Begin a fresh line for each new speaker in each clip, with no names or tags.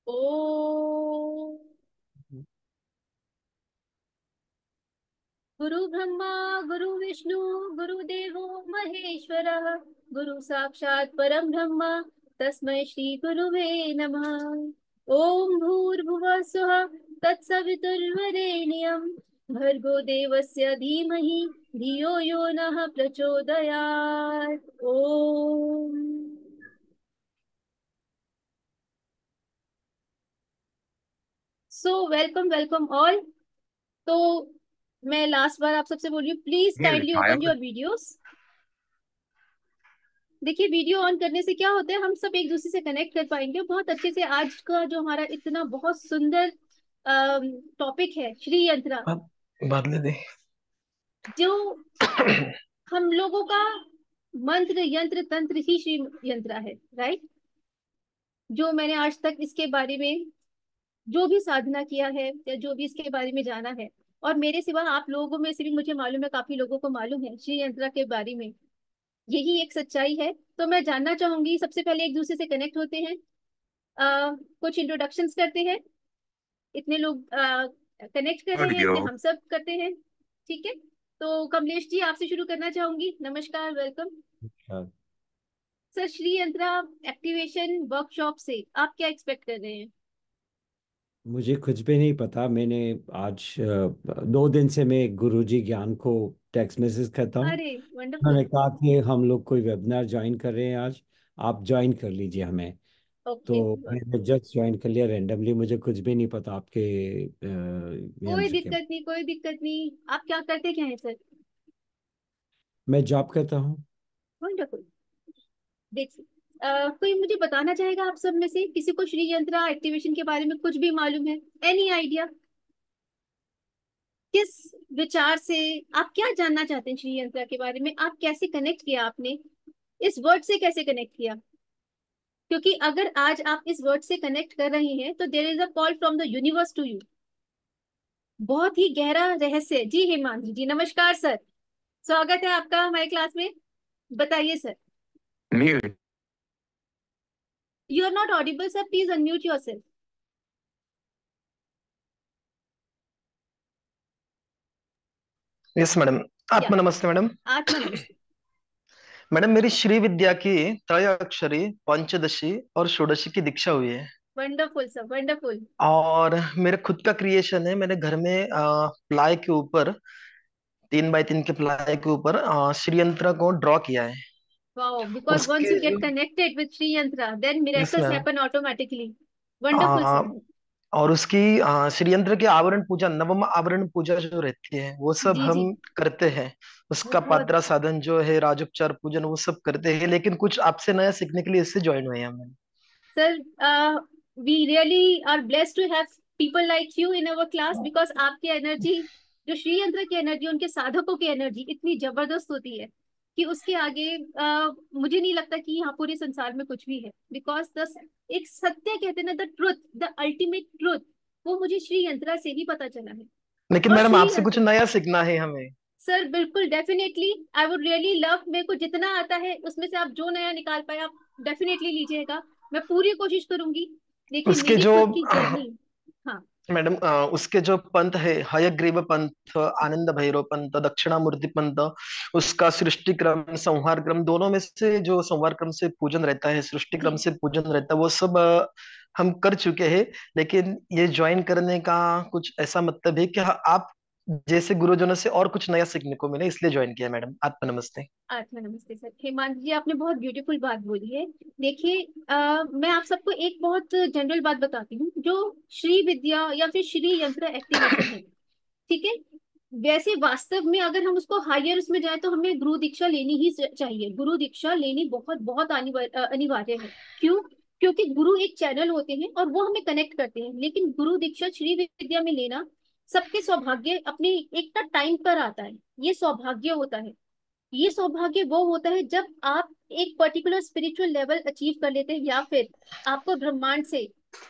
ओ गुरु ब्रह्मा गुरु विष्णु गुरुदेवो महेश्वरः गुरु साक्षात् परम ब्रह्म तस्मै श्री गुरुवे नमः। ओम भूर्भुवः स्वः तत्सवितुर्वरेण्यं भर्गो देवस्य धीमहि धियो यो नः प्रचोदयात्। ओम। So welcome welcome all. तो मैं लास्ट बार आप सबसे बोल रही हूँ, प्लीज
ये
काइंडली
लिखा है
ओपन योर वीडियोस। देखिए, वीडियो ऑन करने से क्या होता है, हम सब एक दूसरे से कनेक्ट कर पाएंगे बहुत अच्छे से। आज का जो हमारा इतना बहुत सुंदर टॉपिक है, श्री यंत्रा,
बदले दे।
जो हम लोगों का मंत्र यंत्र तंत्र ही श्री यंत्रा है, राइट। जो मैंने आज तक इसके बारे में जो भी साधना किया है या जो भी इसके बारे में जाना है, और मेरे सिवा आप लोगों में से भी मुझे मालूम है, काफी लोगों को मालूम है श्री यंत्रा के बारे में, यही एक सच्चाई है। तो मैं जानना चाहूंगी, सबसे पहले एक दूसरे से कनेक्ट होते हैं, कुछ इंट्रोडक्शंस करते हैं। इतने लोग कनेक्ट कर रहे
हट
हैं,
गया
इतने
हो।
हम सब करते हैं। ठीक है। तो कमलेश जी, आपसे शुरू करना चाहूंगी। नमस्कार, वेलकम।
हाँ,
sir, Shri yantra activation workshop से आप क्या एक्सपेक्ट कर रहे हैं?
मुझे कुछ भी नहीं पता। मैंने आज 2 दिन से मैं गुरुजी ज्ञान को टेक्स्ट मैसेज करता हूँ।
अरे वंडरफुल।
उन्होंने कहा कि हम लोग कोई वेबिनार ज्वाइन कर रहे हैं आज, आप ज्वाइन कर लीजिए हमें।
ओके।
तो मैंने जस्ट ज्वाइन कर लिया रैंडमली। मुझे कुछ भी नहीं पता आपके
कोई
यंत्र के।
दिक्कत नहीं, कोई दिक्कत नहीं। आप क्या करते क्या है सर?
मैं जॉब करता हूँ।
वंडरफुल। देखिए, कोई मुझे बताना चाहेगा आप सब में से किसी को श्री यंत्रा एक्टिवेशन के बारे में कुछ भी मालूम है? Any idea? किस विचार से आप क्या जानना चाहते हैं श्री यंत्रा के बारे में? आप कैसे कनेक्ट किया, आपने इस वर्ड से कैसे कनेक्ट किया? क्योंकि अगर आज आप इस वर्ड से कनेक्ट कर रहे हैं तो there is a call from the universe to you. बहुत ही गहरा रहस्य। जी हेमांश जी, नमस्कार सर। स्वागत है आपका हमारे क्लास में। बताइए sir.
Mute.
You are not audible sir, please unmute your self.
Yes madam.
Yeah,
आत्मा नमस्ते मैडम।
आत्मा नमस्ते।
मैडम मेरी श्री विद्या की त्रय अक्षरी पंचदशी और षोडशी की दीक्षा हुई है।
Wonderful sir, wonderful.
और मेरे खुद का क्रिएशन है। मैंने घर में प्लाई के ऊपर 3x3 के प्लाई के ऊपर श्री यंत्र को ड्रॉ किया है।
वाओ, बिकॉज वंस
उसके
you get connected with Shri Yantra then
yes
miracles
ma'am.
Happen automatically. Wonderful sir.
और उसकी श्री यंत्र की आवरण पूजा, नवम आवरण पूजा जो रहती है वो सब
जी जी।
हम करते हैं। उसका
बहुत।
पात्रा साधन जो है, राजोपचार पूजन, वो सब करते हैं। लेकिन कुछ आपसे नया सीखने के लिए इससे ज्वाइन हुए हैं हम।
Sir, we really are blessed to have people like you in our class, because आपकी एनर्जी, जो श्री यंत्र की एनर्जी, उनके साधकों की एनर्जी इतनी जबरदस्त होती है कि उसके आगे मुझे नहीं लगता कि यहाँ पूरे संसार में कुछ भी है। बिकॉज द एक सत्य कहते हैं ना, the truth, the ultimate truth, वो मुझे श्री यंत्रा से ही पता चला है।
लेकिन
और
मैडम
श्री
आपसे कुछ
यंत्र,
नया सीखना है हमें।
सर बिल्कुल, definitely I would really love. मेरे को जितना आता है उसमें से आप जो नया निकाल पाए आप डेफिनेटली लीजिएगा। मैं पूरी कोशिश करूंगी। देखिए,
उसके
मेरी
जो
खुद की जर्नी। हाँ।
मैडम उसके जो पंथ है, हयग्रीव पंथ, आनंद भैरव पंथ, दक्षिणामूर्ति पंथ, उसका सृष्टि क्रम संहार क्रम, दोनों में से जो संहार क्रम से पूजन रहता है, सृष्टि क्रम
जी।
से पूजन रहता है, वो सब हम कर चुके हैं। लेकिन ये ज्वाइन करने का कुछ ऐसा मतलब है कि आप जैसे गुरुजनों से और कुछ नया सीखने को मिले, इसलिए ज्वाइन किया मैडम। आत्मा नमस्ते।
आत्मा नमस्ते सर। हेमांत जी, आपने बहुत ब्यूटीफुल बात बोली है। देखिए, मैं आप सबको एक बहुत जनरल बात बताती हूँ। जो श्री विद्या या फिर श्री यंत्र एक्टिवेशन है, ठीक है, वैसे वास्तव में अगर हम उसको हायर उसमें जाए तो हमें गुरु दीक्षा लेनी ही चाहिए। गुरु दीक्षा लेनी बहुत बहुत अनिवार्य है। क्यों? क्योंकि गुरु एक चैनल होते हैं और वो हमें कनेक्ट करते हैं। लेकिन गुरु दीक्षा श्री विद्या में लेना सबके सौभाग्य अपने एक टाइम पर आता है। ये सौभाग्य होता है। ये सौभाग्य वो होता है जब आप एक पर्टिकुलर स्पिरिचुअल लेवल अचीव कर लेते हैं, या फिर आपको ब्रह्मांड से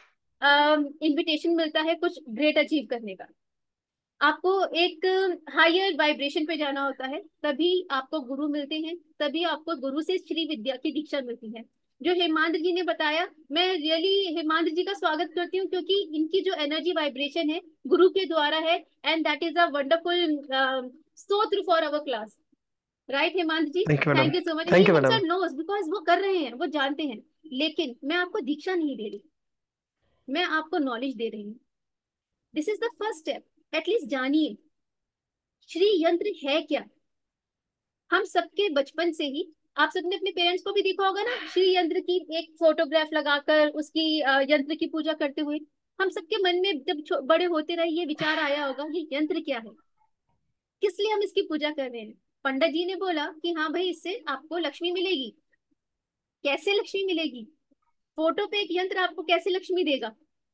इनविटेशन मिलता है कुछ ग्रेट अचीव करने का। आपको एक हायर वाइब्रेशन पे जाना होता है, तभी आपको गुरु मिलते हैं, तभी आपको गुरु से श्री विद्या की दीक्षा मिलती है। जो हेमांद्र जी ने बताया, मैं रियली हेमांद्र जी का स्वागत करती हूँ, क्योंकि इनकी जो एनर्जी वाइब्रेशन है गुरु के द्वारा है, and that is a wonderful स्तोत्र for our class. Right Hemant ji,
thank you madam.
Thank you so much.
Thank you
Hemant
madam.
Sir knows, because वो कर रहे हैं, वो जानते हैं। लेकिन मैं आपको दीक्षा नहीं दे रही, मैं आपको नॉलेज दे रही हूँ। This is the first step. At least जानिए श्री यंत्र है क्या। हम सबके बचपन से ही, आप सबने अपने पेरेंट्स को भी देखा होगा ना, श्री यंत्र की एक फोटोग्राफ लगाकर उसकी यंत्र की पूजा करते हुए। हम सबके मन में जब बड़े होते रहे ये विचार आया होगा, ये यंत्र क्या है, किस लिए हम इसकी पूजा कर रहे हैं। पंडित जी ने बोला कि हाँ भाई, इससे आपको लक्ष्मी मिलेगी। कैसे लक्ष्मी मिलेगी? फोटो पे एक यंत्र आपको कैसे लक्ष्मी देगा?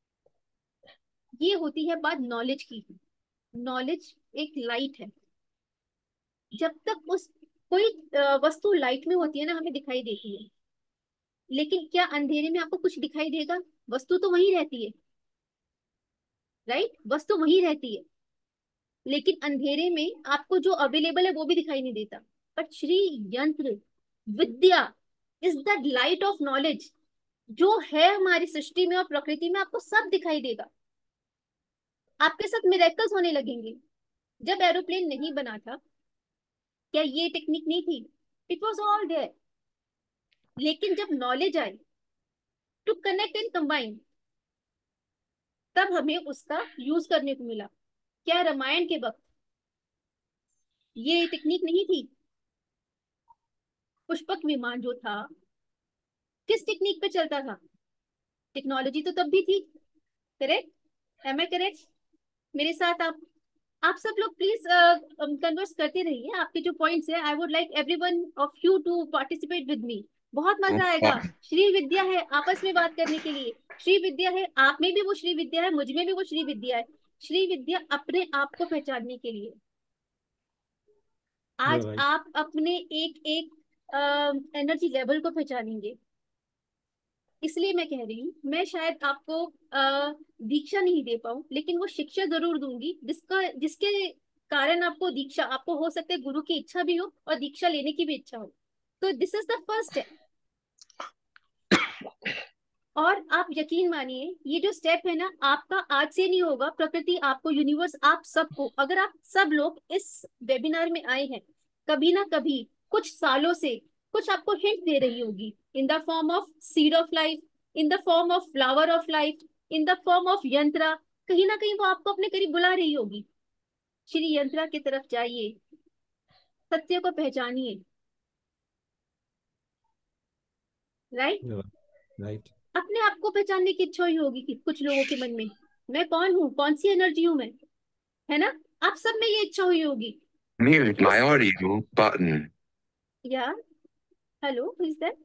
ये होती है बात नॉलेज की। नॉलेज एक लाइट है। जब तक उस कोई वस्तु लाइट में होती है ना, हमें दिखाई देती है। लेकिन क्या अंधेरे में आपको कुछ दिखाई देगा? वस्तु तो वहीं रहती है, राइट? वस्तु वहीं रहती है, लेकिन अंधेरे में आपको जो अवेलेबल है वो भी दिखाई नहीं देता। बट श्री यंत्र विद्या is the light of knowledge, जो है हमारी सृष्टि में और प्रकृति में, आपको सब दिखाई देगा। आपके साथ मिरेकल्स होने लगेंगे। जब एरोप्लेन नहीं बना था, क्या ये टेक्निक नहीं थी? It was all there. लेकिन जब knowledge I to connect and combine, तब हमें उसका यूज करने को मिला। क्या रामायण के वक्त ये टेक्निक नहीं थी? पुष्पक विमान जो था, किस टेक्निक पे चलता था? टेक्नोलॉजी तो तब भी थी। करेक्ट? Am I correct? मेरे साथ आप सब लोग प्लीज कन्वर्स करते रहिए। आपके जो पॉइंट्स है, I would like everyone of you to participate with me. बहुत मजा आएगा। श्री विद्या है आपस में बात करने के लिए। श्री विद्या है, आप में भी वो श्री विद्या है, मुझ में भी वो श्री विद्या है। श्री विद्या अपने आप को पहचानने के लिए। आज
राइट।
आप अपने एक एक एनर्जी लेवल को पहचानेंगे। इसलिए मैं कह रही हूँ, मैं शायद आपको दीक्षा नहीं दे पाऊँ, लेकिन वो शिक्षा जरूर दूंगी, जिसके कारण आपको दीक्षा, आपको हो सकता है गुरु की इच्छा भी हो और दीक्षा लेने की भी इच्छा हो। तो this is the first step. और आप यकीन मानिए, ये जो स्टेप है ना, आपका आज से नहीं होगा। प्रकृति आपको, यूनिवर्स आप सबको, अगर आप सब लोग इस वेबिनार में आए हैं, कभी ना कभी कुछ सालों से कुछ आपको हिंट दे रही होगी, in the form of seed of life, in the form of flower of life, in the form of Yantra. कहीं ना कहीं वो आपको अपने करीब बुला रही होगी। श्री यंत्रा की तरफ जाइए, सत्य को पहचानिए। राइट?
राइट।
अपने आप को पहचानने की इच्छा हुई होगी कि कुछ लोगों के मन में, मैं कौन हूँ, कौन सी एनर्जी हूं मैं, है ना? आप सब में ये इच्छा हुई होगी।
Mute my
उस
audio button.
Yeah hello, is that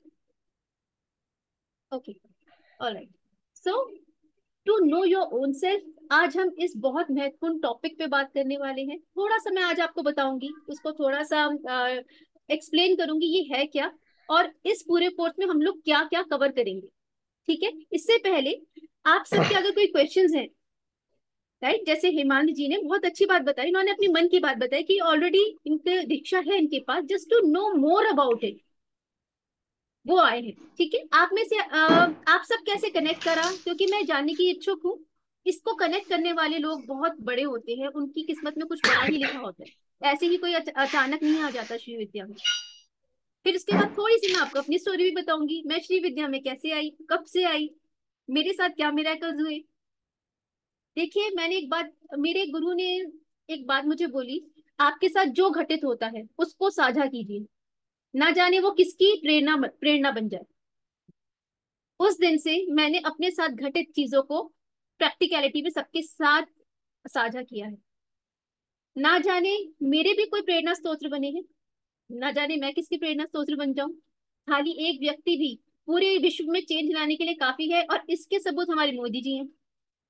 okay? Alright. So to know your own self, आज हम इस बहुत महत्वपूर्ण टॉपिक पे बात करने वाले हैं। थोड़ा सा मैं आज आपको बताऊंगी, उसको थोड़ा सा एक्सप्लेन करूंगी ये है क्या, और इस पूरे कोर्स में हम लोग क्या क्या कवर करेंगे। ठीक है? इससे पहले आप सबके अगर कोई क्वेश्चंस हैं, राइट, जैसे हेमांत जी ने बहुत अच्छी बात बताई, इन्होंने अपनी मन की बात बताई कि ऑलरेडी इनके दीक्षा है इनके पास, just to know more about it वो आए हैं। ठीक है? आप में से आप सब कैसे कनेक्ट करा, क्योंकि मैं जानने की इच्छुक हूँ। इसको कनेक्ट करने वाले लोग बहुत बड़े होते हैं, उनकी किस्मत में कुछ बड़ा ही लिखा होता है। ऐसे ही कोई अचानक नहीं आ जाता श्री विद्या में। फिर उसके बाद थोड़ी सी मैं आपको अपनी स्टोरी भी बताऊंगी, मैं श्री विद्या में कैसे आई, कब से आई, मेरे साथ क्या मिरेकल्स हुए। देखिए, मैंने एक बात, मेरे गुरु ने एक बात मुझे बोली, आपके साथ जो घटित होता है उसको साझा कीजिए, ना जाने वो किसकी प्रेरणा प्रेरणा बन जाए। उस दिन से मैंने अपने साथ घटित चीजों को प्रैक्टिकलिटी में सबके साथ साझा किया है। ना जाने मेरे भी कोई प्रेरणा स्तोत्र बने हैं, ना जाने मैं किसकी प्रेरणा स्तोत्र बन जाऊं। खाली एक व्यक्ति भी पूरे विश्व में चेंज लाने के लिए काफी है, और इसके सबूत हमारे मोदी जी हैं।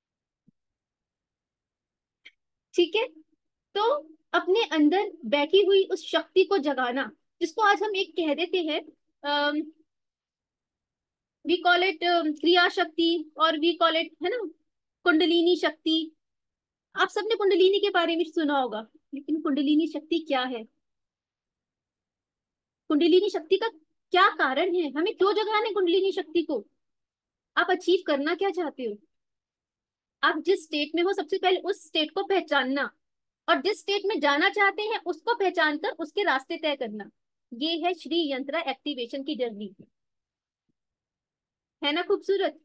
ठीक है? तो अपने अंदर बैठी हुई उस शक्ति को जगाना, जिसको आज हम एक कह देते हैं, वी कॉल इट क्रिया शक्ति, और वी कॉल इट, है ना, कुंडलिनी शक्ति। आप सबने कुंडलिनी के बारे में सुना होगा, लेकिन कुंडलिनी शक्ति क्या है? कुंडलिनी शक्ति का क्या कारण है, हमें क्यों जगाना है कुंडलिनी शक्ति को? आप अचीव करना क्या चाहते हो? आप जिस स्टेट में हो सबसे पहले उस स्टेट को पहचानना, और जिस स्टेट में जाना चाहते हैं उसको पहचान कर उसके रास्ते तय करना। ये है श्री यंत्र एक्टिवेशन की जर्नी। है ना खूबसूरत?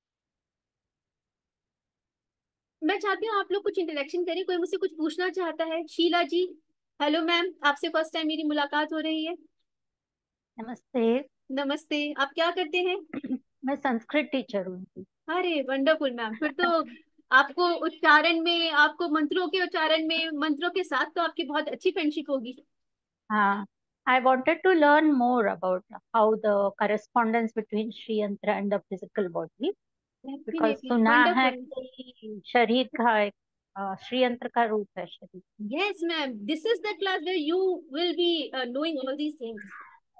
मैं चाहती हूँ आप लोग कुछ इंटरेक्शन करें, कोई मुझसे कुछ पूछना चाहता है। शीला जी, हेलो मैम, आपसे फर्स्ट टाइम मेरी मुलाकात हो रही है।
नमस्ते।
नमस्ते, आप क्या करते हैं?
मैं संस्कृत टीचर हूँ।
अरे वंडरफुल मैम, फिर तो आपको उच्चारण में, आपको मंत्रों के उच्चारण में, मंत्रों के साथ तो आपकी बहुत अच्छी फ्रेंडशिप होगी।
हाँ, I wanted to learn more about how the correspondence between Sri Yantra and the physical body, because
definitely,
सुना है
वंडरफुल।
कि शरीर का एक श्री यंत्र का रूप है शरीर।
Yes, ma'am. This is the class where you will be knowing all these things.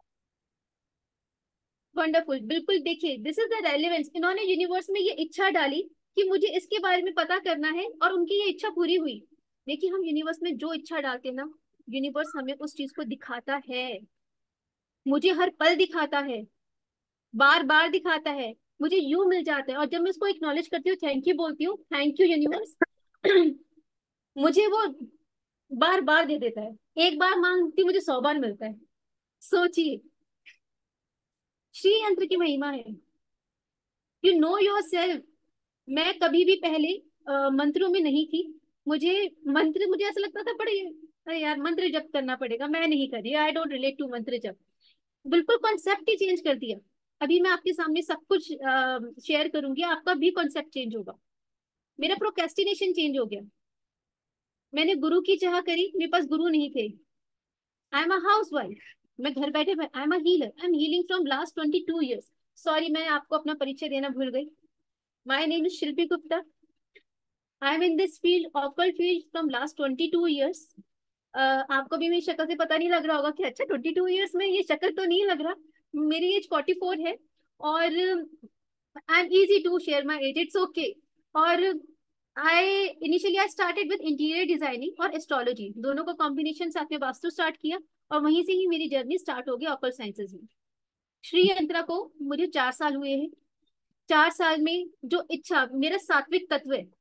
Wonderful, बिल्कुल। देखिए, दिस इज द रेलेवेंस। इन्होंने यूनिवर्स में ये इच्छा डाली कि मुझे इसके बारे में पता करना है, और उनकी ये इच्छा पूरी हुई। देखिए, हम यूनिवर्स में जो इच्छा डालते हैं ना, यूनिवर्स हमें उस चीज को दिखाता है। मुझे हर पल दिखाता है, बार बार दिखाता है, मुझे यूं मिल जाता है। और जब मैं उसको एक्नॉलेज करती हूँ, थैंक यू बोलती हूँ, थैंक यू यूनिवर्स, मुझे वो बार बार दे देता है। एक बार मांगती हूँ, मुझे 100 बार मिलता है। सोचिए, श्री यंत्र की महिमा है। You know your self. मैं कभी भी पहले मंत्रों में नहीं थी। मुझे ऐसा लगता था, बड़े अरे यार मंत्र जप करना पड़ेगा, मैं नहीं कर रही, आई डोंट रिलेट टू मंत्र जप। बिल्कुल कॉन्सेप्ट ही चेंज कर दिया। अभी मैं आपके सामने सब कुछ शेयर करूंगी, आपका भी कॉन्सेप्ट चेंज होगा। मेरा प्रोक्रेस्टिनेशन चेंज हो गया। मैंने गुरु की चाह करी, मेरे पास गुरु नहीं थे। I am a housewife. मैं घर बैठे, I am a healer, I am healing from last 22 years। Sorry, मैं आपको अपना परिचय देना भूल गई। My name is Shilpi Gupta. I am in this field, occult field, from last 22 years। आपको भी मेरी शक्ल से पता नहीं लग रहा होगा कि अच्छा 22 years में ये शक्ल तो नहीं लग रहा। मेरी एज 44 है, और I am easy to share my age, it's okay. और I started with interior designing और एस्ट्रोलॉजी, दोनों का कॉम्बिनेशन साथ में वास्तु स्टार्ट किया, और वहीं से ही मेरी जर्नी स्टार्ट हो गई ऑकल्ट साइंसेज में। श्री यंत्रा को मुझे 4 साल हुए हैं। 4 साल में जो इच्छा, मेरा सात्विक तत्व है।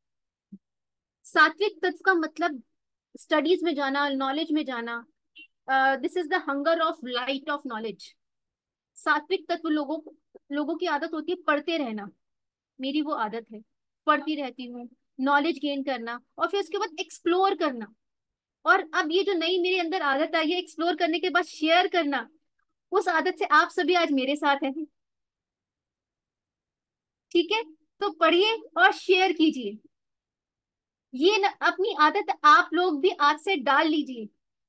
सात्विक तत्व का मतलब स्टडीज में जाना, नॉलेज में जाना। This is the hunger of light of knowledge. सात्विक तत्व लोगों की आदत होती है पढ़ते रहना। मेरी वो आदत है, पढ़ती रहती हूँ, नॉलेज गेन करना, और फिर उसके बाद एक्सप्लोर करना। और अब ये जो नई मेरे अंदर आदत आई है, एक्सप्लोर करने के बाद शेयर करना, उस आदत से आप सभी आज मेरे साथ हैं। ठीक है, तो पढ़िए और शेयर कीजिए। ये अपनी आदत आप लोग भी आज से डाल लीजिए।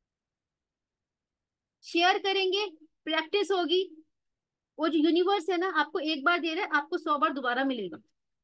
शेयर करेंगे, प्रैक्टिस होगी। वो जो यूनिवर्स है ना, आपको एक बार दे रहा है, आपको 100 बार दोबारा मिलेगा।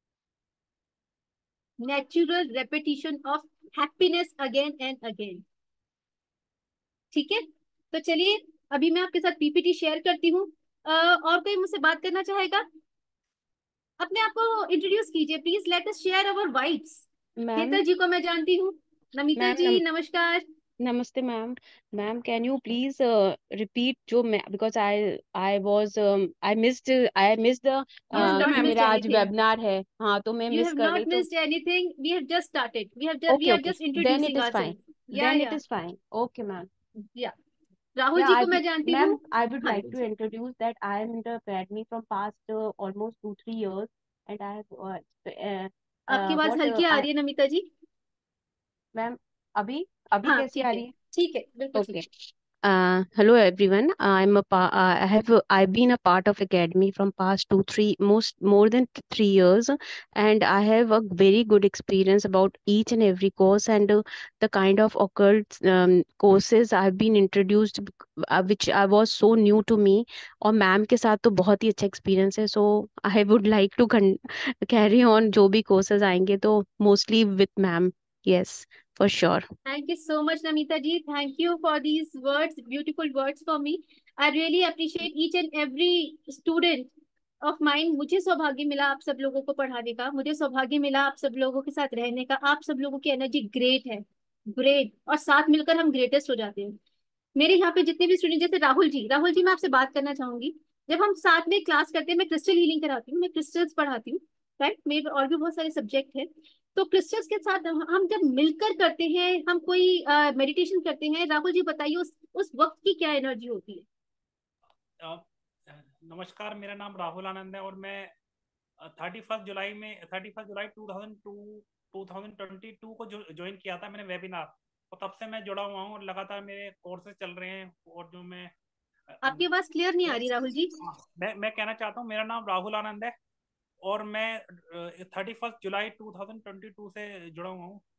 Natural repetition of happiness again and again. ठीक है, तो चलिए, अभी मैं आपके साथ पीपीटी शेयर करती हूँ। और कोई मुझसे बात करना चाहेगा? अपने आप को इंट्रोड्यूस कीजिए please, let us share our vibes.
Ma'am
Hetal ji को मैं जानती हूँ। नमिता
मैम
जी नमस्कार।
नमस्ते ma'am. Ma'am can you please repeat जो मैं, because I was I missed the
you have not
क्योंकि
मिस्ड
मेरा आज
एनीथिंग।
वेबिनार है। हाँ, तो मैं
You
मिस
have
कर
not
गई तो।
missed anything. We have just started. We
okay
are
okay,
just
then it
introducing
is fine.
ourselves. Yeah,
then it
yeah,
is fine. Okay ma'am.
yeah. Rahul
Yeah,
ji को मैं जानती हूँ।
ma'am, I would
हाँ
like to
ji,
introduce that I am in the academy from past almost 2-3 years, and I have
आपकी आवाज
what
हल्की आ
I
रही है नमिता जी।
मैम, अभी अभी
हाँ
कैसी आ
ठीक है,
रही है?
ठीक है, बिल्कुल ठीक
Okay.
है।
Hello everyone. I've been a part of academy from past more than 3 years, and I have a very good experience about each and every course, and the kind of occult courses I've been introduced, which I was so new to me. और ma'am के साथ तो बहुत ही अच्छा experience है, so I would like to carry on जो भी courses आएंगे तो mostly with ma'am. Yes, for sure.
Thank you so much, Namita ji. Thank you for these words, beautiful words for me. I really appreciate each and every student of mine. मुझे सौभाग्य मिला आप सब लोगों को पढ़ाने का, मुझे सौभाग्य मिला आप सब लोगों के साथ रहने का। आप सब लोगों की एनर्जी ग्रेट है, ग्रेट, और साथ मिलकर हम ग्रेटेस्ट हो जाते हैं। मेरे यहाँ पे जितने भी स्टूडेंट, जैसे राहुल जी मैं आपसे बात करना चाहूंगी। जब हम साथ में क्लास करते हैं, मैं क्रिस्टल हीलिंग कराती हूँ, मैं क्रिस्टल्स पढ़ाती हूँ, राइट, मेरे और भी बहुत सारे सब्जेक्ट है। तो क्रिस्टल्स के साथ हम जब मिलकर करते हैं, हम कोई मेडिटेशन करते हैं, राहुल जी बताइए उस वक्त की क्या एनर्जी होती है?
अ, नमस्कार, मेरा नाम राहुल आनंद है और मैं 31 जुलाई 2022 को ज्वाइन किया था मैंने वेबिनार, और तब से मैं जुड़ा हुआ हूँ और लगातार मेरे कोर्सेज चल रहे हैं। और जो मैं
आपकी आवाज क्लियर नहीं आ रही राहुल जी।
मैं कहना चाहता हूँ, मेरा नाम राहुल आनंद है और मैं 31 जुलाई 2022 से जुड़ा हुआ हूँ।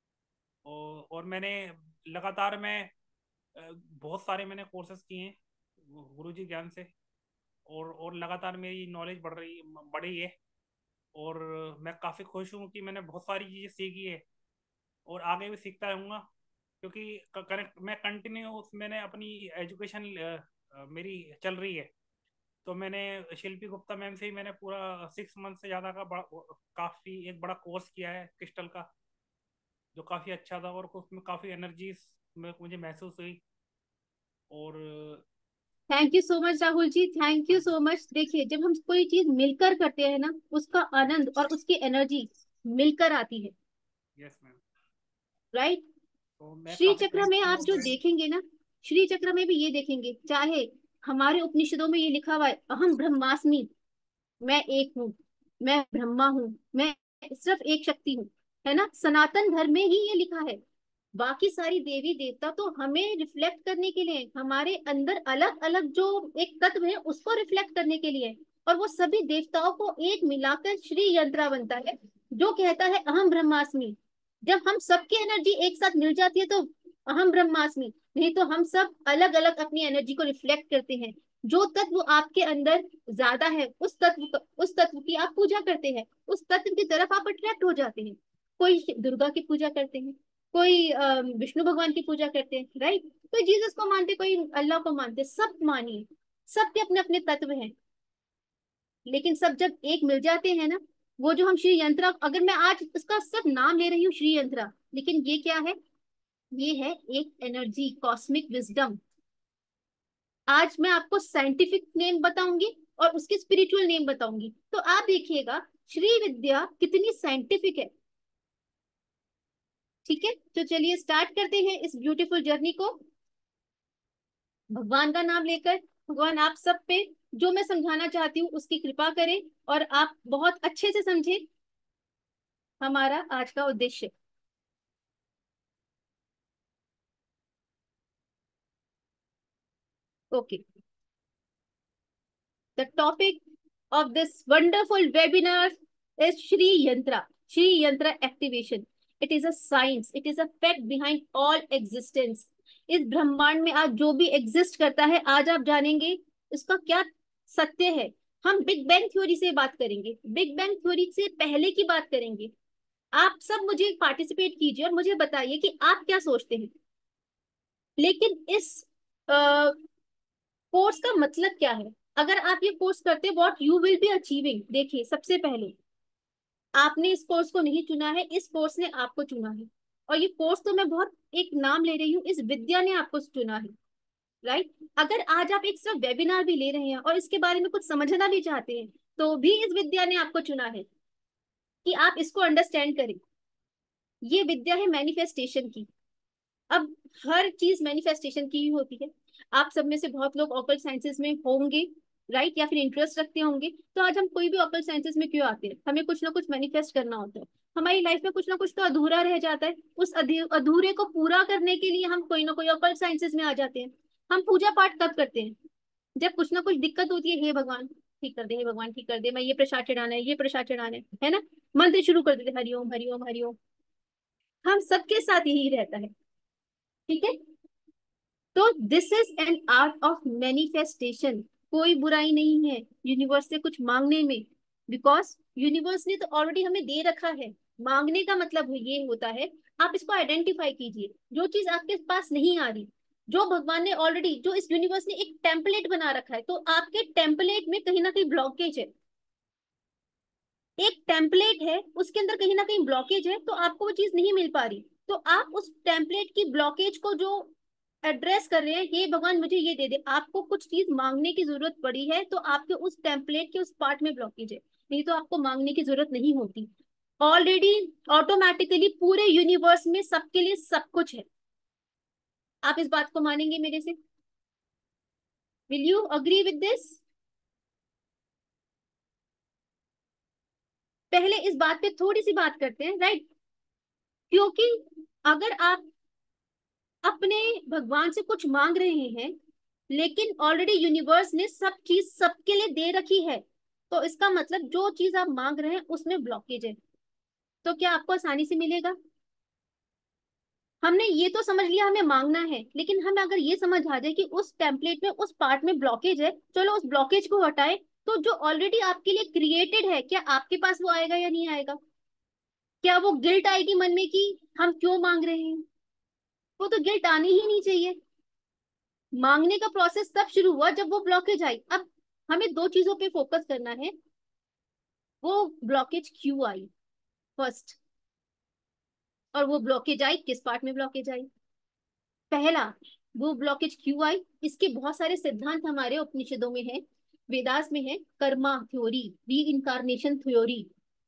और मैंने लगातार बहुत सारे मैंने कोर्सेज किए हैं गुरुजी ज्ञान से, और लगातार मेरी नॉलेज बढ़ी है। और मैं काफ़ी खुश हूँ कि मैंने बहुत सारी चीज़ें सीखी है और आगे भी सीखता रहूँगा, क्योंकि मैं कंटिन्यूस मैंने अपनी एजुकेशन मेरी चल रही है। तो मैंने शिल्पी गुप्ता मैम से ही मैंने पूरा 6 मंथ से ज़्यादा का काफ़ी एक बड़ा कोर्स किया है क्रिस्टल का, जो काफ़ी अच्छा था और उसमें काफ़ी एनर्जीज मुझे महसूस हुई। और
thank you so much Rahul ji, thank you so much. देखिए, जब हम कोई चीज मिलकर करते हैं ना, उसका आनंद और उसकी एनर्जी मिलकर आती है,
यस मैम,
राइट।
तो मैं
श्री
काफ़ी
चक्र में आप जो
खुश।
देखेंगे ना, श्री चक्र में भी ये देखेंगे, चाहे हमारे उपनिषदों में ये लिखा हुआ है, अहम ब्रह्मास्मि, मैं एक हूँ, मैं ब्रह्मा हूँ, मैं सिर्फ एक शक्ति हूँ, है ना। सनातन धर्म में ही ये लिखा है। बाकी सारी देवी देवता तो हमें रिफ्लेक्ट करने के लिए, हमारे अंदर अलग अलग जो एक तत्व है उसको रिफ्लेक्ट करने के लिए, और वो सभी देवताओं को एक मिलाकर श्री यंत्रा बनता है, जो कहता है अहम ब्रह्मास्मि। जब हम सबकी एनर्जी एक साथ मिल जाती है तो अहम ब्रह्मास्मि, नहीं तो हम सब अलग अलग अपनी एनर्जी को रिफ्लेक्ट करते हैं। जो तत्व आपके अंदर ज्यादा है, उस तत्व की आप पूजा करते हैं, उस तत्व की तरफ आप अट्रैक्ट हो जाते हैं। कोई दुर्गा की पूजा करते हैं, कोई विष्णु भगवान की पूजा करते हैं, राइट, कोई जीसस को मानते, कोई अल्लाह को मानते, सब मानिए, सबके अपने अपने तत्व हैं। लेकिन सब जब एक मिल जाते हैं ना, वो जो हम श्री यंत्रा, अगर मैं आज इसका सिर्फ नाम ले रही हूँ श्री यंत्रा, लेकिन ये क्या है? ये है एक एनर्जी, कॉस्मिक विजडम। आज मैं आपको साइंटिफिक नेम बताऊंगी और उसकी स्पिरिचुअल नेम बताऊंगी, तो आप देखिएगा श्री विद्या कितनी साइंटिफिक है। ठीक है, तो चलिए स्टार्ट करते हैं इस ब्यूटीफुल जर्नी को, भगवान का नाम लेकर। भगवान आप सब पे जो मैं समझाना चाहती हूँ उसकी कृपा करें, और आप बहुत अच्छे से समझे हमारा आज का उद्देश्य। Okay, the topic of this wonderful webinar is Shri Yantra. Shri Yantra activation. It is a science. It is a fact behind all existence. इस ब्रह्मांड में आज जो भी एग्जिस्ट करता है, आज आप जानेंगे इसका क्या सत्य है। हम बिग बैंग थ्योरी से बात करेंगे, बिग बैंग थ्योरी से पहले की बात करेंगे। आप सब मुझे पार्टिसिपेट कीजिए और मुझे बताइए कि आप क्या सोचते हैं। लेकिन इस कोर्स का मतलब क्या है? अगर आप ये कोर्स करते, what you will be achieving. देखिए, सबसे पहले आपने इस कोर्स को नहीं चुना है, इस कोर्स ने आपको चुना है। और ये कोर्स तो मैं बहुत एक नाम ले रही हूँ, इस विद्या ने आपको चुना है, राइट। अगर आज आप एक सिर्फ वेबिनार भी ले रहे हैं और इसके बारे में कुछ समझना भी चाहते हैं, तो भी इस विद्या ने आपको चुना है कि आप इसको अंडरस्टैंड करें। ये विद्या है मैनिफेस्टेशन की। अब हर चीज मैनिफेस्टेशन की ही होती है। आप सब में से बहुत लोग ऑकल्ट साइंसेस में होंगे, राइट, या फिर इंटरेस्ट रखते होंगे। तो आज हम कोई भी ऑकल्ट साइंसेस में क्यों आते हैं? हमें कुछ ना कुछ मैनिफेस्ट करना होता है। हमारी लाइफ में कुछ ना कुछ तो अधूरा रह जाता है, उस अधूरे को पूरा करने के लिए हम कोई ना कोई ऑकल्ट साइंसेस में आ जाते हैं। हम पूजा पाठ तब करते हैं जब कुछ ना कुछ दिक्कत होती है, हे भगवान ठीक कर दे, हे भगवान ठीक कर दे, मैं ये प्रसाद चढ़ाना है, ये प्रसाद चढ़ाना है ना। मंत्र शुरू कर देते, हरिओम हरिओम हरिओम। हम सबके साथ यही रहता है, ठीक है। तो this is an art of manifestation. कोई बुराई नहीं है यूनिवर्स से कुछ मांगने में, बिकॉज यूनिवर्स ने तो ऑलरेडी हमें दे रखा है। मांगने का मतलब ये होता है, आप इसको आइडेंटिफाई कीजिए, जो चीज आपके पास नहीं आ रही, जो भगवान ने ऑलरेडी, जो इस यूनिवर्स ने एक टेम्पलेट बना रखा है, तो आपके टेम्पलेट में कहीं ना कहीं ब्लॉकेज है। एक टेम्पलेट है, उसके अंदर कहीं ना कहीं ब्लॉकेज है, तो आपको वो चीज नहीं मिल पा रही। तो आप उस टेम्पलेट की ब्लॉकेज को जो एड्रेस कर रहे हैं, हे भगवान मुझे ये दे दे। आपको कुछ चीज मांगने की जरूरत पड़ी है तो आपके उस टेम्पलेट के उस पार्ट में ब्लॉकेज है, नहीं तो आपको मांगने की जरूरत नहीं होती। ऑलरेडी ऑटोमेटिकली पूरे यूनिवर्स में सबके लिए सब कुछ है। आप इस बात को मानेंगे मेरे से? Will you agree with this? पहले इस बात पे थोड़ी सी बात करते हैं, राइट? क्योंकि अगर आप अपने भगवान से कुछ मांग रहे हैं लेकिन ऑलरेडी यूनिवर्स ने सब चीज सबके लिए दे रखी है, तो इसका मतलब जो चीज आप मांग रहे हैं उसमें ब्लॉकेज है। तो क्या आपको आसानी से मिलेगा? हमने ये तो समझ लिया हमें मांगना है, लेकिन हमें अगर ये समझ आ जाए कि उस टेम्पलेट में उस पार्ट में ब्लॉकेज है, चलो उस ब्लॉकेज को हटाए, तो जो ऑलरेडी आपके लिए क्रिएटेड है क्या आपके पास वो आएगा या नहीं आएगा? क्या वो गिल्ट आएगी मन में कि हम क्यों मांग रहे हैं? वो तो गिल्ट आनी ही नहीं चाहिए। मांगने का प्रोसेस तब शुरू हुआ जब वो ब्लॉकेज आई। अब हमें दो चीजों पे फोकस करना है। वो ब्लॉकेज क्यों आई फर्स्ट, और वो ब्लॉकेज आई किस पार्ट में ब्लॉकेज आई? पहला, वो ब्लॉकेज क्यों आई, इसके बहुत सारे सिद्धांत हमारे उपनिषदों में है, वेदास में है। Karma theory, reincarnation theory,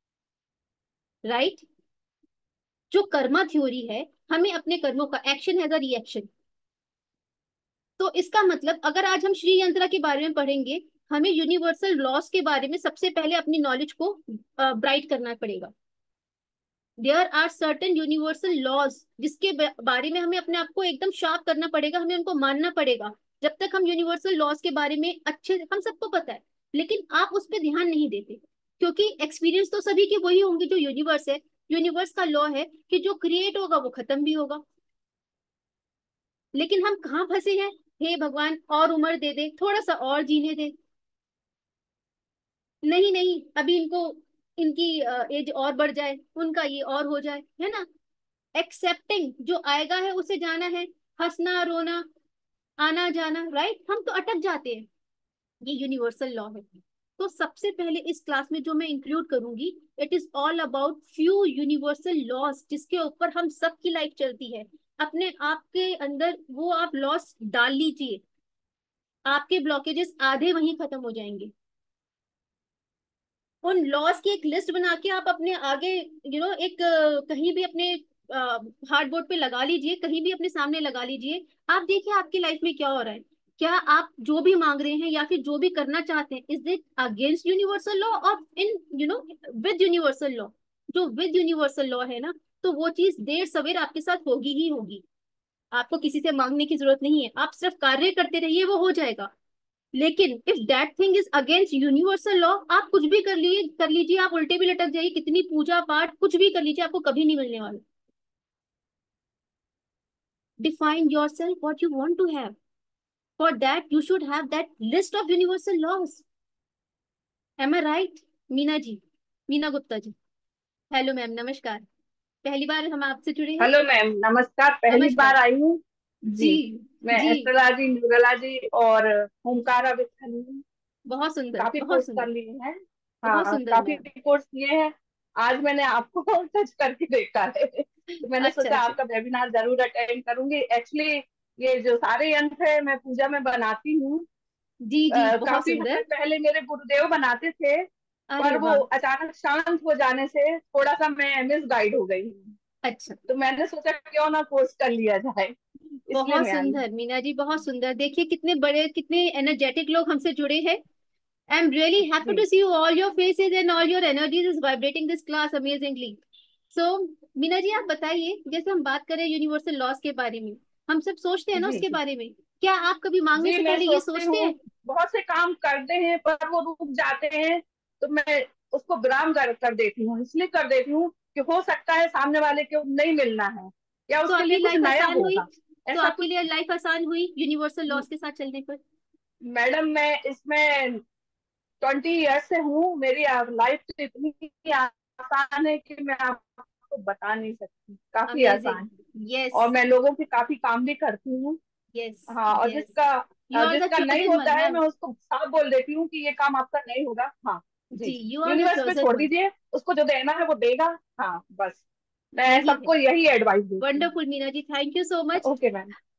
right? जो कर्मा थ्योरी है, हमें अपने कर्मों का एक्शन हैज अ रिएक्शन। तो इसका मतलब अगर आज हम श्री यंत्र के बारे में पढ़ेंगे, हमें यूनिवर्सल लॉस के बारे में सबसे पहले अपनी नॉलेज को ब्राइट करना पड़ेगा। There are certain universal laws जिसके बारे में हमें अपने आप को एकदम शार्प करना पड़ेगा, हमें उनको मानना पड़ेगा। जब तक हम यूनिवर्सल लॉज के बारे में अच्छे, हम सबको पता है लेकिन आप उस पर ध्यान नहीं देते, क्योंकि एक्सपीरियंस तो सभी के वही होंगे। जो यूनिवर्स है, यूनिवर्स का लॉ है कि जो क्रिएट होगा वो खत्म भी होगा। लेकिन हम कहाँ फंसे हैं? हे भगवान और उम्र दे दे, थोड़ा सा और जीने दे, नहीं नहीं अभी इनको, इनकी एज और बढ़ जाए, उनका ये और हो जाए, है ना? एक्सेप्टिंग जो आएगा है उसे जाना है, हंसना रोना आना जाना, राइट? हम तो अटक जाते हैं। ये यूनिवर्सल लॉ है। तो सबसे पहले इस क्लास में जो मैं इंक्लूड करूंगी, it is all about few universal laws जिसके ऊपर हम सबकी लाइफ चलती है। अपने आप के अंदर वो आप लॉस डाल लीजिए, आपके ब्लॉकेजेस आधे वहीं खत्म हो जाएंगे। उन लॉस की एक लिस्ट बना के आप अपने आगे एक कहीं भी अपने हार्ड बोर्ड पे लगा लीजिए, कहीं भी अपने सामने लगा लीजिए। आप देखिए आपकी लाइफ में क्या हो रहा है। क्या आप जो भी मांग रहे हैं या फिर जो भी करना चाहते हैं, is it against universal law और इन विद यूनिवर्सल लॉ? जो विद यूनिवर्सल लॉ है ना, तो वो चीज देर सवेर आपके साथ होगी ही होगी। आपको किसी से मांगने की जरूरत नहीं है, आप सिर्फ कार्य करते रहिए, वो हो जाएगा। लेकिन if that thing is against universal law, आप कुछ भी कर लीजिए, आप उल्टे भी लटक जाइए, कितनी पूजा पाठ कुछ भी कर लीजिए, आपको कभी नहीं मिलने वाला। Define your self what you want to have, for that you should have that list of universal laws. Am I right Meena ji? Meena Gupta ji, hello ma'am, नमस्कार। पहली बार हम आपसे जुड़े हैं।
हेलो मैम, नमस्कार। पहली
नमस्कार
बार आई हूँ
जी।
जी। मैं
जी,
एस्ट्रोलॉजी, न्यूरोलॉजी और ओमकारा विद्या
बहुत सुंदर
काफी
बहुत
कोर्स कर
सुंदर।
लिए हैं।
बहुत
हाँ,
सुंदर
काफी
मैम।
कोर्स किए हैं। आज मैंने आपको टच करके देखा है, तो मैंने
अच्छा
सोचा
अच्छा।
आपका वेबिनार जरूर अटेंड करूंगी। एक्चुअली ये जो सारे यंत्र है मैं पूजा में बनाती हूँ।
जी जी, बहुत
काफी
सुंदर।
समय पहले मेरे गुरुदेव बनाते थे,
अरे
पर वो
वाह।
अचानक शांत हो जाने से थोड़ा सा मैं मिस गाइड हो गई हूँ।
अच्छा,
तो मैंने सोचा क्यों ना कोर्स कर लिया जाए, इसलिए
बहुत
मैं आई।
सुंदर मीना जी, बहुत सुंदर। देखिए कितने बड़े, कितने एनर्जेटिक लोग हमसे जुड़े हैं। I am really happy
ji
to see you, all your faces and all your energies is vibrating this class amazingly. So Meena ji, आप बताइए, जैसे हम बात करें यूनिवर्सल लॉस के बारे में, हम सब सोचते हैं ना
जी
उसके
जी
बारे में, क्या आप कभी मांगने
जी,
से
मैं
पहले ये
सोचती
सोचते
हूँ।
हैं?
बहुत से काम करते हैं पर वो रुक जाते हैं, तो मैं उसको विराम कर देती हूँ। इसलिए कर देती हूँ कि हो सकता है सामने वाले को नहीं मिलना है या
तो
उसके
आपकी
लिए कुछ
लाइफ
नया
आसान हुई?
होगा,
तो
ऐसा
आपके
कुछ।
लिए लाइफ आसान हुई यूनिवर्सल लॉस के साथ चलने पर?
मैडम, मैं इसमें 20 ईयर्स से हूँ। मेरी लाइफ तो इतनी आसान है कि मैं आपको बता नहीं सकती, काफी
अमेजिंग।
आसान है।
यस
और मैं लोगों की काफी काम भी करती हूँ।
यस
हाँ, और
यस। यू आर द
जिसका नहीं
चोजन
होता
वन
है
मैम।
मैं उसको साफ बोल देती हूँ कि ये काम आपका नहीं होगा। हाँ जी,
जी, यू आर द
यूनिवर्स पे
चोजन
छोड़
वन।
दीजिए, उसको जो देना है वो देगा। हाँ बस, मैं
यही है।
सबको यही एडवाइस देती हूँ।
Wonderful Meena ji, thank you so much.
Okay ma'am.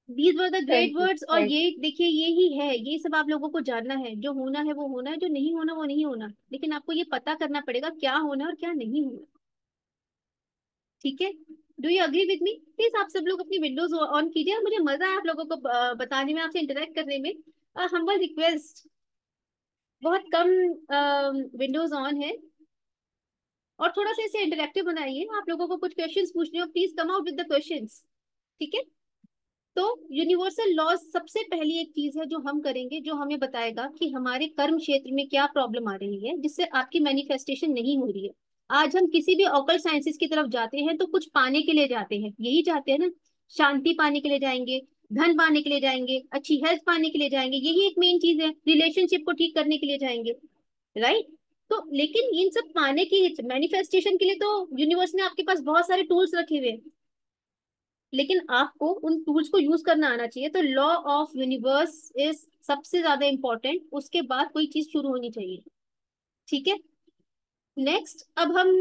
These were the great
Thank you.
Words. और
Thank you.
ये देखिए यही है, ये सब आप लोगों को जानना है। जो होना है वो होना है, जो नहीं होना वो नहीं होना, लेकिन आपको ये पता करना पड़ेगा क्या होना है और क्या नहीं होना। ठीक है, do you agree with me? Please आप सब लोग अपनी विंडोज ऑन कीजिए। मुझे मजा है आप लोगों को बताने में, आपसे इंटरेक्ट करने में। हम्बल रिक्वेस्ट, बहुत कम विंडोज ऑन है, और थोड़ा सा इसे इंटरेक्टिव बनाइए। आप लोगों को कुछ क्वेश्चंस पूछने हो, please come out with the questions. ठीक है, तो यूनिवर्सल लॉज सबसे पहली एक चीज है जो हम करेंगे, जो हमें बताएगा कि हमारे कर्म क्षेत्र में क्या प्रॉब्लम आ रही है जिससे आपकी मैनिफेस्टेशन नहीं हो रही है। आज हम किसी भी ऑकल्ट साइंसेस की तरफ जाते हैं तो कुछ पाने के लिए जाते हैं, यही चाहते हैं ना। शांति पाने के लिए जाएंगे, धन पाने के लिए जाएंगे, अच्छी हेल्थ पाने के लिए जाएंगे, यही एक मेन चीज है। रिलेशनशिप को ठीक करने के लिए जाएंगे, राइट? तो लेकिन इन सब पाने की मैनिफेस्टेशन के लिए तो यूनिवर्स ने आपके पास बहुत सारे टूल्स रखे हुए हैं, लेकिन आपको उन टूल्स को यूज करना आना चाहिए। तो लॉ ऑफ यूनिवर्स इज सबसे ज्यादा इंपॉर्टेंट, उसके बाद कोई चीज शुरू होनी चाहिए। ठीक है, नेक्स्ट अब हम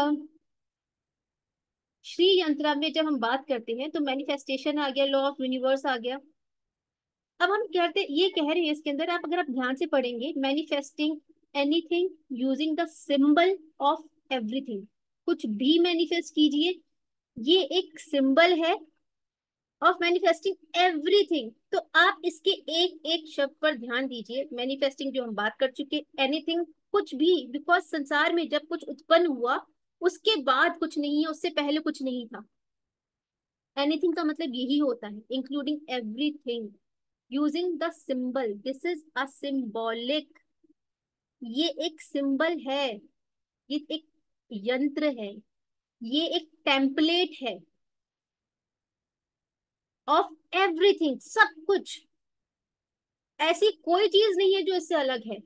श्री यंत्र में जब हम बात करते हैं तो मैनिफेस्टेशन आ गया, लॉ ऑफ यूनिवर्स आ गया। अब हम कहते ये कह रहे हैं इसके अंदर, आप अगर आप ध्यान से पढ़ेंगे, manifesting anything using the symbol of everything. कुछ भी मैनिफेस्ट कीजिए, ये एक सिंबल है ऑफ मैनिफेस्टिंग एवरीथिंग। तो आप इसके एक एक शब्द पर ध्यान दीजिए। मैनिफेस्टिंग जो हम बात कर चुके, एनीथिंग कुछ भी, बिकॉज संसार में जब कुछ उत्पन्न हुआ उसके बाद कुछ नहीं है, उससे पहले कुछ नहीं था। एनीथिंग का मतलब यही होता है, including everything using the symbol. This is a symbolic, ये एक सिंबल है, ये एक यंत्र है, ये एक टेम्पलेट है ऑफ एवरीथिंग, सब कुछ। ऐसी कोई चीज नहीं है जो इससे अलग है।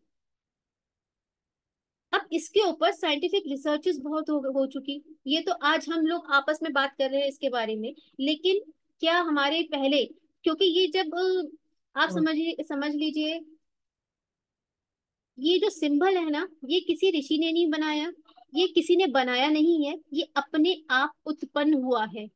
अब इसके ऊपर साइंटिफिक रिसर्चेस बहुत हो चुकी, ये तो आज हम लोग आपस में बात कर रहे हैं इसके बारे में, लेकिन क्या हमारे पहले, क्योंकि ये जब आप समझ लीजिए, ये जो सिंबल है ना, ये किसी ऋषि ने नहीं बनाया, ये किसी ने बनाया नहीं है, ये अपने आप उत्पन्न हुआ है।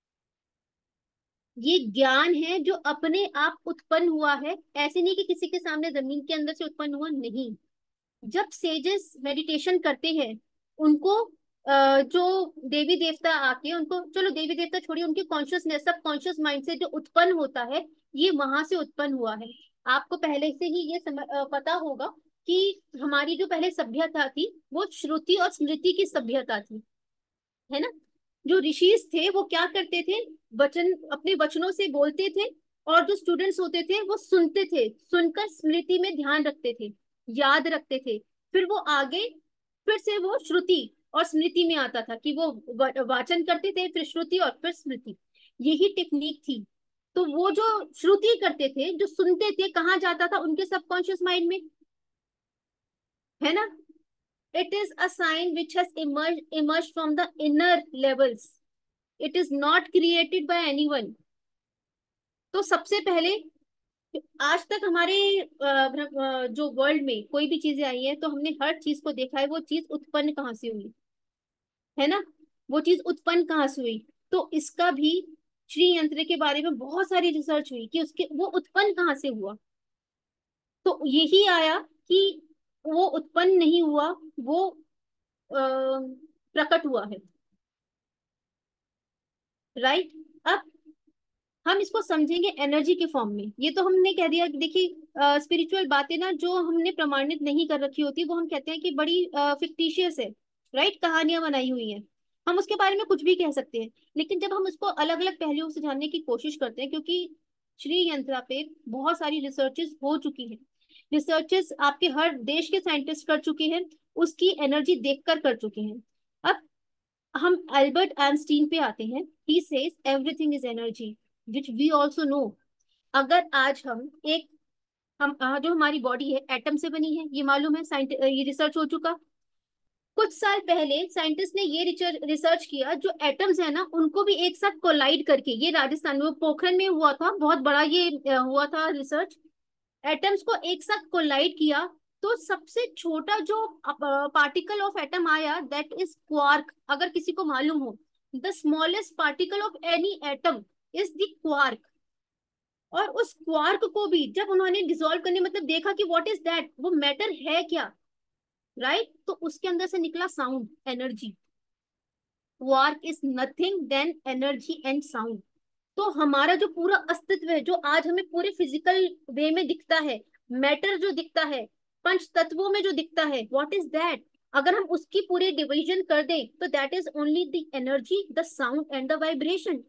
ये ज्ञान है जो अपने आप उत्पन्न हुआ है, ऐसे नहीं कि किसी के सामने जमीन के अंदर से उत्पन्न हुआ, नहीं। जब सेजेस मेडिटेशन करते हैं, उनको जो देवी देवता आके उनको, चलो देवी देवता छोड़िए, उनके कॉन्शियसनेस, सब कॉन्शियस माइंड से जो उत्पन्न होता है, ये वहां से उत्पन्न हुआ है। आपको पहले से ही ये पता होगा कि हमारी जो पहले सभ्यता थी वो श्रुति और स्मृति की सभ्यता थी, है ना। जो ऋषिज थे वो क्या करते थे, वचन अपने वचनों से बोलते थे, और जो स्टूडेंट्स होते थे वो सुनते थे, सुनकर स्मृति में ध्यान रखते थे, याद रखते थे। फिर वो आगे, फिर से वो श्रुति और स्मृति में आता था कि वो वाचन करते थे, फिर श्रुति और फिर स्मृति, यही टेक्निक थी। तो वो जो श्रुति करते थे, जो सुनते थे, कहाँ जाता था, उनके सबकॉन्शियस माइंड में, है ना। It is a sign which has emerged from the inner levels. It is not created by anyone. तो सबसे पहले, आज तक हमारे जो वर्ल्ड में कोई भी चीजें आई है तो हमने हर चीज को देखा है, वो चीज उत्पन्न कहाँ से हुई, है ना। वो चीज उत्पन्न कहाँ से हुई, तो इसका भी श्री यंत्र के बारे में बहुत सारी रिसर्च हुई कि उसके वो उत्पन्न कहाँ से हुआ। तो यही आया कि वो उत्पन्न नहीं हुआ, वो प्रकट हुआ है, राइट। अब हम इसको समझेंगे एनर्जी के फॉर्म में। ये तो हमने कह दिया कि देखिए स्पिरिचुअल बातें ना जो हमने प्रमाणित नहीं कर रखी होती, वो हम कहते हैं कि बड़ी फिक्टिशियस है, राइट, कहानियां बनाई हुई हैं, हम उसके बारे में कुछ भी कह सकते हैं। लेकिन जब हम उसको अलग अलग पहलुओं से जानने की कोशिश करते हैं, क्योंकि श्री यंत्रा पे बहुत सारी रिसर्चेस हो चुकी हैं, रिसर्चेस आपके हर देश के साइंटिस्ट कर चुके हैं, उसकी एनर्जी देखकर कर चुके हैं। अब हम अल्बर्ट आइंस्टीन पे आते हैं। He says everything is energy, which we also know. अगर आज हम जो हमारी बॉडी है एटम से बनी है, ये मालूम है, ये रिसर्च हो चुका। कुछ साल पहले साइंटिस्ट ने ये रिसर्च किया, जो एटम्स है ना उनको भी एक साथ कोलाइड करके, ये राजस्थान में पोखरण में हुआ था, बहुत बड़ा ये हुआ था रिसर्च। एटम्स को एक साथ कोलाइड किया तो सबसे छोटा जो पार्टिकल ऑफ एटम आया, दैट इज क्वार्क। अगर किसी को मालूम हो, the smallest particle of any atom is the quark. और उस क्वार्क को भी जब उन्होंने डिसॉल्व करने मतलब देखा कि व्हाट इज दैट, वो मैटर है क्या, राइट, तो उसके अंदर से निकला sound, energy. Quark is nothing then energy and sound. तो हमारा जो पूरा अस्तित्व है, जो आज हमें पूरे फिजिकल वे में दिखता है, मैटर जो दिखता है, पंच तत्वों में जो दिखता है, व्हाट इज दैट, अगर हम उसकी पूरी डिवीजन कर दें तो that is only the energy, the sound and the vibration.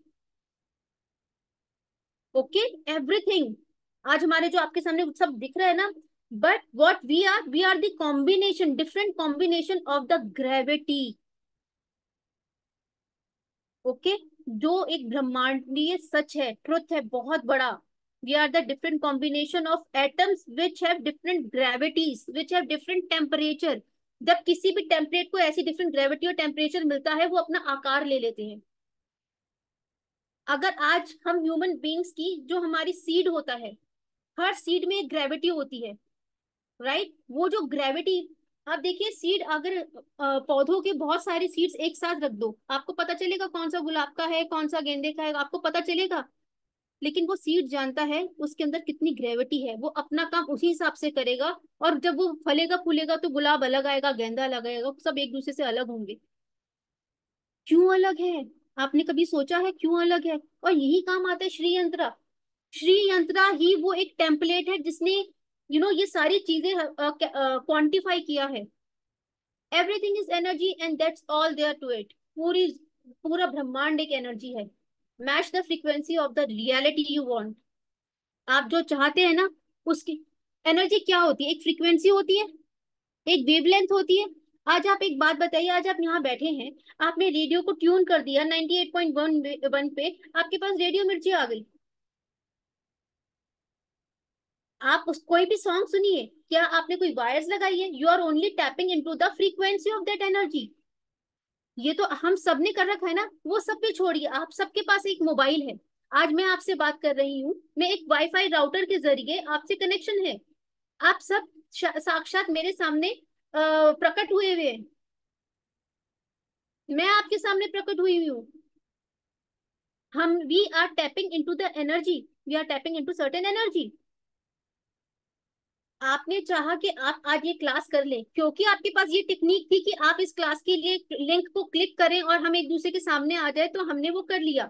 Okay, everything आज हमारे जो आपके सामने सब दिख रहा है ना, but what we are the combination, different combination of the gravity. Okay, जो एक ब्रह्मांडीय सच है, ट्रुथ है बहुत बड़ा। We are the different combination of atoms which have different gravities, which have different temperature. जब किसी भी टेम्परेट को ऐसी डिफरेंट ग्रेविटी और टेम्परेचर मिलता है, वो अपना आकार ले लेते हैं। अगर आज हम ह्यूमन बींग्स की, जो हमारी सीड होता है, हर सीड में एक ग्रेविटी होती है, राइट, वो जो ग्रेविटी, आप देखिए सीड अगर पौधों के बहुत सारे सीड्स एक साथ रख दो, आपको पता चलेगा कौन सा गुलाब का है, कौन सा गेंदे का है, आपको पता चलेगा। लेकिन वो सीड जानता है उसके अंदर कितनी ग्रेविटी है, वो अपना काम उसी हिसाब से करेगा। और जब वो फलेगा फूलेगा तो गुलाब अलग आएगा, गेंदा अलग आएगा, सब एक दूसरे से अलग होंगे। क्यों अलग है, आपने कभी सोचा है क्यों अलग है? और यही काम आता है श्री यंत्र। श्री यंत्रा ही वो एक टेम्पलेट है जिसने ये सारी चीजें क्वांटिफाई किया है। Everything is energy and that's all there to it. पूरा ब्रह्मांड एक एनर्जी है। Match the frequency of the reality you want. आप जो चाहते हैं ना, उसकी एनर्जी क्या होती है? एक फ्रीक्वेंसी होती है, एक वेवलेंथ होती है। आज आप एक बात बताइए, आज आप यहाँ बैठे हैं, आपने रेडियो को ट्यून कर दिया 98.1 पे, आपके पास रेडियो मिर्ची आ गई। आप उस कोई भी सॉन्ग सुनिए, क्या आपने कोई वायर्स लगाई है? You are only tapping into the frequency of that energy. ये तो हम सब ने कर रखा है ना, वो सब भी छोड़िए, आप सबके पास एक मोबाइल है। आज मैं आपसे बात कर रही हूँ, मैं एक वाईफाई राउटर के जरिए आपसे कनेक्शन है। आप सब साक्षात मेरे सामने प्रकट हुए हुए हैं, मैं आपके सामने प्रकट हुई हुई हूँ। हम we are tapping into the energy, we are tapping into certain energy. आपने चाहा कि आप आज ये क्लास कर लें, क्योंकि आपके पास ये टेक्निक थी कि आप इस क्लास के लिए लिंक को क्लिक करें और हम एक दूसरे के सामने आ जाए, तो हमने वो कर लिया।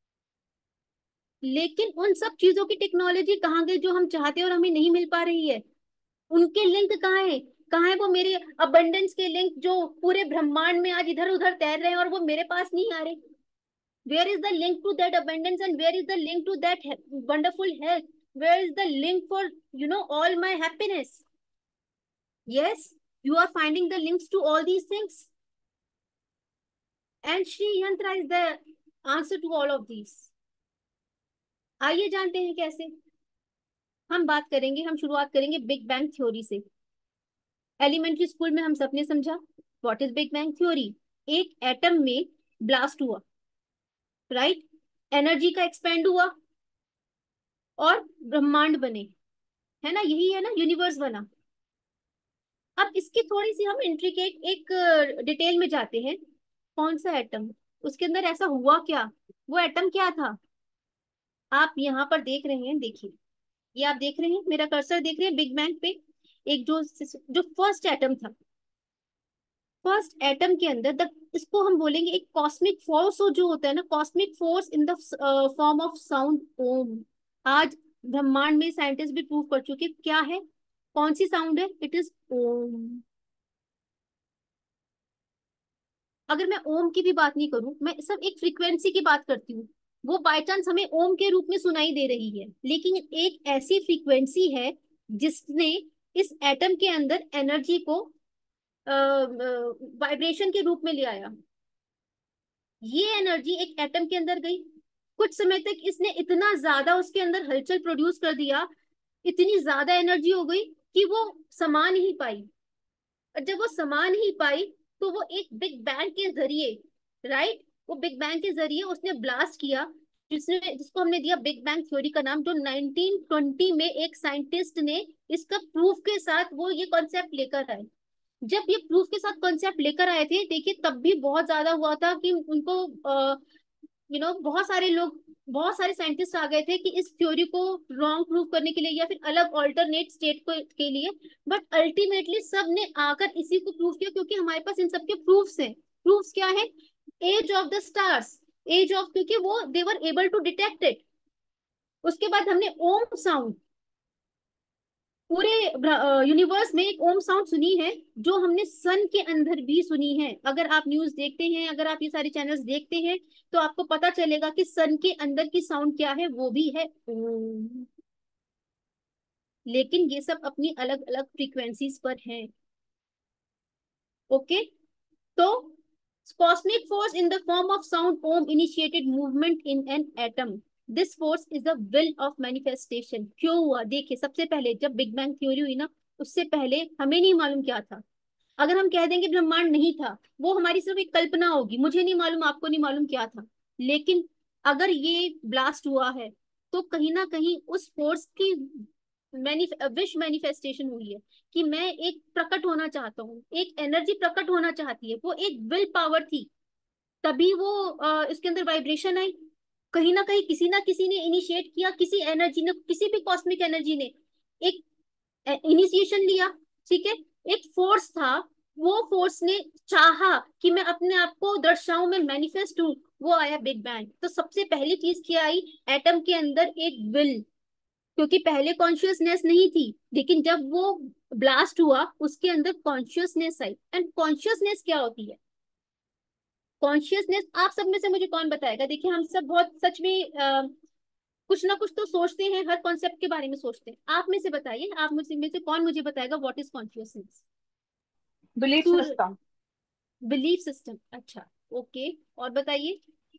लेकिन उन सब चीजों की टेक्नोलॉजी कहाँ गई जो हम चाहते हैं और हमें नहीं मिल पा रही है? उनके लिंक कहाँ है? कहाँ है वो मेरे अबंडेंस के लिंक जो पूरे ब्रह्मांड में आज इधर उधर तैर रहे हैं और वो मेरे पास नहीं आ रहे? Where is the link to that abundance and where is the link to that wonderful health? Where is the link for all my happiness? Yes, you are finding the links to all these things, and Shri Yantra is the answer to all of these. आइए जानते हैं कैसे। हम बात करेंगे, हम शुरुआत करेंगे बिग बैंग थ्योरी से। एलिमेंट्री स्कूल में हम सबने समझा what is big bang theory. एक एटम में ब्लास्ट हुआ, राइट, एनर्जी का एक्सपेंड हुआ और ब्रह्मांड बने, है ना, यही है ना, यूनिवर्स बना। अब इसकी थोड़ी सी हम इंट्रिकेट एक डिटेल में जाते हैं। कौन सा एटम, उसके अंदर ऐसा हुआ क्या, वो एटम क्या था? आप यहाँ पर देख रहे हैं, देखिए, ये आप देख रहे हैं, मेरा कर्सर देख रहे हैं बिग बैंग पे। एक जो जो फर्स्ट एटम था, फर्स्ट एटम के अंदर इसको हम बोलेंगे एक कॉस्मिक फोर्स जो होता है ना, cosmic force in the form of sound, Om. आज ब्रह्मांड में साइंटिस्ट भी प्रूव कर चुके क्या है, कौन सी साउंड है, इट इज ओम। अगर मैं ओम की भी बात नहीं करूं, मैं सब एक फ्रीक्वेंसी की बात करती हूँ, वो बाय चांस हमें ओम के रूप में सुनाई दे रही है, लेकिन एक ऐसी फ्रीक्वेंसी है जिसने इस एटम के अंदर एनर्जी को वाइब्रेशन के रूप में ले आया। ये एनर्जी एक एटम के अंदर गई, कुछ समय तक इसने इतना ज्यादा उसके अंदर हलचल प्रोड्यूस कर दिया, इतनी ज्यादा एनर्जी हो गई कि वो समा नहीं पाई। और जब वो समा नहीं पाई तो वो एक बिग बैंग के जरिए, राइट, वो बिग बैंग के जरिए उसने ब्लास्ट किया, जिसको हमने दिया बिग बैंग थ्योरी का नाम, जो 1920 में एक साइंटिस्ट ने इसका प्रूफ के साथ वो ये कॉन्सेप्ट लेकर आए। जब ये प्रूफ के साथ कॉन्सेप्ट लेकर आए थे, देखिए तब भी बहुत ज्यादा हुआ था कि उनको बहुत सारे लोग बहुत सारे साइंटिस्ट आ गए थे कि इस थ्योरी को रॉन्ग प्रूव करने के लिए या फिर अलग ऑल्टरनेट स्टेट को के लिए, बट अल्टीमेटली सब ने आकर इसी को प्रूव किया, क्योंकि हमारे पास इन सबके प्रूफ्स हैं। प्रूफ्स क्या है? Age of the stars, age of, क्योंकि वो they were able to detect it. उसके बाद हमने ओम साउंड, पूरे यूनिवर्स में एक ओम साउंड सुनी है, जो हमने सन के अंदर भी सुनी है। अगर आप न्यूज देखते हैं, अगर आप ये सारे चैनल्स देखते हैं, तो आपको पता चलेगा कि सन के अंदर की साउंड क्या है, वो भी है ओम। लेकिन ये सब अपनी अलग अलग फ्रीक्वेंसीज पर हैं। ओके, तो cosmic force in the form of sound om initiated movement in an atom. This force is the will of manifestation. क्यों हुआ? देखिए, सबसे पहले जब बिग बैंग थ्योरी हुई ना, उससे पहले हमें नहीं मालूम क्या था। अगर हम कह देंगे ब्रह्मांड नहीं था, वो हमारी सिर्फ एक कल्पना होगी, मुझे नहीं मालूम, आपको नहीं मालूम क्या था। लेकिन अगर ये ब्लास्ट हुआ है, तो कहीं ना कहीं उस फोर्स की विश मैनिफेस्टेशन हुई है कि मैं एक प्रकट होना चाहता हूँ, एक एनर्जी प्रकट होना चाहती है, वो एक विल पावर थी। तभी वो इसके अंदर वाइब्रेशन आई। कहीं ना किसी ने इनिशिएट किया, किसी एनर्जी ने, किसी भी कॉस्मिक एनर्जी ने एक इनिशिएशन लिया। ठीक है, एक फोर्स था, वो फोर्स ने चाहा कि मैं अपने आप को दर्शाऊं, मैं मैनिफेस्ट हूं, वो आया बिग बैंग। तो सबसे पहली चीज क्या आई? एटम के अंदर एक विल, क्योंकि पहले कॉन्शियसनेस नहीं थी, लेकिन जब वो ब्लास्ट हुआ, उसके अंदर कॉन्शियसनेस आई। एंड कॉन्शियसनेस क्या होती है? कॉन्शियसनेस आप सब में से मुझे कौन बताएगा? देखिए, हम सब बहुत सच में कुछ ना कुछ तो सोचते हैं, हर कॉन्सेप्ट के बारे में सोचते हैं। आप में से बताइए, आप मुझे में से कौन मुझे बताएगा व्हाट इज कॉन्शियसनेस?
बिलीफ
सूर्य,
सिस्टम।
Belief system. अच्छा, ओके, और बताइए।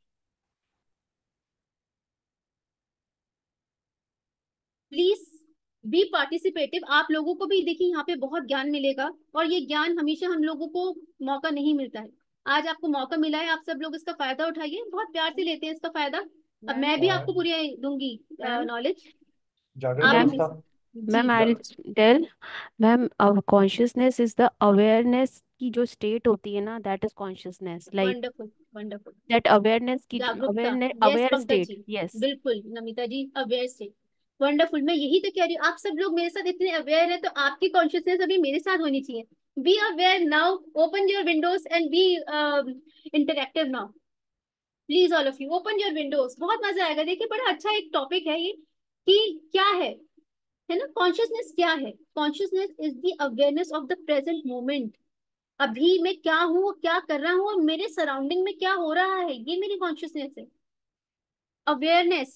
Please be participative. आप लोगों को भी देखिए यहाँ पे बहुत ज्ञान मिलेगा, और ये ज्ञान हमेशा हम लोगों को मौका नहीं मिलता है। आज आपको मौका मिला है, आप सब लोग इसका फायदा उठाइए, बहुत प्यार से लेते हैं इसका फायदा। अब मैं भी आपको पूरी दूंगी
मैम,
नॉलेज।
जागृत
आप
मैम
भी।
अवस्था।
जी
मैम
जी।
I tell ma'am, consciousness is the awareness की जो स्टेट होती है ना, that is consciousness, like
wonderful wonderful.
That awareness की
जागरूकता,
awareness,
yes
aware
Pankaj
state,
जी,
यस।
बिल्कुल नमिता जी, अवेयर से। वंडरफुल, मैं यही तो कह रही हूँ, आप सब लोग मेरे साथ इतने अवेयर है, तो आपकी कॉन्शियसनेस अभी मेरे साथ होनी चाहिए। Be aware now, open your windows and be interactive now. Please all of you open your windows, बहुत मजा आएगा। देखिए, बड़ा अच्छा एक टॉपिक है ये, कि क्या है ना? कॉन्शियसनेस क्या है? Consciousness is the awareness of the present moment. अभी मैं क्या हूँ, क्या कर रहा हूँ, और मेरे सराउंडिंग में क्या हो रहा है, ये मेरी कॉन्शियसनेस है। अवेयरनेस।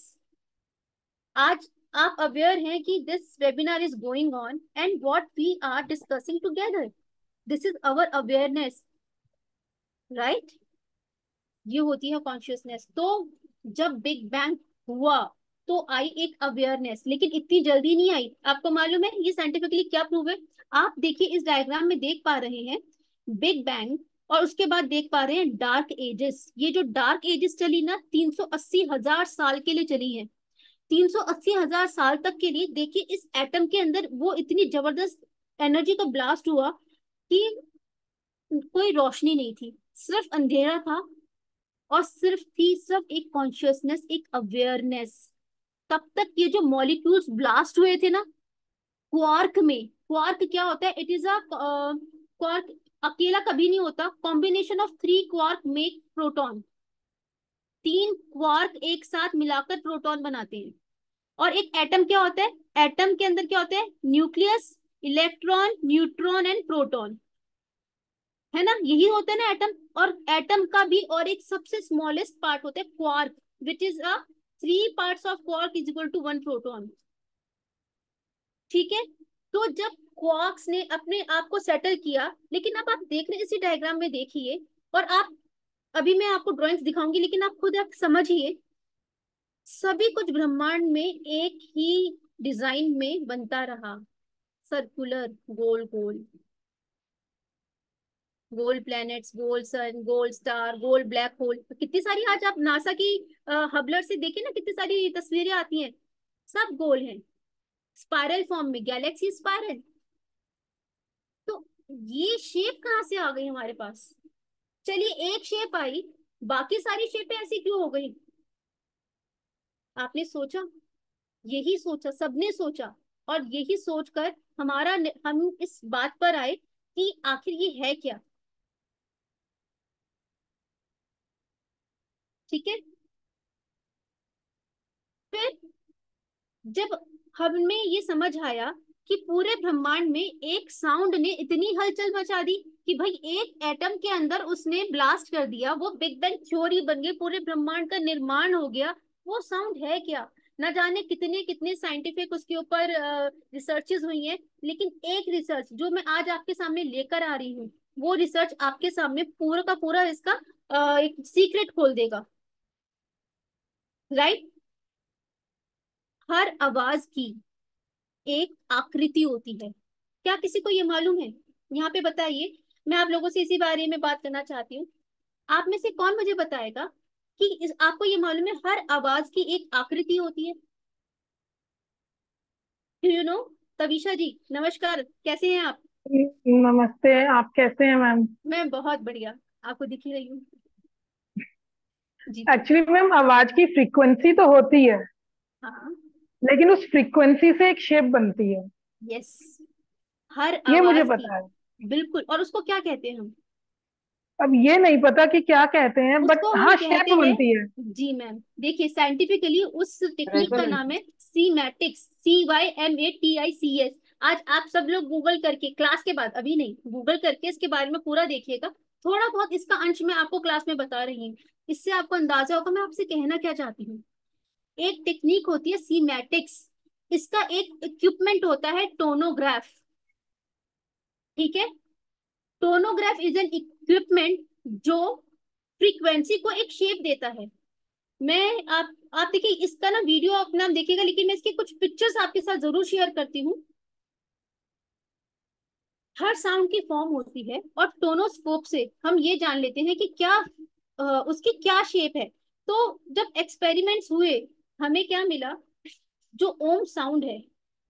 आज आप अवेयर हैं कि this webinar is going on and what we are discussing together, this is our awareness, right? ये होती है कॉन्शियसनेस। तो जब बिग बैंग हुआ, तो आई एक अवेयरनेस, लेकिन इतनी जल्दी नहीं आई। आपको मालूम है ये साइंटिफिकली क्या प्रूव है? आप देखिए, इस डायग्राम में देख पा रहे हैं बिग बैंग, और उसके बाद देख पा रहे हैं डार्क एजेस। ये जो डार्क एजेस चली ना, 380,000 साल के लिए चली है। 380,000 साल तक के लिए देखिए, इस एटम के अंदर वो इतनी जबरदस्त एनर्जी का ब्लास्ट हुआ कि कोई रोशनी नहीं थी, सिर्फ अंधेरा था, और सिर्फ एक कॉन्शियसनेस, एक अवेयरनेस। तब तक ये जो मॉलिक्यूल्स ब्लास्ट हुए थे ना, क्वार्क में, क्वार्क क्या होता है? इट इज अ क्वार्क अकेला कभी नहीं होता, combination of 3 quark make proton. 3 quark एक साथ मिलाकर प्रोटॉन बनाते हैं। और एक एटम क्या होता है? एटम के अंदर क्या होता है? Nucleus, electron, neutron and proton, है ना? यही होता है ना एटम। और एटम का भी और एक सबसे स्मॉलेस्ट पार्ट होता है quark, which is a 3 parts of quark is equal to 1 proton. ठीक है, तो जब क्वार्क्स ने अपने आप को सेटल किया, लेकिन अब आप देख रहे हैं, इसी डायग्राम में देखिए, और आप, अभी मैं आपको ड्राइंग्स दिखाऊंगी, लेकिन आप खुद आप समझिए, सभी कुछ ब्रह्मांड में एक ही डिजाइन में बनता रहा, सर्कुलर, गोल गोल, gold planets, gold sun, gold star, gold black hole. कितनी सारी, आज आप नासा की हबलर से देखिए ना, कितनी सारी तस्वीरें आती हैं, सब गोल हैं, स्पाइरल फॉर्म में, गैलेक्सी स्पाइरल। तो ये शेप कहाँ से आ गई हमारे पास? चलिए, एक शेप आई, बाकी सारी शेपें ऐसी क्यों हो गई? आपने सोचा, यही सोचा, सबने सोचा, और यही सोचकर हम इस बात पर आए कि आखिर ये है क्या। ठीक है। फिर जब हमें ये समझ आया कि पूरे ब्रह्मांड में एक साउंड ने इतनी हलचल मचा दी कि भाई एक एटम के अंदर उसने ब्लास्ट कर दिया, वो बिग बैंग थ्योरी बन गई, पूरे ब्रह्मांड का निर्माण हो गया। वो साउंड है क्या? न जाने कितने कितने साइंटिफिक उसके ऊपर रिसर्चेस हुई हैं, लेकिन एक रिसर्च जो मैं आज आपके सामने लेकर आ रही हूँ, वो रिसर्च आपके सामने पूरा का पूरा इसका एक सीक्रेट खोल देगा। राइट। हर आवाज की एक आकृति होती है। क्या किसी को ये मालूम है? यहाँ पे बताइए। मैं आप लोगों से इसी बारे में बात करना चाहती हूँ। आप में से कौन मुझे बताएगा कि आपको ये मालूम है हर आवाज की एक आकृति होती है? You no. तविशा जी नमस्कार, कैसे हैं आप?
नमस्ते, आप कैसे हैं मैम?
मैं बहुत बढ़िया, आपको दिख ही रही हूँ। जी।
एक्चुअली मैम, आवाज की फ्रीक्वेंसी तो होती है,
हाँ।
लेकिन उस फ्रीक्वेंसी से एक शेप बनती है।
यस। हर
ये मुझे
आवाज की।
पता है।
बिल्कुल। और उसको क्या कहते हैं हम?
अब ये नहीं पता कि क्या कहते हैं, बट
उसको हम
हाँ,
कहते
शेप
हैं।
बनती है।
जी मैम, देखिए साइंटिफिकली उस टेक्निक का नाम है सीमैटिक्स, CYMATICS। आज आप सब लोग गूगल करके क्लास के बाद, अभी नहीं, गूगल करके इसके बारे में पूरा देखिएगा। थोड़ा बहुत इसका अंश मैं आपको क्लास में बता रही हूँ, इससे आपको अंदाजा होगा मैं आपसे कहना क्या चाहती हूँ। एक टेक्निक होती है सीमैटिक्स, इसका एक इक्विपमेंट होता है टोनोग्राफ। ठीक है। टोनोग्राफ इज एन इक्विपमेंट जो फ्रीक्वेंसी को एक शेप देता है। मैं आप देखिए, इसका ना वीडियो अपना देखिएगा, लेकिन मैं इसकी कुछ पिक्चर्स आपके साथ जरूर शेयर करती हूँ। हर साउंड की फॉर्म होती है और टोनोस्कोप से हम ये जान लेते हैं कि क्या उसकी क्या शेप है। तो जब एक्सपेरिमेंट्स हुए, हमें क्या मिला? जो ओम साउंड है,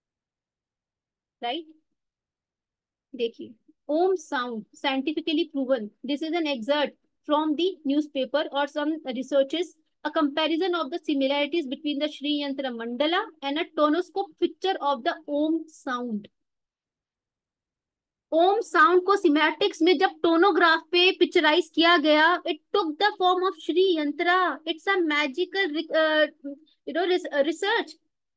राइट, देखिए, Om sound scientifically proven, this is an excerpt from the newspaper or some researches, a comparison of the similarities between the Sri Yantra Mandala and a tonoscope picture of the Om sound. Om sound को cymatics में जब tonograph पे picturise किया गया, it took the form of Shri Yantra. It's a magical research.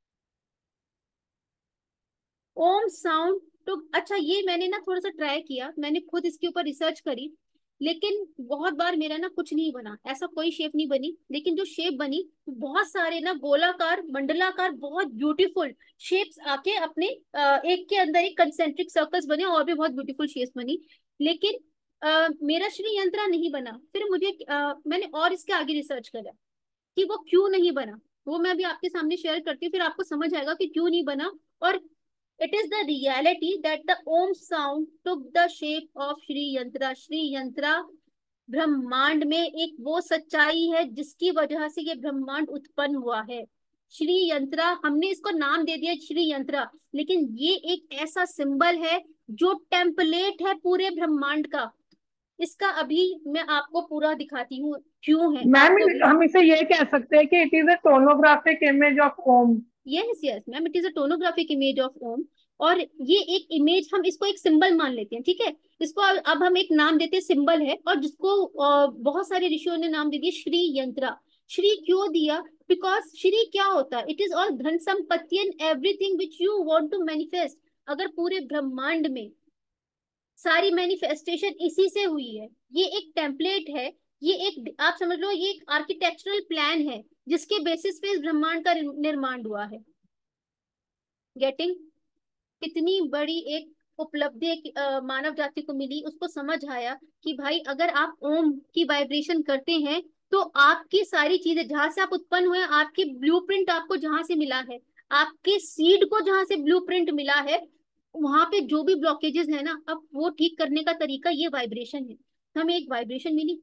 Om sound तो अच्छा, ये मैंने ना थोड़ा सा ट्राई किया, मैंने खुद इसके ऊपर रिसर्च करी, लेकिन बहुत बार मेरा ना कुछ नहीं बना, ऐसा कोई शेप नहीं बनी। लेकिन जो शेप बनी, बहुत सारे ना गोलाकार, मंडलाकार, बहुत ब्यूटीफुल शेप्स आके अपने एक के अंदर एक कंसेंट्रिक सर्कल्स बने, और भी बहुत ब्यूटीफुल शेप्स बनी। लेकिन मेरा श्री यंत्रा नहीं बना। फिर मैंने और इसके आगे रिसर्च करा कि वो क्यों नहीं बना। वो मैं अभी आपके सामने शेयर करती हूँ, फिर आपको समझ आएगा कि क्यों नहीं बना। और it is the reality that the Om sound took the shape of Shri Yantra. Shri यंत्रा ब्रह्मांड में एक वो सच्चाई है जिसकी वजह से ये ब्रह्मांड उत्पन्न हुआ है। श्री यंत्रा, हमने इसको नाम दे दिया श्री यंत्रा, लेकिन ये एक ऐसा सिंबल है जो टेम्पलेट है पूरे ब्रह्मांड का। इसका अभी मैं आपको पूरा दिखाती हूँ क्यों है।
मैम,
आपको भी
हम इसे ये कह सकते हैं कि it is a tonographic image of Om.
Yes yes ma'am, it is a tonographic image of Om. और ये एक इमेज, हम इसको एक सिंबल मान लेते हैं, ठीक है। इसको अब हम एक नाम देते हैं, सिंबल है, और जिसको बहुत सारे ऋषियों ने नाम दे दिया श्री यंत्रा। श्री क्यों दिया? बिकॉज श्री क्या होता है? इट इज ऑल धन संपत्ति and everything which you want to manifest. अगर पूरे ब्रह्मांड में सारी मैनिफेस्टेशन इसी से हुई है, ये एक टेम्पलेट है, ये एक, आप समझ लो, ये एक आर्किटेक्चरल प्लान है जिसके बेसिस पे इस ब्रह्मांड का निर्माण हुआ है। गेटिंग? कितनी बड़ी एक उपलब्धि मानव जाति को मिली। उसको समझ आया कि भाई अगर आप ओम की वाइब्रेशन करते हैं तो आपकी सारी चीजें, जहां से आप उत्पन्न हुए, आपकी ब्लूप्रिंट आपको जहां से मिला है, आपके सीड को जहां से ब्लूप्रिंट मिला है, वहां पे जो भी ब्लॉकेजेस है ना, अब वो ठीक करने का तरीका ये वाइब्रेशन है। हमें एक वाइब्रेशन मिली,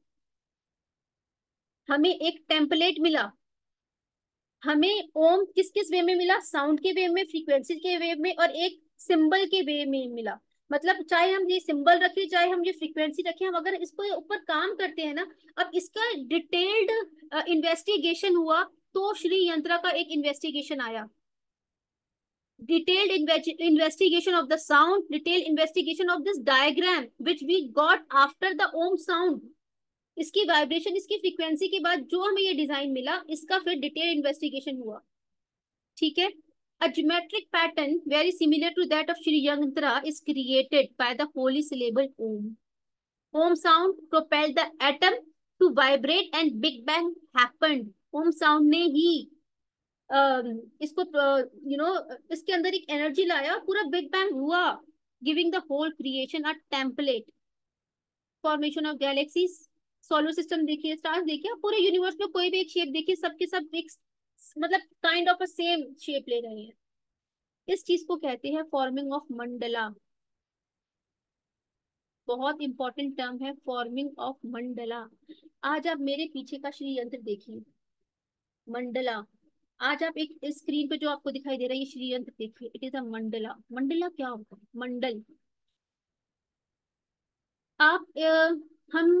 हमें एक टेम्पलेट मिला। हमें ओम किस किस वे में मिला? साउंड के वे में, फ्रीक्वेंसी के वे में, और एक सिंबल के वे में मिला। मतलब चाहे हम ये सिंबल रखें, चाहे हम ये फ्रीक्वेंसी रखें, हम अगर इसको ऊपर काम करते हैं ना, अब इसका डिटेल्ड इन्वेस्टिगेशन हुआ, तो श्री यंत्रा का एक इन्वेस्टिगेशन आया, detailed investigation of the sound, detailed investigation of this diagram which we got after the ohm sound. इसकी वाइब्रेशन, इसकी फ्रीक्वेंसी के बाद जो हमें ये डिजाइन मिला, इसका फिर डिटेल इन्वेस्टिगेशन हुआ, ठीक है। A geometric pattern very similar to that of Sri Yantra is created by the holy syllable Om. Om sound propelled the atom to vibrate and Big Bang happened. Om sound ने ही इसको इसके अंदर एक energy लाया, पूरा big bang हुआ, giving the whole creation a template, formation of galaxies, solar system देखिए, stars देखिए, पूरे यूनिवर्स में कोई भी एक शेप देखिए, सबके सब एक मतलब kind of a same shape ले रहे हैं। इस चीज को कहते हैं फॉर्मिंग ऑफ मंडला। बहुत इंपॉर्टेंट टर्म है फॉर्मिंग ऑफ मंडला। आज आप मेरे पीछे का श्री यंत्र देखिए, मंडला। आज आप एक स्क्रीन पे जो आपको दिखाई दे रहा है, ये श्री यंत्र देखिए, it is a mandala. Mandala क्या होता है? मंडल। आप हम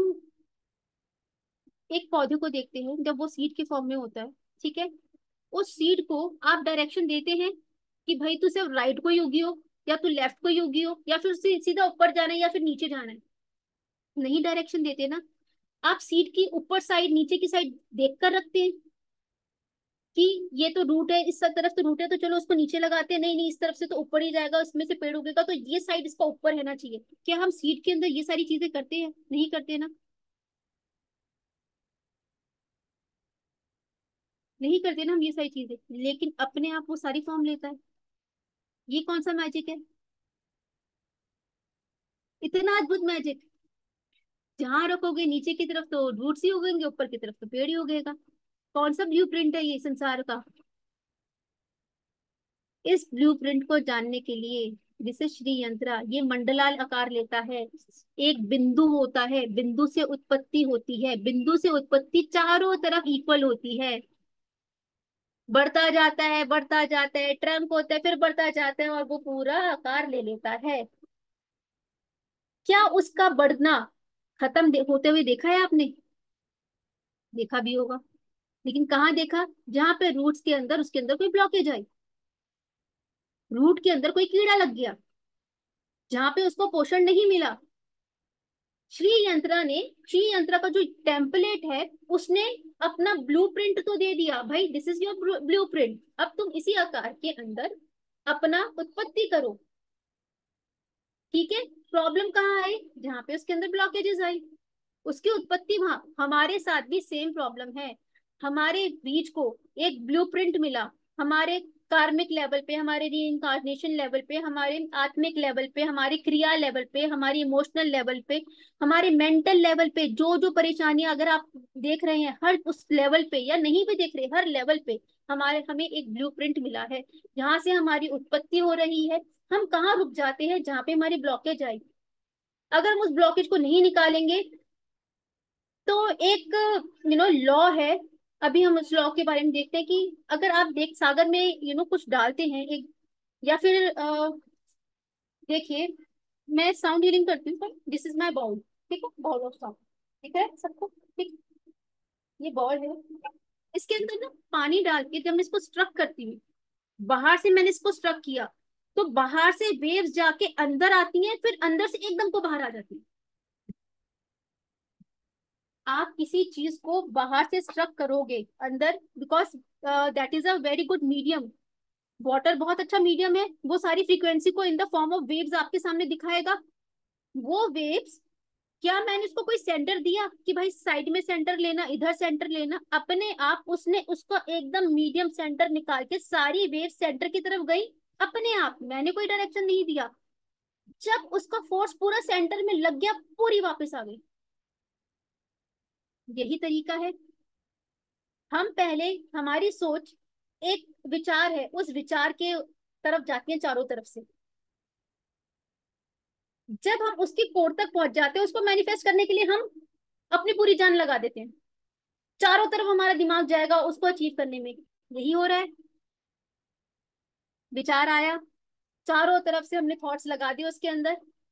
एक पौधे को देखते हैं जब वो सीड के फॉर्म में होता है, ठीक है। उस सीड को आप डायरेक्शन देते हैं कि भाई तू सिर्फ राइट को ही उगी हो, या तू लेफ्ट को ही उगी हो, या फिर सीधा ऊपर जाना है या फिर नीचे जाना है? नहीं डायरेक्शन देते ना। आप सीड की ऊपर साइड, नीचे की साइड देख कर रखते हैं कि ये तो रूट है, इस तरफ तो रूट है, तो चलो उसको नीचे लगाते हैं। नहीं नहीं, इस तरफ से तो ऊपर ही जाएगा, उसमें से पेड़ उगेगा, तो ये साइड इसका ऊपर रहना चाहिए। क्या हम सीड के अंदर ये सारी चीजें करते हैं? नहीं करते ना, नहीं करते ना हम ये सारी चीजें। लेकिन अपने आप वो सारी फॉर्म लेता है। ये कौन सा मैजिक है? इतना अद्भुत मैजिक। जहां रखोगे नीचे की तरफ तो रूट्स ही उगेंगे, ऊपर की तरफ तो पेड़ ही उगेगा। कौन सा ब्लूप्रिंट है ये संसार का? इस ब्लूप्रिंट को जानने के लिए, जिसे श्री यंत्रा, ये मंडलाल आकार लेता है। एक बिंदु होता है, बिंदु से उत्पत्ति होती है, बिंदु से उत्पत्ति चारों तरफ इक्वल होती है, बढ़ता जाता है, बढ़ता जाता है, ट्रंक होता है, फिर बढ़ता जाता है, और वो पूरा आकार ले लेता है। क्या उसका बढ़ना खत्म होते हुए देखा है आपने? देखा भी होगा, लेकिन कहाँ देखा? जहां पे रूट्स के अंदर, उसके अंदर कोई ब्लॉकेज आई, रूट के अंदर कोई कीड़ा लग गया, जहां पे उसको पोषण नहीं मिला। श्री यंत्रा ने, श्री यंत्रा का जो टेम्पलेट है, उसने अपना ब्लूप्रिंट तो दे दिया, भाई दिस इज योर ब्लूप्रिंट, अब तुम इसी आकार के अंदर अपना उत्पत्ति करो, ठीक है। प्रॉब्लम कहाँ आई? जहां पे उसके अंदर ब्लॉकेजेस आई, उसकी उत्पत्ति वहां। हमारे साथ भी सेम प्रॉब्लम है। हमारे बीज को एक ब्लूप्रिंट मिला, हमारे कार्मिक लेवल पे, हमारे रीइंकार्नेशन लेवल पे, हमारे आत्मिक लेवल पे, हमारी क्रिया लेवल पे, हमारी इमोशनल लेवल पे, हमारे मेंटल लेवल पे, जो जो परेशानियां अगर आप देख रहे हैं, हर उस लेवल पे, या नहीं भी देख रहे, हर लेवल पे हमें एक ब्लूप्रिंट मिला है, जहां से हमारी उत्पत्ति हो रही है। हम कहाँ रुक जाते हैं? जहां पे हमारी ब्लॉकेज आई। अगर हम उस ब्लॉकेज को नहीं निकालेंगे, तो एक लॉ है, अभी हम उस लॉ के बारे में देखते हैं कि अगर आप देख सागर में कुछ डालते हैं एक, या फिर देखिए, मैं साउंड हीलिंग करती हूँ, दिस इज माय बाउल, ठीक है, बाउल ऑफ साउंड, ठीक है सबको, ठीक। ये बॉल है, इसके अंदर ना पानी डाल के जब मैं इसको स्ट्रक करती हूँ, बाहर से मैंने इसको स्ट्रक किया, तो बाहर से वेव्स जाके अंदर आती हैं, फिर अंदर से एकदम को बाहर आ जाती है। आप किसी चीज को बाहर से स्ट्रक करोगे अंदर, because that is a very good medium, water बहुत अच्छा मीडियम है, वो सारी फ्रीक्वेंसी को in the form of waves आपके सामने दिखाएगा। वो वेव्स, क्या मैंने उसको कोई सेंटर दिया कि भाई साइड में सेंटर लेना, इधर सेंटर लेना? अपने आप उसने उसको एकदम मीडियम सेंटर निकाल के सारी वेव सेंटर की तरफ गई, अपने आप, मैंने कोई डायरेक्शन नहीं दिया। जब उसका फोर्स पूरा सेंटर में लग गया, पूरी वापस आ गई। यही तरीका है। हम पहले, हमारी सोच एक विचार है, उस विचार के तरफ जाती है चारों तरफ से। जब हम उसकी कोर तक पहुंच जाते हैं, उसको मैनिफेस्ट करने के लिए हम अपनी पूरी जान लगा देते हैं, चारों तरफ हमारा दिमाग जाएगा उसको अचीव करने में। यही हो रहा है। विचार आया, चारों तरफ से हमने थॉट्स लगा दिए उसके अंदर,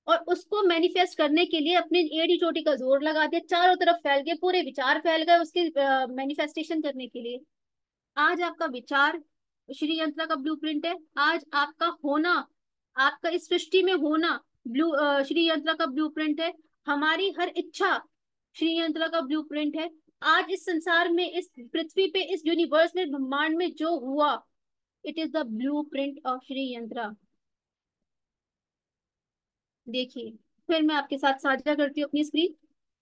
और उसको मैनिफेस्ट करने के लिए अपने एड़ी चोटी का जोर लगा दिया, चारों तरफ फैल गए, पूरे विचार फैल गए उसके मैनिफेस्टेशन करने के लिए। आज आपका विचार श्री यंत्र का ब्लूप्रिंट है, आज आपका होना, आपका इस सृष्टि में होना श्री यंत्र का ब्लूप्रिंट है, हमारी हर इच्छा श्री यंत्र का ब्लूप्रिंट है। आज इस संसार में, इस पृथ्वी पे, इस यूनिवर्स में, ब्रह्मांड में जो हुआ, it is the blueprint of Shri Yantra. देखिए, फिर मैं आपके साथ साझा करती हूँ अपनी स्क्रीन।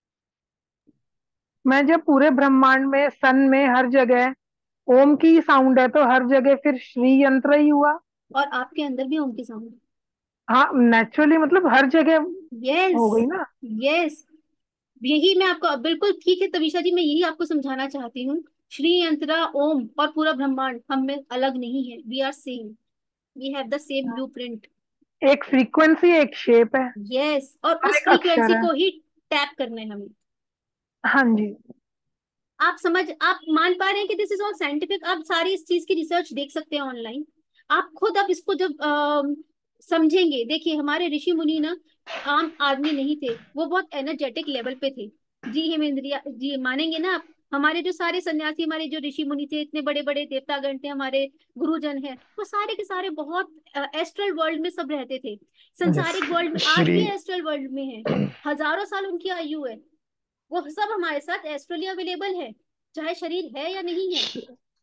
मैं जब पूरे ब्रह्मांड में, सन में, हर जगह ओम की साउंड है, तो हर जगह फिर श्री यंत्र ही हुआ।
और आपके अंदर भी ओम की साउंड।
हाँ, नेचुरली, मतलब हर जगह हो
यस
गई ना।
यस, यही मैं आपको, बिल्कुल ठीक है तविषा जी, मैं यही आपको समझाना चाहती हूँ। श्री यंत्रा, ओम और पूरा ब्रह्मांड हम में अलग नहीं है, we are same, we have the same blueprint.
एक फ्रीक्वेंसी, एक शेप है,
यस, और
और
उस
एक अक्षर
फ्रीक्वेंसी
है।
को ही टैप करना है हमें।
हाँ जी।
आप मान पा रहे हैं कि दिस इज ऑल साइंटिफिक। आप सारी इस चीज की रिसर्च देख सकते हैं ऑनलाइन। आप खुद अब इसको जब समझेंगे, देखिए हमारे ऋषि मुनि ना आम आदमी नहीं थे, वो बहुत एनर्जेटिक लेवल पे थे। जी हेमेंद्रिया जी, मानेंगे ना आप? हमारे जो सारे सन्यासी, हमारे जो ऋषि मुनि थे, इतने बड़े बड़े देवतागण थे, हमारे गुरुजन हैं, वो सारे के सारे बहुत एस्ट्रल वर्ल्ड में सब रहते थे।
यस।
संसारिक वर्ल्ड में आज
श्री
भी एस्ट्रल वर्ल्ड में है, हजारों साल उनकी आयु है। वो सब हमारे साथ एस्ट्रली अवेलेबल है, चाहे शरीर है या नहीं है।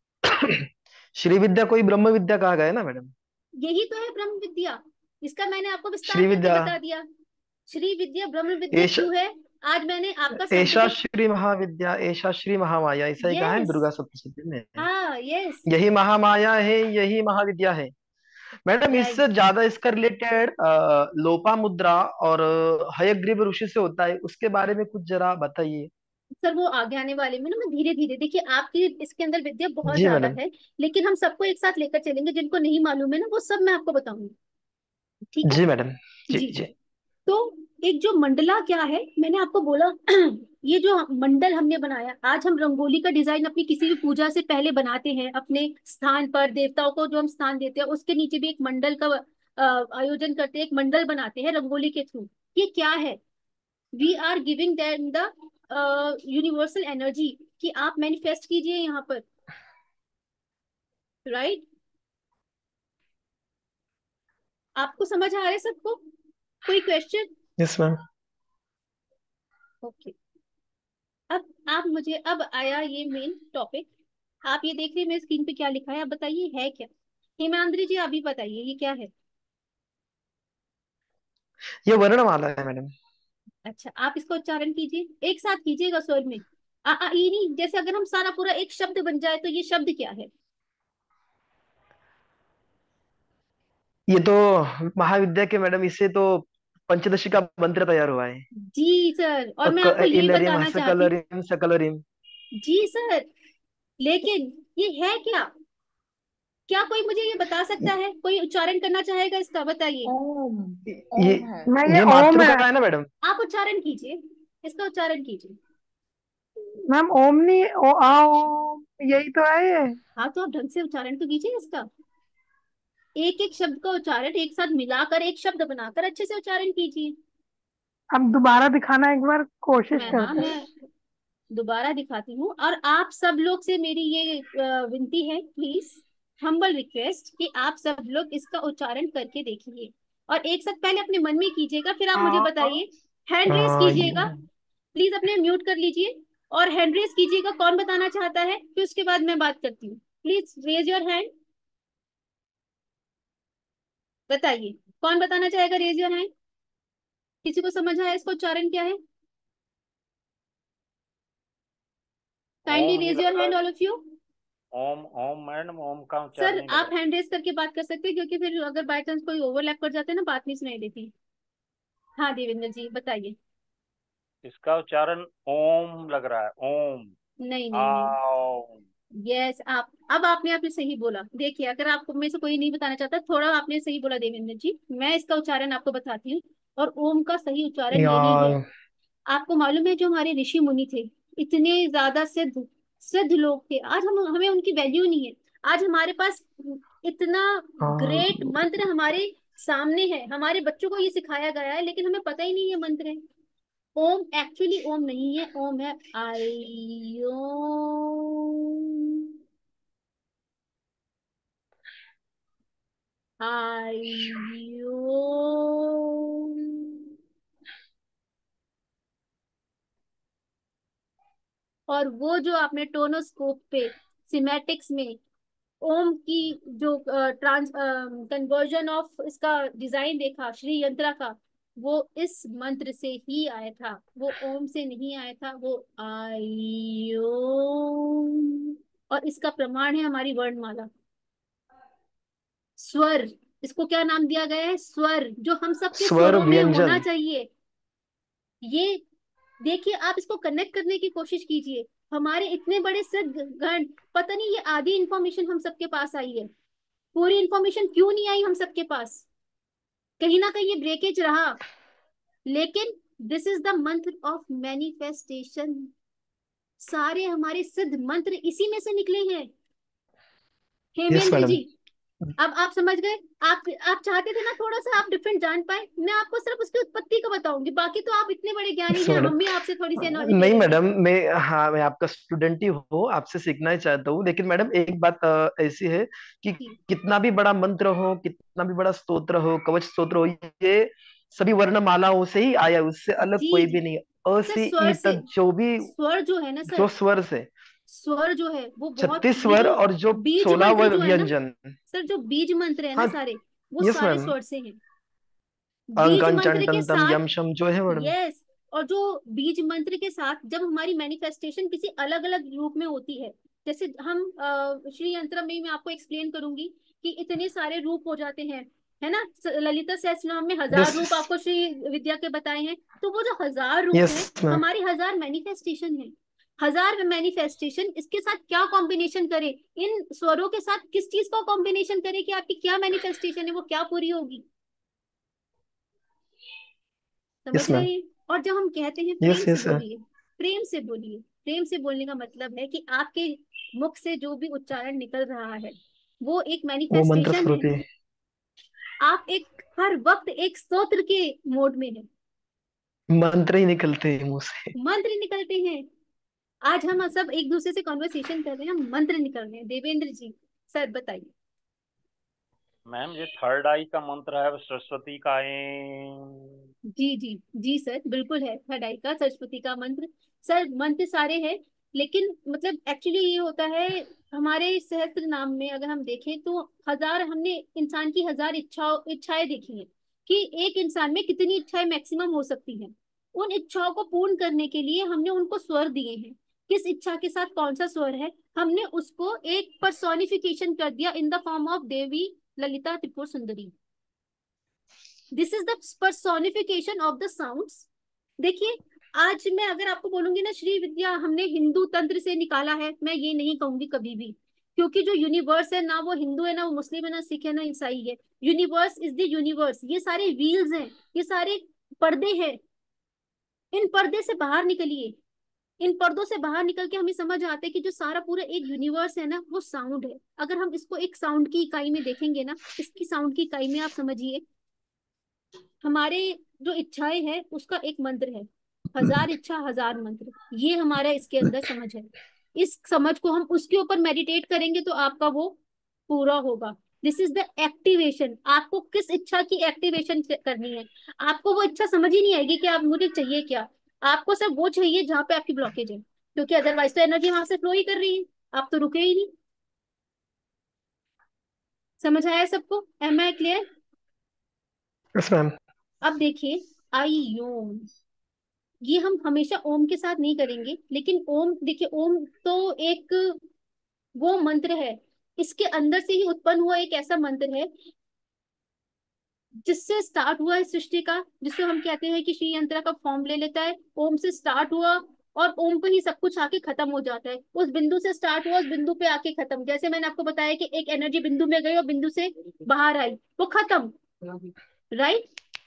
श्री विद्या कोई ब्रह्म विद्या कहा गया है ना मैडम?
यही तो है ब्रह्म विद्या, इसका मैंने आपको विस्तार
श्री
करके
विद्या,
बता दिया। श्री विद्या ब्रह्म विद्या
एश
क्यों है, आज मैंने आपका
ऐशा
साइंटिफिक।
श्री महाविद्या, ऐशा श्री महामाया, ऐसा ही कहा है
यस,
दुर्गा सप्तशती में।
हाँ, यस,
यही महामाया है, यही महाविद्या है। मैडम इससे
राइट।
ज्यादा इसका रिलेटेड लोपा मुद्रा और हयग्रीव ऋषि से होता है, उसके बारे में कुछ जरा बताइए।
सर वो आगे आने वाले में ना, मैं धीरे धीरे, देखिए आपकी इसके अंदर विद्या बहुत
जी
ज्यादा
मैडम।
है, लेकिन हम सबको एक साथ लेकर चलेंगे। जिनको नहीं मालूम है ना, वो सब मैं आपको बताऊंगी, ठीक है?
जी मैडम। जी
जी।
जी।
तो एक जो मंडला क्या है, मैंने आपको बोला ये जो मंडल हमने बनाया, आज हम रंगोली का डिजाइन अपनी किसी भी पूजा से पहले बनाते हैं, अपने स्थान पर देवताओं को जो हम स्थान देते हैं उसके नीचे भी एक मंडल का आयोजन करते हैं, एक मंडल बनाते हैं रंगोली के थ्रू। ये क्या है? We are giving them the universal energy कि आप मैनिफेस्ट कीजिए यहाँ पर, राइट? आपको समझ आ रहा है सबको? कोई क्वेश्चन?
Yes ma'am.
ओके, अब आया ये मेन टॉपिक। आप ये देख रहे हैं मेरे स्क्रीन पे क्या लिखा है, आप बताइए है क्या? हेमांद्री जी, आप भी बताइए ये क्या है?
ये वर्णमाला है मैडम।
अच्छा, आप इसका उच्चारण कीजिए, एक साथ कीजिएगा स्वर में। आ आ ई नहीं, जैसे अगर हम सारा पूरा एक शब्द बन जाए तो ये शब्द क्या है?
ये तो महाविद्या के मैडम, इससे तो पंचदशी का मंत्र तैयार हुआ है।
जी सर, और मैं आपको यही
इलरिम
बताना चाहती हूँ।
हसकलरिम सकलरिम।
जी सर, लेकिन ये है क्या? क्या कोई मुझे ये बता सकता है? कोई उच्चारण करना चाहेगा इसका? बताइए।
ओम।
ये
ओम है।
मैं, ये
ये
ओम
मातृ
है।
का है ना मैडम?
आप उच्चारण कीजिए, इसका उच्चारण कीजिए।
मैम, ओम नहीं, ओम, यही तो है ये।
हाँ, तो आप ढंग से उच्चारण तो कीजिए इसका। एक एक शब्द का उच्चारण एक साथ मिलाकर एक शब्द बनाकर अच्छे से उच्चारण कीजिए।
अब दोबारा दिखाना, एक बार कोशिश
हाँ,
करते हैं।
मैं दोबारा दिखाती हूँ, और आप सब लोग से मेरी ये विनती है, प्लीज, हम्बल रिक्वेस्ट, कि आप सब लोग इसका उच्चारण करके देखिए, और एक साथ पहले अपने मन में कीजिएगा, फिर आप मुझे बताइए। हैंड रेस कीजिएगा, प्लीज अपने म्यूट कर लीजिए और हैंड रेस कीजिएगा, कौन बताना चाहता है, फिर उसके बाद मैं बात करती हूँ। प्लीज रेज योर हैंड, बताइए कौन बताना चाहेगा, रेज योर हैंड। किसी को समझ आया इसका उच्चारण क्या है? काइंडली
ओम ही
रेज
लग
योर
रहा
हैंड
है।
All of you.
Om Om madam, Om का उच्चारण
सर
नहीं लग
आप
रहा।
हैंड रेस करके बात कर सकते हैं, क्योंकि फिर अगर बाय चांस कोई ओवरलैप कर जाते हैं ना, बात नहीं सुनाई देती। हाँ देवेंद्र जी बताइए।
इसका उच्चारण ओम लग रहा है, ओम।
नहीं नहीं नहीं,
आओ।
यस, आप अब आपने सही बोला। देखिए, अगर आपको में से कोई नहीं बताना चाहता, थोड़ा आपने सही बोला देवेंद्र जी, मैं इसका उच्चारण आपको बताती हूँ। और ओम का सही उच्चारण यही है।
यार।
आपको मालूम है, जो हमारे ऋषि मुनि थे, इतने ज्यादा सिद्ध सिद्ध लोग थे, आज हम हमें उनकी वैल्यू नहीं है। आज हमारे पास इतना ग्रेट
हाँ।
मंत्र हमारे सामने है, हमारे बच्चों को ये सिखाया गया है, लेकिन हमें पता ही नहीं ये मंत्र है। ओम एक्चुअली ओम नहीं है, ओम है आई ओम, आई ओम। और वो जो आपने टोनोस्कोप पे सिमेटिक्स में ओम की जो ट्रांस कन्वर्जन ऑफ इसका डिजाइन देखा श्री यंत्रा का, वो इस मंत्र से ही आया था, वो ओम से नहीं आया था, वो आई ओम। और इसका प्रमाण है हमारी वर्णमाला, स्वर। इसको क्या नाम दिया गया है? स्वर, जो हम सबके
स्वर
स्वरों में होना
व्यंजन।
चाहिए। ये देखिए, आप इसको कनेक्ट करने की कोशिश कीजिए। हमारे इतने बड़े सिद्ध गण, पता नहीं ये आधी इंफॉर्मेशन हम सबके पास आई है, पूरी इंफॉर्मेशन क्यों नहीं आई हम सबके पास? कहीं ना कहीं ये ब्रेकेज रहा। लेकिन this is the mantra of manifestation. सारे हमारे सिद्ध मंत्र इसी में से निकले हैं।
Yes
Hemendra
madam.
जी, अब आप समझ गए। आप चाहते थे ना थोड़ा सा आप डिफरेंट जान पाए, मैं आपको सिर्फ उसकी उत्पत्ति का बताऊंगी, बाकी तो आप इतने बड़े ज्ञानी
यस
हैं,
मैडम।
हम भी आपसे थोड़ी सी एनर्जी ले
नहीं
लेंगे।
मैडम, मैं आपका स्टूडेंट ही हूँ, आपसे सीखना ही चाहता हूँ, लेकिन मैडम एक बात ऐसी है कि
जी
कितना भी बड़ा मंत्र हो, कितना भी बड़ा स्तोत्र हो, कवच स्तोत्र हो, ये सभी वर्णमालाओं से ही आया, उससे अलग
जी
कोई
जी
भी नहीं। अ
सर,
से
स्वर
ई
से।
तक जो भी,
स्वर जो है ना
जो
सर,
स्वर से
स्वर जो है वो बहुत,
36 स्वर
लेकिन
और जो
बीज
16
मंत्र जो है ना
व्यंजन।
सर, जो बीज मंत्र है ना
हाँ।
सारे, वो
यस
सारे
मैम।
स्वर से हैं।
अंक
बीज
अंचन
मंत्र के
तंतम
साथ,
यम शम जो है मैडम।
यस, और जो बीज मंत्र के साथ जब हमारी मैनिफेस्टेशन किसी अलग अलग रूप में होती है, जैसे हम श्री यंत्र में मैं आपको एक्सप्लेन करूंगी कि इतने सारे रूप हो जाते हैं, है ना। ललिता सहस्त्रनाम में 1000
यस।
रूप आपको श्री विद्या के बताए हैं, तो वो जो 1000 रूप
यस
है,
मैम।
हमारी 1000 मैनिफेस्टेशन है। 1000 मैनिफेस्टेशन, इसके साथ क्या कॉम्बिनेशन करें, इन स्वरों के साथ किस चीज का कॉम्बिनेशन करें कि आपकी क्या मैनिफेस्टेशन है वो क्या पूरी होगी, समझ
यस
रहे
मैम।
हैं। और जब हम कहते हैं प्रेम
यस
से
यस।
बोलिए, प्रेम से बोलिए, प्रेम से बोलने का मतलब है कि आपके मुख से जो भी उच्चारण निकल रहा है वो एक
वो मंत्र
मैनिफेस्टेशन है।
स्वरूप ही।
आप एक हर वक्त एक स्तोत्र के मोड में है,
मंत्र ही निकलते हैं मुंह से।
मंत्र निकलते हैं। आज हम सब एक दूसरे से कॉन्वर्सेशन कर रहे हैं, मंत्र निकल रहे हैं। देवेंद्र जी, सर बताइए।
मैम ये थर्ड आई का मंत्र है सरस्वती का ऐं।
जी जी जी सर, बिल्कुल है थर्ड का सरस्वती का मंत्र। सर मंत्र सारे हैं, लेकिन मतलब एक्चुअली ये होता है, हमारे सहस्त्र नाम में अगर हम देखें तो 1000, हमने इंसान की 1000 इच्छाएं देखी हैं कि एक इंसान में कितनी इच्छाएं मैक्सिमम हो सकती हैं। उन इच्छाओं को पूर्ण करने के लिए हमने उनको स्वर दिए हैं, किस इच्छा के साथ कौन सा स्वर है, हमने उसको एक पर्सोनिफिकेशन कर दिया in the form of Devi Lalita Tripura Sundari. This is the personification of the sounds. देखिए, आज मैं अगर आपको बोलूंगी ना श्री विद्या हमने हिंदू तंत्र से निकाला है, मैं ये नहीं कहूंगी कभी भी, क्योंकि जो यूनिवर्स है ना वो हिंदू है, ना वो मुस्लिम है, ना सिख है, ना ईसाई है। यूनिवर्स इज द यूनिवर्स, ये सारे व्हील्स हैं, ये सारे पर्दे हैं। इन पर्दे से बाहर निकलिए, इन पर्दों से बाहर निकल के हमें समझ आता है कि जो सारा पूरा एक यूनिवर्स है ना वो साउंड है। अगर हम इसको एक साउंड की इकाई में देखेंगे ना, इसकी साउंड की इकाई में आप समझिए, हमारे जो इच्छाएं हैं उसका एक मंत्र है, 1000 इच्छा 1000 मंत्र, ये हमारा इसके अंदर समझ है। इस समझ को हम उसके ऊपर मेडिटेट करेंगे तो आपका वो पूरा होगा। This is the activation. आपको किस इच्छा की एक्टिवेशन करनी है, आपको वो इच्छा समझ ही नहीं आएगी कि आप मुझे चाहिए क्या। आपको सिर्फ वो चाहिए जहां पे आपकी ब्लॉकेज है, क्योंकि अदरवाइज तो एनर्जी वहां से फ्लो ही कर रही है, आप तो रुके ही नहीं। समझ आया सबको? Am I clear?
Yes ma'am.
अब देखिए, आई ओम, ये हम हमेशा ओम के साथ नहीं करेंगे, लेकिन ओम देखिए, ओम तो एक वो मंत्र है, इसके अंदर से ही उत्पन्न हुआ एक ऐसा मंत्र है जिससे स्टार्ट हुआ है सृष्टि का, जिससे हम कहते हैं कि श्री यंत्र का फॉर्म ले लेता है। ओम से स्टार्ट हुआ और ओम पे ही सब कुछ आके खत्म हो जाता है। उस बिंदु से स्टार्ट हुआ, उस बिंदु पे आके खत्म। जैसे मैंने आपको बताया कि एक एनर्जी बिंदु में गई और बिंदु से बाहर आई, वो खत्म, राइट।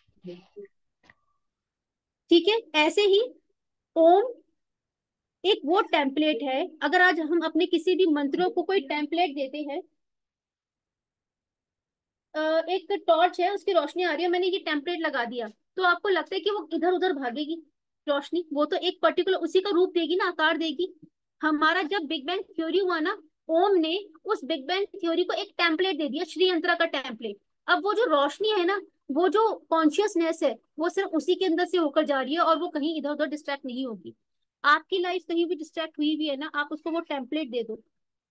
ठीक है, ऐसे ही ओम एक वो टेम्पलेट है। अगर आज हम अपने किसी भी मंत्रों को कोई टेम्पलेट देते हैं, एक टॉर्च है, उसकी रोशनी आ रही है, मैंने ये टेम्पलेट लगा दिया, तो आपको लगता है कि वो इधर उधर भागेगी रोशनी? वो तो एक पर्टिकुलर उसी का रूप देगी ना, आकार देगी। हमारा जब बिग बैंग थ्योरी हुआ ना, ओम ने उस बिग बैंग थ्योरी को एक टेम्पलेट दे दिया, श्री यंत्रा का टेम्पलेट। अब वो जो रोशनी है ना, वो जो कॉन्शियसनेस है, वो सिर्फ उसी के अंदर से होकर जा रही है, और वो कहीं इधर उधर डिस्ट्रैक्ट नहीं होगी। आपकी लाइफ कहीं भी डिस्ट्रैक्ट हुई भी है ना, आप उसको वो टेम्पलेट दे दो।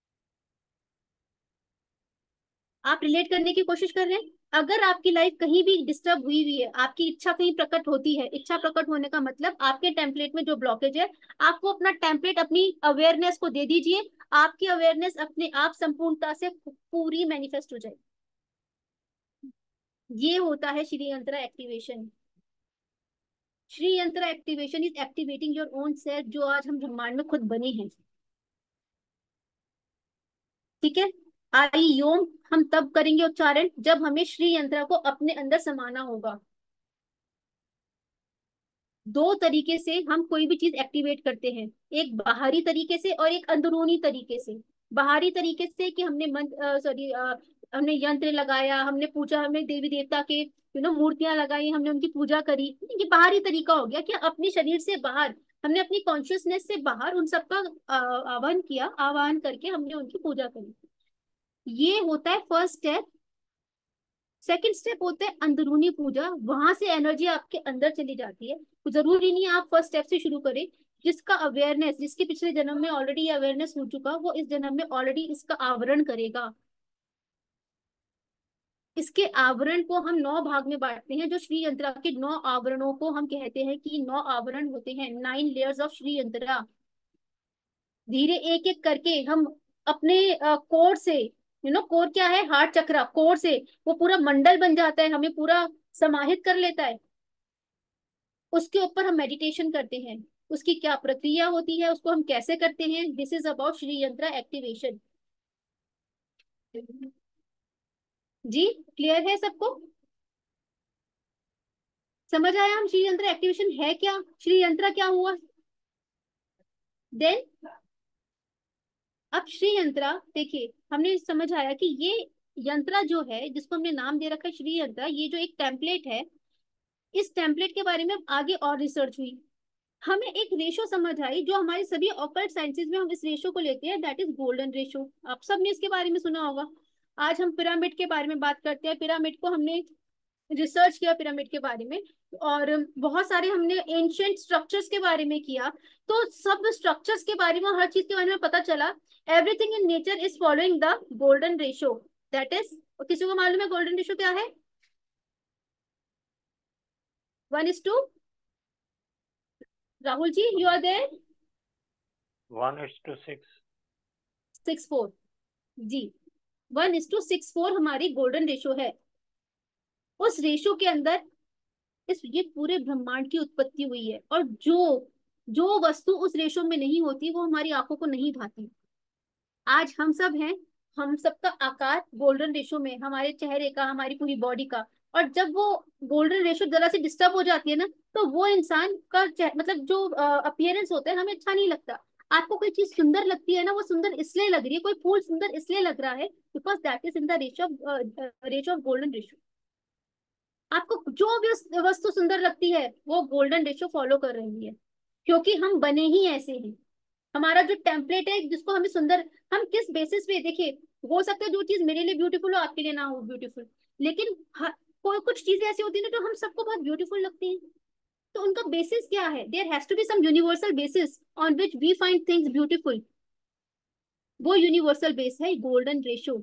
आप रिलेट करने की कोशिश कर रहे हैं? अगर आपकी लाइफ कहीं भी डिस्टर्ब हुई हुई है, आपकी इच्छा कहीं प्रकट होती है, इच्छा प्रकट होने का मतलब आपके टेम्पलेट में जो ब्लॉकेज है, आपको अपना टेम्पलेट, अपनी अवेयरनेस को दे दीजिए। आपकी अवेयरनेस अपने आप संपूर्णता से पूरी मैनिफेस्ट हो जाएगी। ये होता है श्री यंत्र एक्टिवेशन। श्री यंत्र activation is activating your own self, जो आज हम ब्रह्मांड में खुद बने हैं। ठीक है, आई योम हम तब करेंगे उच्चारण जब हमें श्री यंत्र को अपने अंदर समाना होगा। दो तरीके से हम कोई भी चीज एक्टिवेट करते हैं, एक बाहरी तरीके से और एक अंदरूनी तरीके से। बाहरी तरीके से कि हमने हमने यंत्र लगाया, हमने पूजा, हमने देवी देवता के मूर्तियां लगाई, हमने उनकी पूजा करी, ये बाहरी तरीका हो गया कि अपने शरीर से बाहर, हमने अपनी कॉन्शियसनेस से बाहर उन सबका आह्वान किया, आह्वान करके हमने उनकी पूजा करी। ये होता है फर्स्ट स्टेप। सेकंड स्टेप होता है अंदरूनी पूजा, वहां से एनर्जी आपके अंदर चली जाती है। तो जरूरी नहीं है आप फर्स्ट स्टेप से शुरू करें। जिसका अवेयरनेस, जिसके पिछले जन्म में ऑलरेडी अवेयरनेस हो चुका, वो इस जन्म में ऑलरेडी इसका आवरण करेगा। इसके आवरण को हम 9 भाग में बांटते हैं। जो श्री यंत्रा के 9 आवरणों को हम कहते हैं कि 9 आवरण होते हैं, 9 लेयर्स ऑफ श्री यंत्रा। धीरे एक एक करके हम अपने कोर से, कोर क्या है, हार्ट चक्रा, कोर से वो पूरा मंडल बन जाता है, हमें पूरा समाहित कर लेता है। उसके ऊपर हम मेडिटेशन करते हैं। उसकी क्या प्रक्रिया होती है, उसको हम कैसे करते हैं, दिस इज अबाउट श्री यंत्र एक्टिवेशन। जी, क्लियर है सबको? समझ आया हम श्री यंत्र एक्टिवेशन है क्या, श्री यंत्र क्या हुआ? देन अब श्री यंत्रा, देखिए हमने समझ आया कि ये यंत्रा जो है, जिसको हमने नाम दे रखा है श्री यंत्रा, ये जो एक टेम्पलेट है, इस टेम्पलेट के बारे में आगे और रिसर्च हुई, हमें एक रेशो समझ आई जो हमारे सभी ऑकल्ट साइंसेज में हम इस रेशो को लेते हैं, दैट इज गोल्डन रेशो। आप सबने इसके बारे में सुना होगा। आज हम पिरामिड के बारे में बात करते हैं। पिरामिड को हमने रिसर्च किया, पिरामिड के बारे में, और बहुत सारे हमने एंशिएंट स्ट्रक्चर्स के बारे में किया। तो सब स्ट्रक्चर्स के बारे में, हर चीज के बारे में पता चला। Everything in nature is following the golden ratio, that is, किसी को मालूम है गोल्डन रेशो क्या है? 1:2। Rahul ji, you are there?
1:6।
6:4 जी, 1:6:4 हमारी गोल्डन रेशो है। उस रेशो के अंदर इस ये पूरे ब्रह्मांड की उत्पत्ति हुई है, और जो जो वस्तु उस रेशो में नहीं होती वो हमारी आंखों को नहीं भाती। आज हम सब हैं, हम सबका आकार गोल्डन रेशो में, हमारे चेहरे का, हमारी पूरी बॉडी का। और जब वो गोल्डन रेशो जरा सी डिस्टर्ब हो जाती है ना, तो वो इंसान का मतलब जो अपीयरेंस होता है, हमें अच्छा नहीं लगता। आपको कोई चीज सुंदर लगती है ना, वो सुंदर इसलिए लग रही है, कोई फूल सुंदर इसलिए लग रहा है, because that is in the ratio of golden ratio. आपको जो भी वस्तु सुंदर लगती है, वो गोल्डन रेशो फॉलो कर रही है, क्योंकि हम बने ही ऐसे हैं। हमारा जो टेम्पलेट है, जिसको हमें सुंदर, हम किस बेसिस पे, देखिए, हो सकता है जो चीज मेरे लिए ब्यूटीफुल हो आपके लिए ना हो ब्यूटीफुल, लेकिन कोई कुछ चीजें ऐसी होती है ना जो हम सबको बहुत ब्यूटीफुल लगती हैं। तो उनका बेसिस क्या है? There has to be some universal basis on which we find things beautiful. वो यूनिवर्सल बेस है गोल्डन रेशो।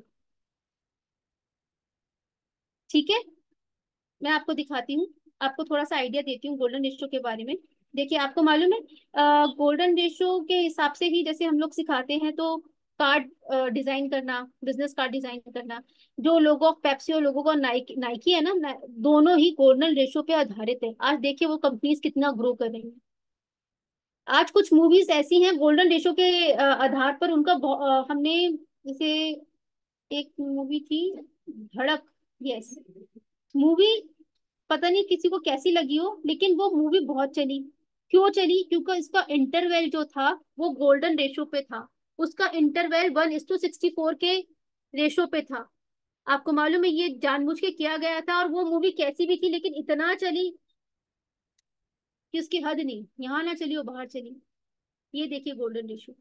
ठीक है, मैं आपको दिखाती हूँ, आपको थोड़ा सा आइडिया देती हूँ गोल्डन रेशो के बारे में। देखिए, आपको मालूम है गोल्डन रेशो के हिसाब से ही जैसे हम लोग सिखाते हैं, तो कार्ड डिजाइन करना, बिजनेस कार्ड डिजाइन करना, जो लोगो ऑफ पेप्सी और लोगो का नाइकी नाइकी है ना, दोनों ही गोल्डन रेशो पे आधारित है। आज देखिए वो कंपनीज कितना ग्रो कर रही हैं। आज कुछ मूवीज ऐसी हैं गोल्डन रेशो के आधार पर, उनका हमने, जैसे एक मूवी थी धड़क, यस, मूवी पता नहीं किसी को कैसी लगी हो, लेकिन वो मूवी बहुत चली। क्यों चली? क्योंकि इसका इंटरवेल जो था वो गोल्डन रेशो पे था। उसका इंटरवेल 1:64 के रेशो पे था। आपको मालूम है ये जानबूझ के किया गया था, और वो मूवी कैसी भी थी लेकिन इतना चली कि उसकी हद नहीं, यहाँ ना चली वो बाहर चली। ये देखिए गोल्डन रेशो,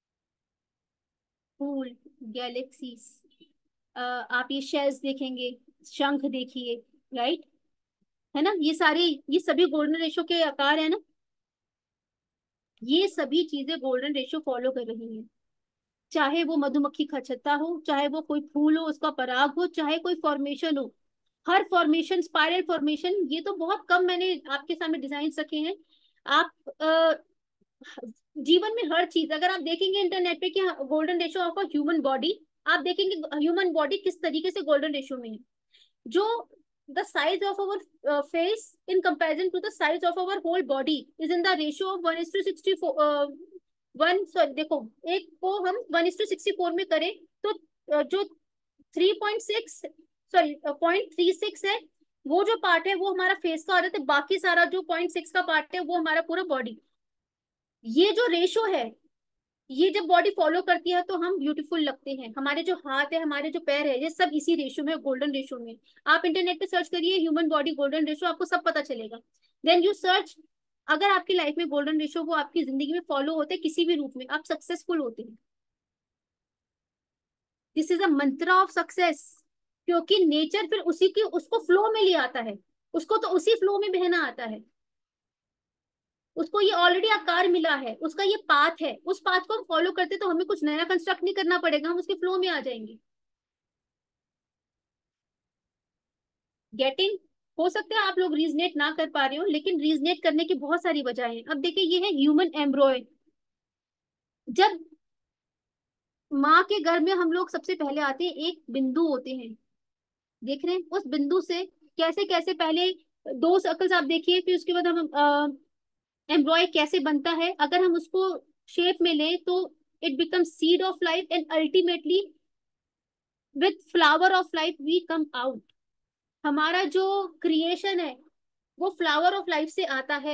फूल, गैलेक्सीज, आप ये शेल्स देखेंगे, शंख देखिए, राइट, है ना, ये सारे, ये सभी गोल्डन रेशो के आकार है ना। ये सभी चीजें गोल्डन रेशो फॉलो कर रही हैं। चाहे वो मधुमक्खी का छत्ता हो, चाहे वो कोई फूल हो उसका पराग हो, चाहे कोई फॉर्मेशन हो, हर फॉर्मेशन, स्पाइरल फॉर्मेशन, ये तो बहुत कम मैंने आपके सामने डिजाइन रखे हैं। आप जीवन में हर चीज अगर आप देखेंगे इंटरनेट पे कि golden ratio of a human body, आप देखेंगे ह्यूमन बॉडी किस तरीके से गोल्डन रेशो में है। जो the size of our face in comparison to the size of our whole body is in the ratio of 1:64, 1, sorry देखो, एक को हम 1:64 में करें तो जो 3.6, सॉरी 0.36 है, वो जो पार्ट है वो हमारा फेस का आ जाता है, बाकी सारा जो 0.6 का पार्ट है वो हमारा पूरा बॉडी। ये जो रेशो है, ये जब बॉडी फॉलो करती है तो हम ब्यूटीफुल लगते हैं। हमारे जो हाथ है, हमारे जो पैर है, ये सब इसी रेशो में, गोल्डन रेशो में। आप इंटरनेट पे सर्च करिए ह्यूमन बॉडी गोल्डन रेशो, आपको सब पता चलेगा। देन यू सर्च, अगर आपकी लाइफ में गोल्डन रेशो वो आपकी जिंदगी में फॉलो होते हैं किसी भी रूप में, आप सक्सेसफुल होते हैं। दिस इज अ मंत्र ऑफ सक्सेस, क्योंकि नेचर फिर उसी की, उसको फ्लो में ले आता है, उसको तो उसी फ्लो में बहना आता है, उसको ये ऑलरेडी आकार मिला है, उसका ये पाथ है, उस पाथ को हम फॉलो करते तो हमें कुछ नया कंस्ट्रक्ट नहीं करना पड़ेगा, हम उसके फ्लो में आ जाएंगे। गेटिंग, हो सकता है आप लोग रीजनेट ना कर पा रहे हो, लेकिन रीजनेट करने की बहुत सारी वजह है। अब देखिए ये है ह्यूमन एम्ब्रॉय। जब माँ के गर्भ में हम लोग सबसे पहले आते हैं, एक बिंदु होते हैं, देख रहे हैं, उस बिंदु से कैसे कैसे पहले 2 सर्कल्स आप देखिए, फिर उसके बाद हम एम्ब्रॉय कैसे बनता है, अगर हम उसको शेप में लें तो it become seed of life and ultimately with flower of life we come out. हमारा जो क्रिएशन है वो फ्लावर ऑफ लाइफ से आता है।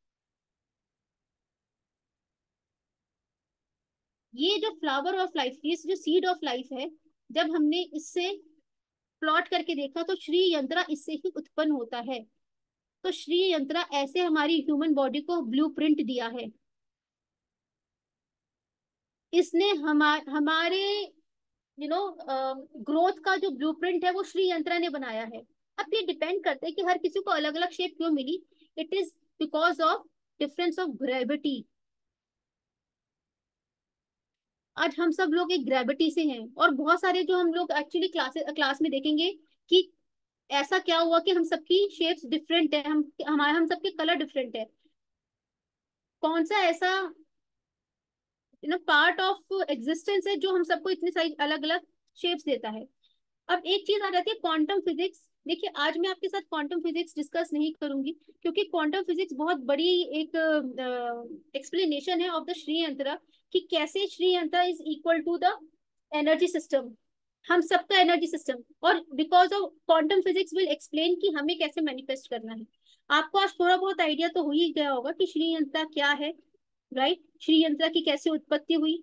ये जो फ्लावर ऑफ लाइफ, ये जो सीड ऑफ लाइफ है, जब हमने इससे प्लॉट करके देखा तो श्री यंत्रा इससे ही उत्पन्न होता है। तो श्री यंत्रा ऐसे हमारी ह्यूमन बॉडी को ब्लूप्रिंट दिया है। इसने हमारे ग्रोथ का जो ब्लूप्रिंट है वो श्री यंत्रा ने बनाया है। अब ये डिपेंड करता है कि हर किसी को अलग अलग शेप क्यों मिली। It is because of difference of gravity. आज हम सब लोग एक ग्रेविटी से हैं, और बहुत सारे जो हम लोग एक्चुअली क्लास में देखेंगे कि ऐसा क्या हुआ कि हम सबकी शेप्स डिफरेंट है, हम सबके कलर डिफरेंट है। कौन सा ऐसा पार्ट ऑफ एग्जिस्टेंस है जो हम सबको इतनी सारी अलग अलग शेप्स देता है। अब एक चीज आ जाती है क्वांटम फिजिक्स। देखिए आज मैं आपके साथ क्वांटम फिजिक्स डिस्कस नहीं करूंगी, क्योंकि क्वांटम फिजिक्स बहुत बड़ी एक एक्सप्लेनेशन है ऑफ द श्री यंत्र, कि कैसे Shri Yantra is equal to the energy system, हम सबका एनर्जी सिस्टम। और because of quantum physics will explain कि हमें कैसे मैनिफेस्ट करना है। आपको आज थोड़ा बहुत आइडिया तो हो ही गया होगा कि श्री यंत्र क्या है, राइट, श्री यंत्र की कैसे उत्पत्ति हुई।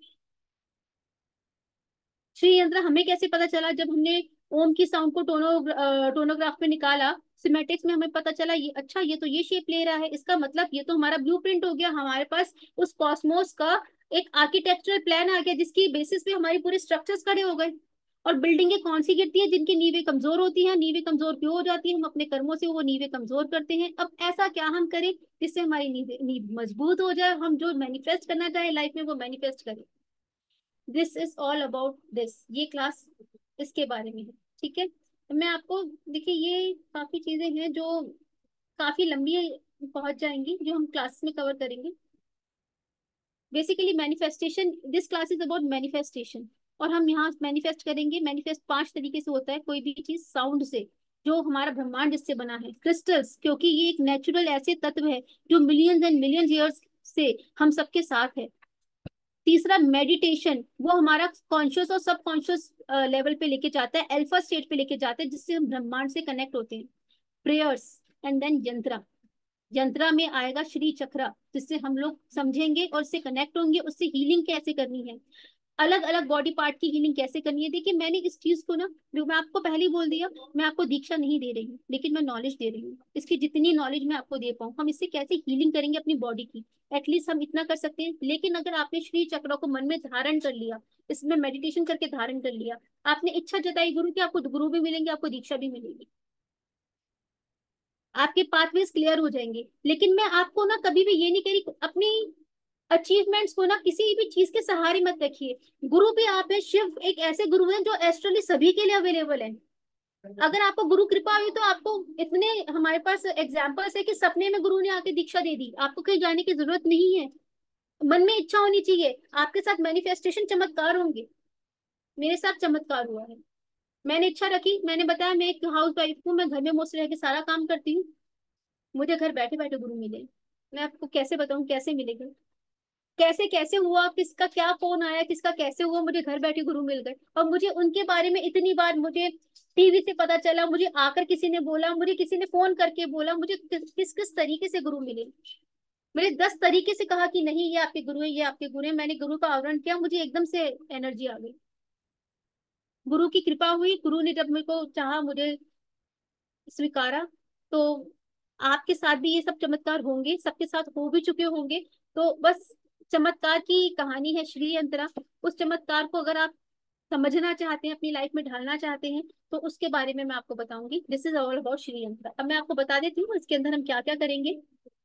श्री यंत्र हमें कैसे पता चला, जब हमने ओम की साउंड को टोनोग्राफ पे निकाला, सिमेटिक्स में हमें पता चला ये अच्छा, ये तो ये शेप ले रहा है, इसका मतलब ये तो हमारा ब्लूप्रिंट हो गया, हमारे पास उस कॉस्मोस का एक आर्किटेक्चरल प्लान आ गया, जिसकी बेसिस पे हमारी पूरे स्ट्रक्चर्स खड़े हो गए। और बिल्डिंगें कौन सी गिरती है, जिनकी नींवें कमजोर होती हैं। नींवें कमजोर क्यों हो जाती है, हम अपने कर्मों से वो नींवें कमजोर करते हैं। अब ऐसा क्या हम करें जिससे हमारी नींव मजबूत हो जाए, हम जो मैनिफेस्ट करना चाहे लाइफ में वो मैनिफेस्ट करें। This is all about this, ये क्लास इसके बारे में है, ठीक है। मैं आपको, देखिए ये काफी चीजें हैं जो काफी लंबी पहुंच जाएंगी, जो हम क्लास में कवर करेंगे। Basically manifestation, this class is about manifestation. और हम यहाँ मैनिफेस्ट करेंगे। मैनिफेस्ट 5 तरीके से होता है। कोई भी चीज साउंड से, जो हमारा ब्रह्मांड जिससे बना है, क्रिस्टल्स, क्योंकि ये एक नेचुरल ऐसे तत्व है जो मिलियंस एंड मिलियंस ईयर्स से हम सबके साथ है। तीसरा मेडिटेशन, वो हमारा कॉन्शियस और सब कॉन्शियस लेवल पे लेके जाता है, अल्फा स्टेट पे लेके जाता है, जिससे हम ब्रह्मांड से कनेक्ट होते हैं। प्रेयर्स, एंड देन यंत्रा। यंत्रा में आएगा श्री चक्रा, जिससे हम लोग समझेंगे और उससे कनेक्ट होंगे, उससे हीलिंग कैसे करनी है। अलग अलग बॉडी पार्ट की हीलिंग कैसे करनी है। देखिए मैंने इस चीज को ना, जो मैं आपको पहले ही बोल दिया, मैं आपको दीक्षा नहीं दे रही हूँ, लेकिन मैं नॉलेज दे रही हूँ। इसकी जितनी नॉलेज मैं आपको दे पाऊँ, हम इससे कैसे हीलिंग करेंगे अपनी बॉडी की, एटलीस्ट हम इतना कर सकते हैं। लेकिन अगर आपने श्री चक्र को मन में धारण कर लिया, इसमें मेडिटेशन करके धारण कर लिया, आपने इच्छा जताई गुरु की, आपको गुरु भी मिलेंगे, आपको दीक्षा भी मिलेगी, आपके पाथवेज क्लियर हो जाएंगे। लेकिन मैं आपको ना कभी भी ये नहीं कह रही अपनी अचीवमेंट्स को ना किसी भी चीज के सहारे मत रखिए। गुरु भी आप है, शिव एक ऐसे गुरु हैं जो एस्ट्रली सभी के लिए अवेलेबल है। अगर आपको गुरु कृपा हुई तो आपको इतने, हमारे पास एग्जाम्पल्स है कि सपने में गुरु ने आके दीक्षा दे दी, आपको कहीं जाने की जरूरत नहीं है। मन में इच्छा होनी चाहिए, आपके साथ मैनिफेस्टेशन चमत्कार होंगे। मेरे साथ चमत्कार हुआ है, मैंने इच्छा रखी, मैंने बताया मैं एक हाउस वाइफ हूँ, मैं घर में मोस्ट रह के सारा काम करती हूँ, मुझे घर बैठे बैठे गुरु मिले। मैं आपको कैसे बताऊं कैसे मिलेगा, कैसे कैसे हुआ, किसका क्या फोन आया, किसका कैसे हुआ, मुझे घर बैठे गुरु मिल गए। और मुझे उनके बारे में इतनी बार मुझे टीवी से पता चला, मुझे आकर किसी ने बोला, मुझे किसी ने फोन करके बोला, मुझे किस किस तरीके से गुरु मिले। मैंने 10 तरीके से कहा कि नहीं ये आपके गुरु है, ये आपके गुरु है, मैंने गुरु का आवरण किया, मुझे एकदम से एनर्जी आ गई, गुरु की कृपा हुई। गुरु ने जब मेरे को चाहा, मुझे स्वीकारा। तो आपके साथ भी ये सब चमत्कार होंगे, सबके साथ हो भी चुके होंगे। तो बस चमत्कार की कहानी है श्री यंत्रा। उस चमत्कार को अगर आप समझना चाहते हैं, अपनी लाइफ में ढालना चाहते हैं, तो उसके बारे में मैं आपको बताऊंगी। This is all about Shri Yantra. अब मैं आपको बता देती हूँ इसके अंदर हम क्या क्या करेंगे।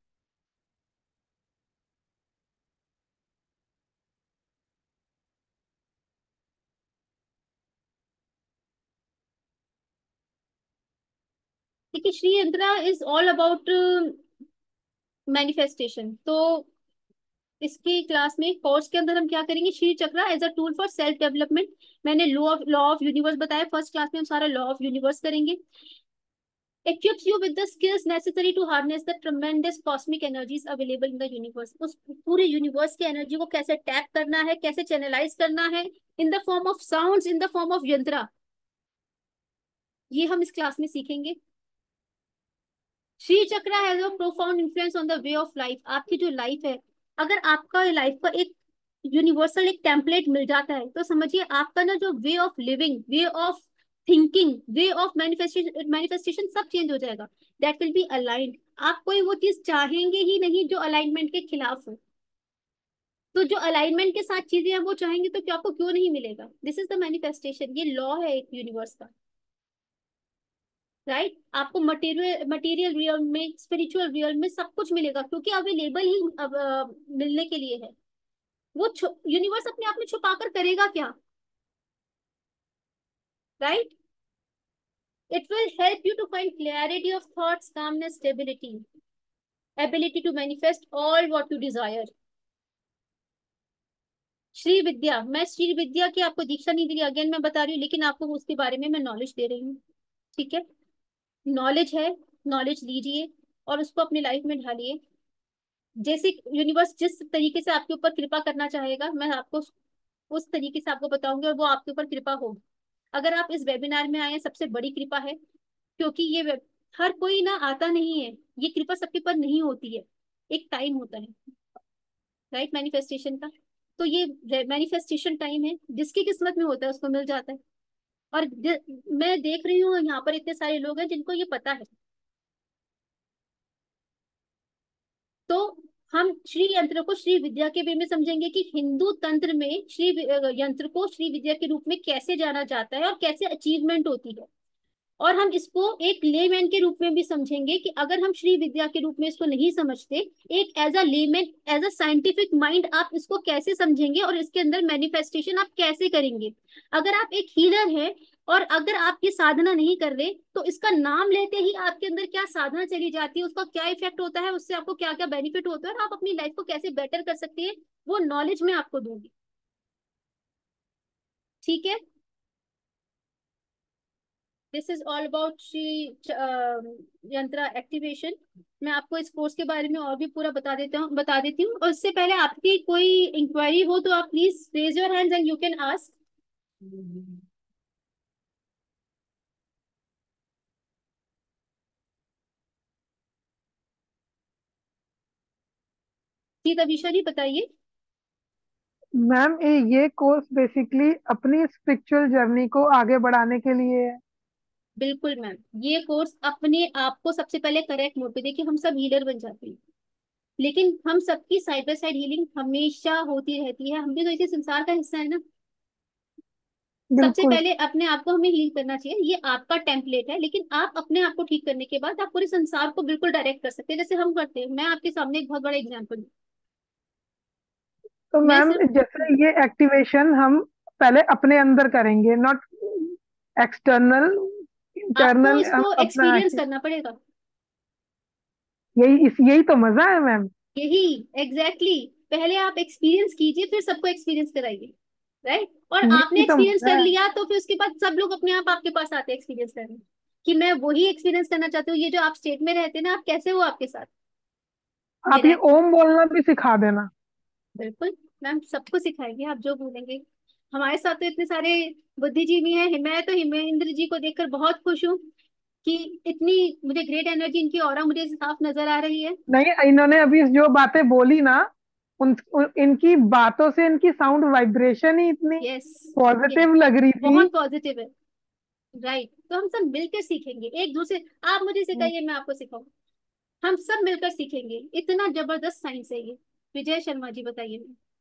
देखिए श्री यंत्रा इज ऑल अबाउट मैनिफेस्टेशन। तो इसकी क्लास में कोर्स के अंदर हम क्या करेंगे, Shri Chakra as a tool for self development. मैंने लॉ ऑफ यूनिवर्स बताया, फर्स्ट क्लास में हम सारा लॉ ऑफ यूनिवर्स करेंगे। equips you with the skills necessary to harness the tremendous cosmic energies available in the universe। उस पूरे यूनिवर्स की energy को कैसे टैप करना है, कैसे चैनलाइज करना है, in the form of sounds, in the form of yantra, ये हम इस क्लास में सीखेंगे। Shri Chakra has a profound influence on the way of life. आपकी जो लाइफ है, अगर आपका लाइफ का एक यूनिवर्सल एक टेम्पलेट मिल जाता है, तो समझिए आपका ना जो way of living, way of thinking, way of manifestation manifestation सब चेंज हो जाएगा। That will be aligned. आप कोई वो चीज चाहेंगे ही नहीं जो अलाइनमेंट के खिलाफ हो। तो जो अलाइनमेंट के साथ चीजें हैं वो चाहेंगे तो क्या आपको क्यों नहीं मिलेगा। दिस इज द मैनिफेस्टेशन, ये लॉ है एक यूनिवर्स का, राइट। आपको मटेरियल मटेरियल रियल में, स्पिरिचुअल रियल में सब कुछ मिलेगा, क्योंकि अवेलेबल ही अब मिलने के लिए है। वो यूनिवर्स अपने आप में छुपा कर करेगा क्या, right. It will help you to find clarity of thoughts, calmness, stability, ability to manifest all what you desire. Shri Vidya, मैं श्री विद्या की आपको दीक्षा नहीं दे रही, अगेन मैं बता रही हूँ, लेकिन आपको उसके बारे में मैं नॉलेज दे रही हूँ, ठीक है। नॉलेज है, नॉलेज लीजिए और उसको अपनी लाइफ में ढालिए। जैसे यूनिवर्स जिस तरीके से आपके ऊपर कृपा करना चाहेगा, मैं आपको उस तरीके से आपको बताऊंगी और वो आपके ऊपर कृपा होगी। अगर आप इस वेबिनार में आए हैं, सबसे बड़ी कृपा है, क्योंकि हर कोई ना आता नहीं है, ये कृपा सबके ऊपर नहीं होती है, एक टाइम होता है, राइट, मैनिफेस्टेशन का। तो ये मैनिफेस्टेशन टाइम है, जिसकी किस्मत में होता है उसको मिल जाता है। और मैं देख रही हूँ यहाँ पर इतने सारे लोग हैं जिनको ये पता है। तो हम श्री यंत्र को श्री विद्या के वे में समझेंगे कि हिंदू तंत्र में श्री यंत्र को श्री विद्या के रूप में कैसे जाना जाता है और कैसे अचीवमेंट होती है। और हम इसको एक लेमैन के रूप में भी समझेंगे कि अगर हम श्री विद्या के रूप में इसको नहीं समझते, एक as a layman, as a scientific mind आप इसको कैसे समझेंगे और इसके अंदर मैनिफेस्टेशन आप कैसे करेंगे। अगर आप एक हीलर है और अगर आप ये साधना नहीं कर रहे, तो इसका नाम लेते ही आपके अंदर क्या साधना चली जाती है, उसका क्या इफेक्ट होता है, उससे आपको क्या क्या बेनिफिट होता है और आप अपनी लाइफ को कैसे बेटर कर सकते हैं, वो नॉलेज मैं आपको दूंगी, ठीक है। This is all about Shri yantra activation. मैं आपको इस कोर्स के बारे में और भी पूरा बता देती हूँ। और उससे पहले आपकी कोई इंक्वायरी हो तो आप please raise your hands and you can ask. जी तबीशा जी बताइए।
मैम ये कोर्स बेसिकली अपनी स्पिरिचुअल जर्नी को आगे बढ़ाने के लिए है।
बिल्कुल मैम, ये कोर्स अपने आप को सबसे पहले करेक्ट मोड पे, देखिए हम सब हीलर बन जाते हैं, लेकिन हम सबकी साइड बाय साइड हीलिंग हमेशा होती रहती है, हम भी तो इसी संसार का हिस्सा है ना। सबसे
बिल्कुल।
पहले अपने आप को हमें हील करना चाहिए, ये आपका टेम्पलेट है, लेकिन आप अपने आप को ठीक करने के बाद आप पूरे संसार को बिल्कुल डायरेक्ट कर सकते हैं, जैसे हम करते हैं। मैं आपके सामने एक बहुत बड़ा एग्जाम्पल हूँ।
तो
मैं
मैम
सिर्फ
जैसे ये एक्टिवेशन हम पहले अपने अंदर करेंगे, नॉट एक्सटर्नल,
आपको
इंटरनल हम
इसको
अपना
एक्सपीरियंस करना पड़ेगा।
यही तो मजा है मैम।
यही एग्जैक्टली पहले आप एक्सपीरियंस कीजिए, फिर सबको एक्सपीरियंस कराइए, राइट। और आपने
यही तो
एक्सपीरियंस
मजा
कर
है।
लिया तो फिर उसके बाद सब लोग अपने आप आपके पास आते हैं एक्सपीरियंस करने, कि मैं वही एक्सपीरियंस करना चाहती हूँ। ये जो आप स्टेट में रहते हैं ना, आप कैसे हो आपके साथ
आप ये
मेरा।
ओम बोलना भी सिखा देना।
बिल्कुल मैम, सबको सिखाएंगे, आप जो बोलेंगे। हमारे साथ तो इतने सारे बुद्धिजीवी हैं, मैं तो हिमेंद्र जी को देखकर बहुत खुश हूँ कि इतनी मुझे ग्रेट एनर्जी इनकी ऑरा मुझे साफ नजर आ रही है।
नहीं, इन्होंने अभी जो बातें बोली ना, इनकी बातों से इनकी साउंड वाइब्रेशन ही इतनी
यस, यस,
पॉजिटिव लग रही थी।
बहुत पॉजिटिव है, राइट। तो हम सब मिलकर सीखेंगे एक दूसरे, आप मुझे सिखाइए, मैं आपको सिखाऊं, हम सब मिलकर सीखेंगे। इतना जबरदस्त साइंस है ये। विजय शर्मा जी बताइए।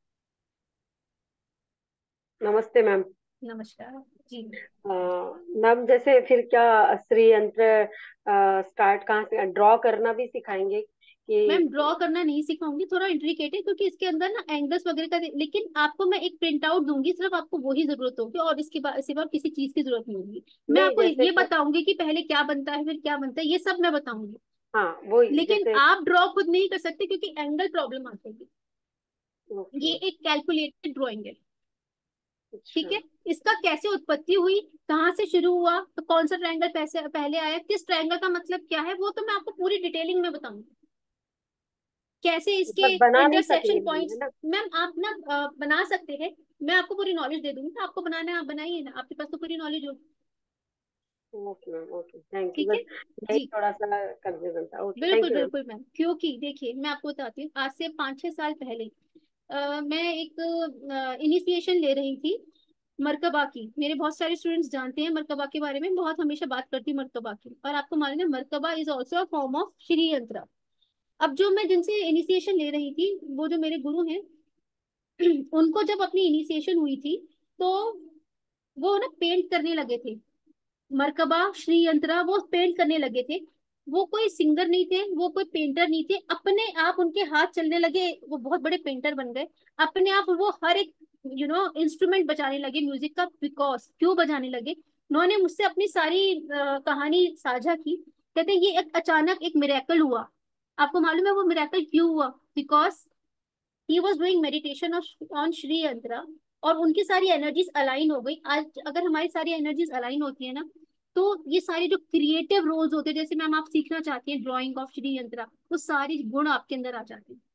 नमस्ते मैम।
नमस्कार जी।
मैम जैसे फिर क्या श्री यंत्र स्टार्ट कहाँ से, ड्रॉ करना भी सिखाएंगे
मैम
कि?
ड्रॉ करना नहीं सिखाऊंगी, थोड़ा इंट्रिकेट है, क्योंकि इसके अंदर ना एंगल्स वगैरह का, लेकिन आपको मैं एक प्रिंट आउट दूंगी, सिर्फ आपको वही जरूरत होगी, और इसके बाद सिवा किसी चीज की जरूरत नहीं होगी। मैं
नहीं
आपको
जैसे
ये
कि,
बताऊंगी कि पहले क्या बनता है, फिर क्या बनता है, ये सब मैं बताऊंगी।
हाँ वही
लेकिन
जैसे।
आप ड्रॉ खुद नहीं कर सकते, क्योंकि एंगल प्रॉब्लम आती है।
ओके।
ये एक कैलकुलेटेड ड्रॉइंग है, ठीक
अच्छा।
है। इसका कैसे उत्पत्ति हुई, कहाँ से शुरू हुआ, तो कौन सा ट्रायंगल पैसे पहले आया, किस ट्रायंगल का मतलब क्या है, वो तो मैं आपको पूरी डिटेलिंग में बताऊंगी। कैसे इसके
पर बना नहीं
इंटरसेक्शन
सकेंगे मैम, है
पॉइंट्स।
ना?
मैम आप ना बना सकते हैं, मैं आपको पूरी नॉलेज दे दूंगी, तो आपको बनाना है आप बनाइए ना, आपके पास तो पूरी नॉलेज होगी।
Okay ma'am, okay, thank you.
ठीक है
बस यही
जी।
थोड़ा सा कंफ्यूजन था। ओके, थैंक
बिल्कुल
यू मैम।
बिल्कुल मैम, क्योंकि देखिए मैं आपको बताती हूँ, आज से 5-6 साल पहले मैं एक इनिशिएशन ले रही थी मरकबा की। मेरे बहुत सारे स्टूडेंट्स जानते हैं मरकबा के बारे में, बहुत हमेशा बात करती हूँ मरकबा की, और आपको मालूम है Merkaba is also a form of Shri yantra. अब जो मैं जिनसे इनिशिएशन ले रही थी, वो जो मेरे गुरु हैं, उनको जब अपनी इनिशिएशन हुई थी, तो वो ना पेंट करने लगे थे, मरकबा श्री यंत्रा वो पेंट करने लगे थे। वो कोई सिंगर नहीं थे, वो कोई पेंटर नहीं थे, अपने आप उनके हाथ चलने लगे, वो बहुत बड़े पेंटर बन गए। अपने आप वो हर एक इंस्ट्रूमेंट बजाने लगे म्यूजिक का। बिकॉज क्यों बजाने लगे, उन्होंने मुझसे अपनी सारी कहानी साझा की। कहते हैं ये एक अचानक एक मिरेकल हुआ। आपको मालूम है वो मिरेकल क्यों हुआ? Because he was doing meditation on Shri yantra, और उनकी सारी एनर्जीज अलाइन हो गई। आज अगर हमारी सारी एनर्जीज अलाइन होती है ना, तो ये सारे जो क्रिएटिव रोल्स होते हैं, जैसे मैम आप सीखना चाहती हैं ड्राइंग ऑफ श्री यंत्रा, वो सारे गुण आपके अंदर आ जाते हैं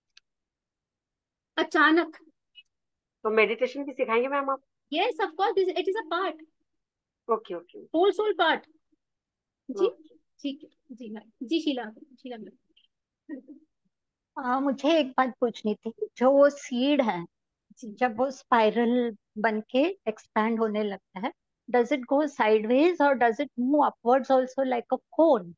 अचानक।
तो मेडिटेशन भी सिखाएंगे मैम आप?
Yes of course, it is a part,
okay, okay.
Whole soul part. जी
ओके।
ठीक है जी मैम, जी शीला, शीला मैम।
मुझे एक बात पूछनी थी, जो वो सीड है,
जी
जब वो स्पाइरल बन के एक्सपैंड होने लगता है, डज इट गो साइडवेज और does it move upwards also like a cone?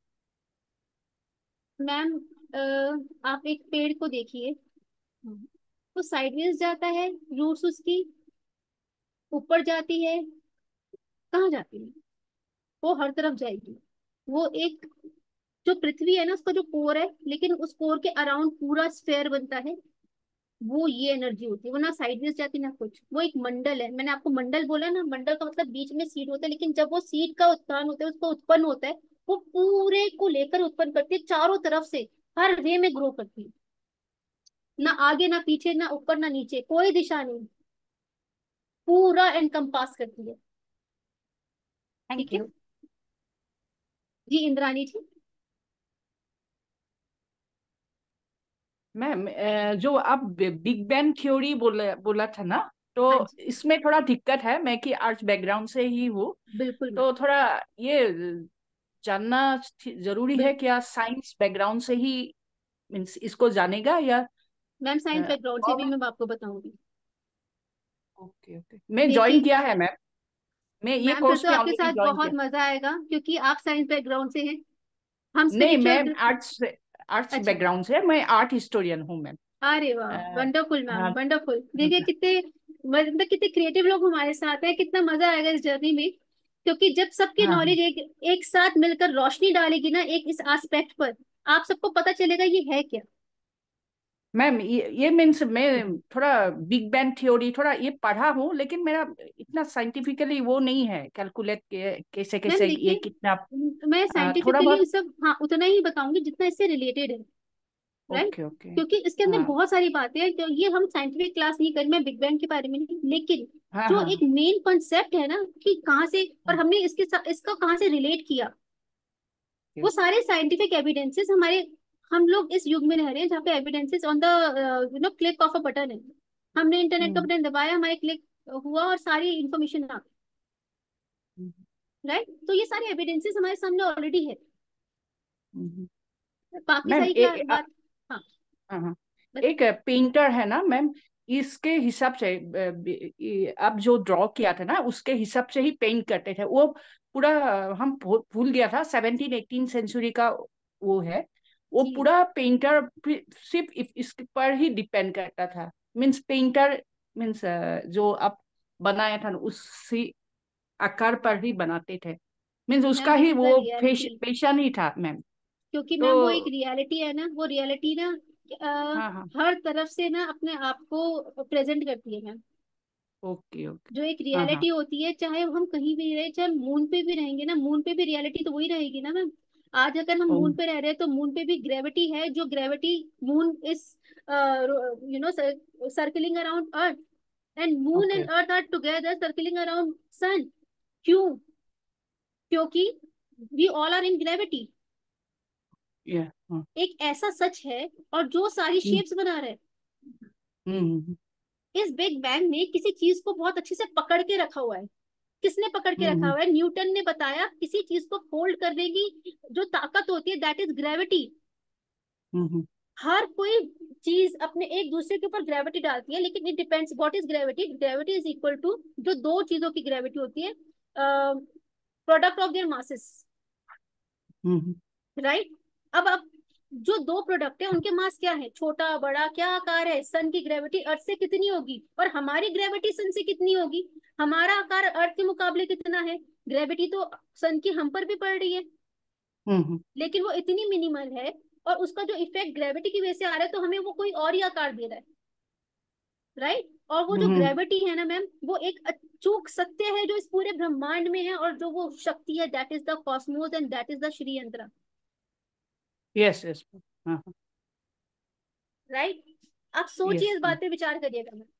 Ma'am आप एक पेड़ को देखिए, वो साइडवेज जाता है, रूट्स उसकी ऊपर जाती है, कहाँ जाती है, वो हर तरफ जाएगी। वो एक जो पृथ्वी है ना, उसका जो कोर है, लेकिन उस कोर के अराउंड पूरा स्फेयर बनता है, वो ये एनर्जी होती है। वो ना साइडवेज जाती ना कुछ, वो एक मंडल है। मैंने आपको मंडल बोला ना, मंडल का मतलब बीच में सीड होता है, लेकिन जब वो सीड का उत्थान होता है, उसको उत्पन्न होता है, वो पूरे को लेकर उत्पन्न करती है, चारों तरफ से हर वे में ग्रो करती है। ना आगे ना पीछे, ना ऊपर ना नीचे, कोई दिशा नहीं, पूरा एनकम्पास करती है।
थैंक
ठीक है
यू।
जी, इंद्रानी जी।
मैम जो आप बिग बैंग थ्योरी बोला बोला था ना, तो
हाँ जी,
इसमें थोड़ा दिक्कत है। मैं कि आर्ट्स बैकग्राउंड से ही हूँ,
बिल्कुल मैम।
तो थोड़ा ये जानना जरूरी है,
बिल,
क्या साइंस बैकग्राउंड से ही मीन्स इसको जानेगा या
मैम साइंस बैकग्राउंड से भी
और?
मैं आपको बताऊंगी।
ओके ओके, मैं ज्वाइन
देखिए
किया है मैम। मैं ये
मैम, फिर
कोर्स
तो
में
आपके
ऑलरेडी
साथ
ज्वाइन
बहुत
किया।
मजा आएगा क्योंकि आप साइंस बैकग्राउंड से हैं, हम
नहीं
स्पिरिचुअल।
मैम, आर्ट्स
अच्छा,
बैकग्राउंड से, मैं आर्ट हिस्टोरियन हूँ मैम।
अरे वाह, वंडरफुल मैम,
हाँ।
वंडरफुल। देखिए कितने मतलब कितने क्रिएटिव लोग हमारे साथ हैं, कितना मजा आएगा इस जर्नी में। क्योंकि जब सबकी
हाँ हाँ
नॉलेज एक साथ मिलकर रोशनी डालेगी ना एक इस एस्पेक्ट पर, आप सबको पता चलेगा ये है क्या।
मैम, ये मीन्स मैं थोड़ा बिग बैंग थ्योरी थोड़ा ये पढ़ा हूँ, लेकिन मेरा इतना साइंटिफिकली वो नहीं है, कैलकुलेट कैसे
मैम
कैसे ये
देखिए,
कितना।
मैं
थोड़ा
साइंटिफिकली
बहुत।
सब हाँ उतना ही बताऊंगी जितना इससे रिलेटेड है। Right,
okay okay.
क्योंकि इसके अंदर
हाँ
बहुत सारी बातें हैं, तो ये हम साइंटिफिक क्लास नहीं करें, मैं बिग बैंग के बारे में नहीं, लेकिन
हाँ
जो
हाँ
एक मेन कॉन्सेप्ट है ना कि कहाँ से और
हाँ।
हमने इसको कहाँ से रिलेट किया, वो सारे साइंटिफिक एविडेंसेस हमारे, हम लोग इस युग में रह रहे हैं जहाँ पे evidences on the click of a button है। हमने इंटरनेट का
हम्म
बटन दबाया, हमारे क्लिक हुआ और सारी इंफॉर्मेशन आ
हम्म
गई। राइट, तो ये सारे एविडेंसेस हमारे सामने ऑलरेडी है।
हम्म।
बाकी
मैम
सारी बात। हाँ
हाँ हाँ,
बत-
एक पेंटर है ना मैम, इसके हिसाब से अब जो ड्रॉ किया था ना उसके हिसाब से ही पेंट करते थे वो पूरा। हम भूल गया था, 17-18 सेंचुरी का वो है। वो
जी
पूरा पेंटर सिर्फ इस पर ही डिपेंड करता था। मीन्स पेंटर मीन्स जो अब बनाया था ना उसी आकार पर ही बनाते थे। मीन्स उसका
मैम, दिस
ही
इज द
वो
रियलिटी।
पैशन ही था मैम।
क्योंकि
तो
मैम वो एक रियलिटी है ना, वो रियलिटी ना
हाँ हाँ।
हर तरफ से ना अपने आप को प्रेजेंट करती है मैम।
Okay okay.
जो एक
हाँ हाँ।
रियलिटी होती है, चाहे हम कहीं भी रहे, चाहे मून पे भी रहेंगे ना, मून पे भी रियलिटी तो वही रहेगी ना मैम। आज अगर हम
ओ,
मून पे रह रहे हैं तो मून पे भी ग्रेविटी है, जो gravity moon is no circling around earth, and moon
okay.
And earth are together circling around sun. क्यों? क्योंकि we all are in gravity.
या हाँ।
एक ऐसा सच है, और जो सारी
हम्म
शेप्स बना रहे हैं,
हम्म
इस बिग बैंग ने किसी चीज को बहुत अच्छे से पकड़ के रखा हुआ है। किसने पकड़ के रखा
हम्म
हुआ है? न्यूटन ने बताया किसी चीज को फोल्ड करने की जो ताकत होती है, दैट इज ग्रेविटी।
हम्म
हर कोई चीज अपने एक दूसरे के ऊपर ग्रेविटी डालती है, लेकिन it depends what is gravity. Gravity is equal to जो दो चीजों की ग्रेविटी होती है, product of their masses.
Hmm
right, अब जो दो प्रोडक्ट है उनके मास क्या है, छोटा बड़ा क्या आकार है? सन की ग्रेविटी अर्थ से कितनी होगी और हमारी ग्रेविटी सन से कितनी होगी? हमारा आकार अर्थ के मुकाबले कितना है? ग्रेविटी तो सन की हम पर भी पड़ रही है,
हम्म
लेकिन वो इतनी मिनिमल है, और उसका जो इफेक्ट ग्रेविटी की वजह से आ रहा है, तो हमें वो कोई और ही आकार दे रहा है। राइट, और वो जो
हम्म।
ग्रेविटी है ना मैम, वो एक अचूक सत्य है जो इस पूरे ब्रह्मांड में है, और जो वो शक्ति है, that is the cosmos and that is the Shri yantra.
Yes yes. हाँ हाँ।
राइट, आप सोचिए,
यस।
इस बात पे विचार करिएगा मैम।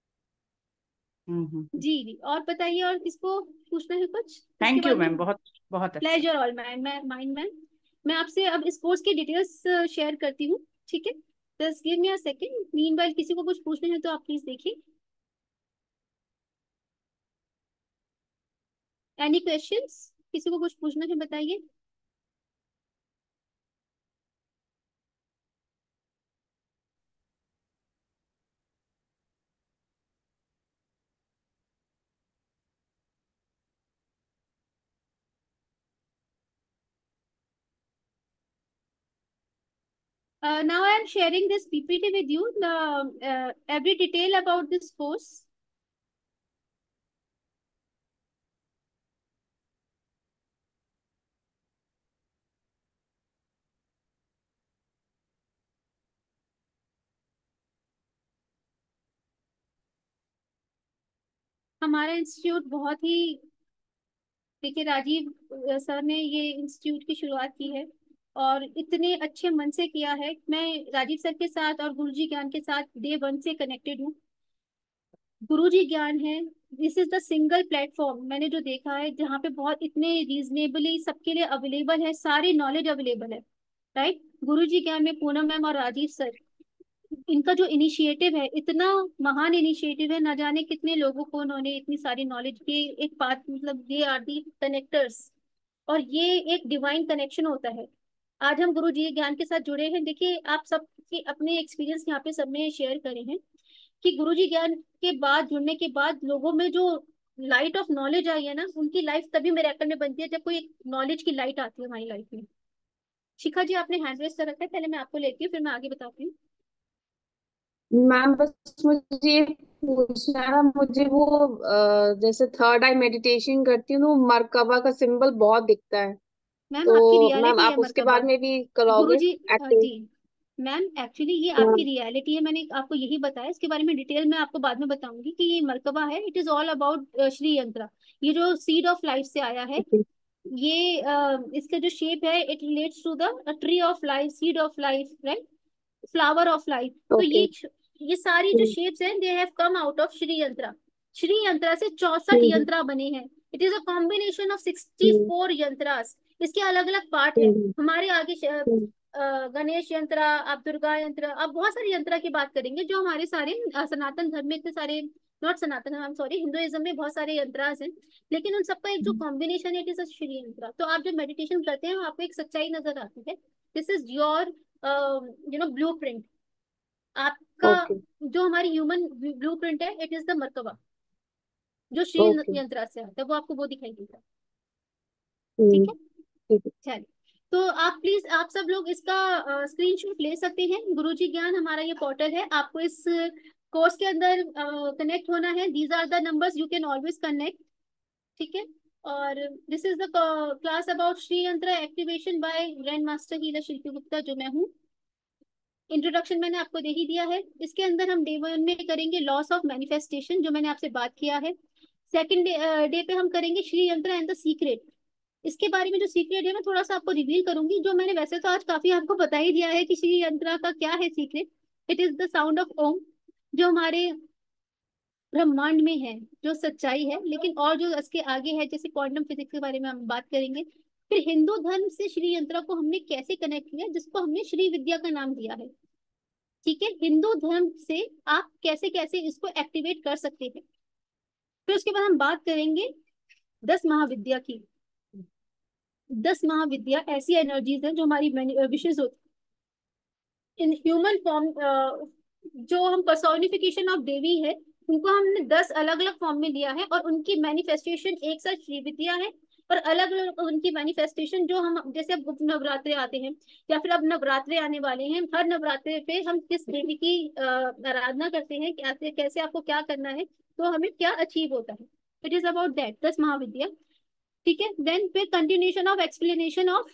जी जी, और बताइए, और किसको पूछना है कुछ इसके
थैंक यू
बारे
मैम,
में?
बहुत बहुत अच्छा।
Pleasure all ma'am, mind ma'am. मैं आपसे अब इस कोर्स की डिटेल्स शेयर करती हूँ, ठीक है? Just give me a second, meanwhile किसी को कुछ पूछना है तो आप प्लीज देखिए। Any questions? किसी को कुछ पूछना है बताइए। Now I am sharing this PPT with you, the every detail about this course. हमारा इंस्टीट्यूट बहुत ही, देखिए राजीव सर ने ये इंस्टीट्यूट की शुरुआत की है और इतने अच्छे मन से किया है। मैं राजीव सर के साथ और गुरुजी ज्ञान के साथ डे वन से कनेक्टेड हूँ। गुरुजी ज्ञान है, this is the single platform मैंने जो देखा है जहाँ पे बहुत इतने रीजनेबली सबके लिए अवेलेबल है, सारी नॉलेज अवेलेबल है। राइट, गुरुजी ज्ञान में पूनम मैम और राजीव सर, इनका जो इनिशिएटिव है, इतना महान इनिशिएटिव है, ना जाने कितने लोगों को उन्होंने इतनी सारी नॉलेज की एक बात, मतलब दे आर दी कनेक्टर्स, और ये एक डिवाइन कनेक्शन होता है। आज हम गुरु जी ज्ञान के साथ जुड़े हैं। देखिए, आप सब के अपने एक्सपीरियंस यहाँ पे सब में शेयर करे हैं। कि गुरुजी ज्ञान के बाद, जुड़ने के बाद लोगों में जो लाइट ऑफ नॉलेज आई है ना, उनकी लाइफ तभी मिरेकल में बनती है जब कोई नॉलेज की लाइट आती है हमारी लाइफ में। शिखा जी आपने हैंड रेस कर रखा है, पहले मैं आपको लेती हूँ फिर मैं आगे बताती हूँ।
मैम बस मुझे ये पूछना था, मुझे वो जैसे थर्ड आई मेडिटेशन करती हूँ तो मरकबा का सिंबल बहुत दिखता है,
मैम आपकी
तो मैम
रियलिटी है
आप उसके
मर्कबा।
बारे में भी कराओगे
गुरुजी
एक्टिव?
जी मैम, एक्चुअली ये आपकी रियलिटी है, मैंने आपको यही बताया। इसके बारे में डिटेल में आपको बाद में बताऊंगी कि ये मर्कबा है, it is all about Shri yantra. ये जो सीड ऑफ लाइफ से आया है, ये इसका जो शेप है it relates to the tree of life, seed of life, right, flower of life. तो
ओके।
ये सारी जो शेप्स हैं they have come out of Shri yantra. Shri yantra से 64 यंत्र बने हैं। It is a combination of 64 yantras. इसके अलग अलग पार्ट है। हमारे आगे गणेश यंत्र, आप दुर्गा यंत्र, आप बहुत सारे यंत्र की बात करेंगे जो हमारे सारे सनातन धर्म में इतने सारे, not Sanatan, I am sorry, Hinduism में बहुत सारे यंत्रास हैं, लेकिन उन सबका एक जो कॉम्बिनेशन है इट इज अ श्री यंत्र। तो आप जब मेडिटेशन करते हैं आपको एक सच्चाई नजर आती है, दिस इज योर ब्लूप्रिंट। आपका
ओके।
जो हमारी ह्यूमन ब्लूप्रिंट है इट इज द मर्कबा, जो श्री
ओके।
यंत्र से आता है, वो आपको वो दिखाई देगा।
हम्म,
ठीक है,
ठीक है।
चलिए। तो आप प्लीज, आप सब लोग इसका स्क्रीनशॉट ले सकते हैं। गुरुजी ज्ञान हमारा ये पोर्टल है, आपको इस कोर्स के अंदर कनेक्ट होना है। These are the numbers you can always connect. ठीक है, और this is the class about Shri यंत्र activation by grand master healer Shilpi Gupta, जो मैं हूँ। इंट्रोडक्शन मैंने आपको दे ही दिया है। इसके अंदर हम डे 1 में करेंगे लॉस ऑफ मैनिफेस्टेशन, जो मैंने आपसे बात किया है। सेकंड डे पे हम करेंगे श्री यंत्र एंड द सीक्रेट। इसके बारे में जो सीक्रेट है मैं थोड़ा सा आपको रिवील करूंगी, जो मैंने वैसे तो आज काफी आपको बता ही दिया है कि श्री यंत्र का क्या है secret. It is the sound of Om, जो हमारे ब्रह्मांड में है, जो सच्चाई है। लेकिन और जो इसके आगे है, जैसे क्वांटम फिजिक्स के बारे में हम बात करेंगे। फिर हिंदू धर्म से श्री यंत्र को हमने कैसे कनेक्ट किया, जिसको हमने श्री विद्या का नाम दिया है। ठीक है, हिंदू धर्म से आप कैसे कैसे इसको एक्टिवेट कर सकते हैं। फिर उसके बाद हम बात करेंगे 10 महाविद्या की। 10 महाविद्या ऐसी एनर्जीज हैं जो हमारी विशेष होती इन ह्यूमन फॉर्म, जो हम पर्सोनिफिकेशन ऑफ देवी है, उनको हमने 10 अलग अलग फॉर्म में लिया है, और उनकी मैनिफेस्टेशन एक साथ श्री विद्या है। और अलग अलग उनकी मैनिफेस्टेशन, जो हम जैसे अब नवरात्रे आते हैं या फिर अब नवरात्रे आने वाले हैं, हर नवरात्रे पे हम किस देवी की आराधना करते हैं, कैसे कैसे आपको क्या करना है, तो हमें क्या अचीव होता है। It is about that 10 Mahavidya. ठीक है, देन फिर continuation of explanation of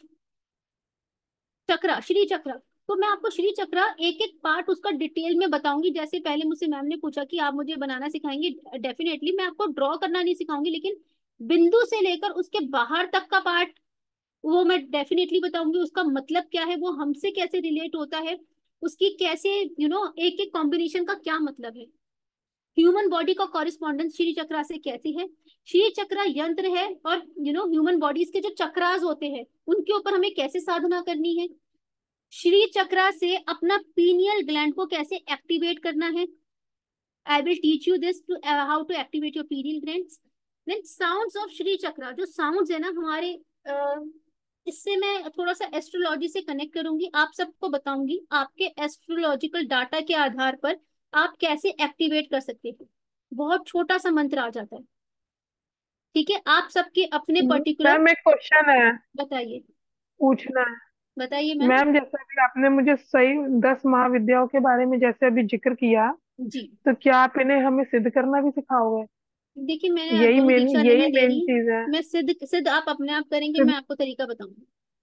chakra, Shri Chakra. तो मैं आपको श्री चक्रा एक एक पार्ट उसका डिटेल में बताऊंगी। जैसे पहले मुझसे मैम ने पूछा कि आप मुझे बनाना सिखाएंगे, डेफिनेटली मैं आपको ड्रॉ करना नहीं सिखाऊंगी, लेकिन बिंदु से लेकर उसके बाहर तक का पार्ट वो मैं डेफिनेटली बताऊंगी। उसका मतलब क्या है, वो हमसे कैसे रिलेट होता है, उसकी कैसे एक एक कॉम्बिनेशन का क्या मतलब है, ह्यूमन बॉडी का कॉरिस्पॉन्डेंस श्री चक्रा से कैसी है। श्री चक्रा यंत्र है, और ह्यूमन बॉडीज के जो चक्रास होते हैं उनके ऊपर हमें कैसे साधना करनी है। श्री चक्रा से अपना पीनियल ग्लैंड को कैसे एक्टिवेट करना है। I will teach you this to how to activate your pineal glands. Then sounds of Shri Chakra, जो साउंड्स है ना हमारे, इससे मैं थोड़ा सा एस्ट्रोलॉजी से कनेक्ट करूंगी, आप सबको बताऊंगी आपके एस्ट्रोलॉजिकल डाटा के आधार पर आप कैसे एक्टिवेट कर सकते हैं। बहुत छोटा सा मंत्र आ जाता है। ठीक है, आप सबके अपने पर्टिकुलर,
मैम एक क्वेश्चन है,
बताइए
पूछना है।
बताइए मैम।
मैम जैसे अभी आपने मुझे सही 10 महाविद्याओं के बारे में जैसे अभी जिक्र किया,
जी
तो क्या आप इन्हें हमें सिद्ध करना भी सिखाओगे?
देखिए, मैंने गुरु दीक्षा
यही
नहीं ले
मेन
रही,
चीज है।
मैं सिद्ध सिद्ध आप अपने आप करेंगे,
सिद्ध
मैं आपको तरीका बताऊंगी।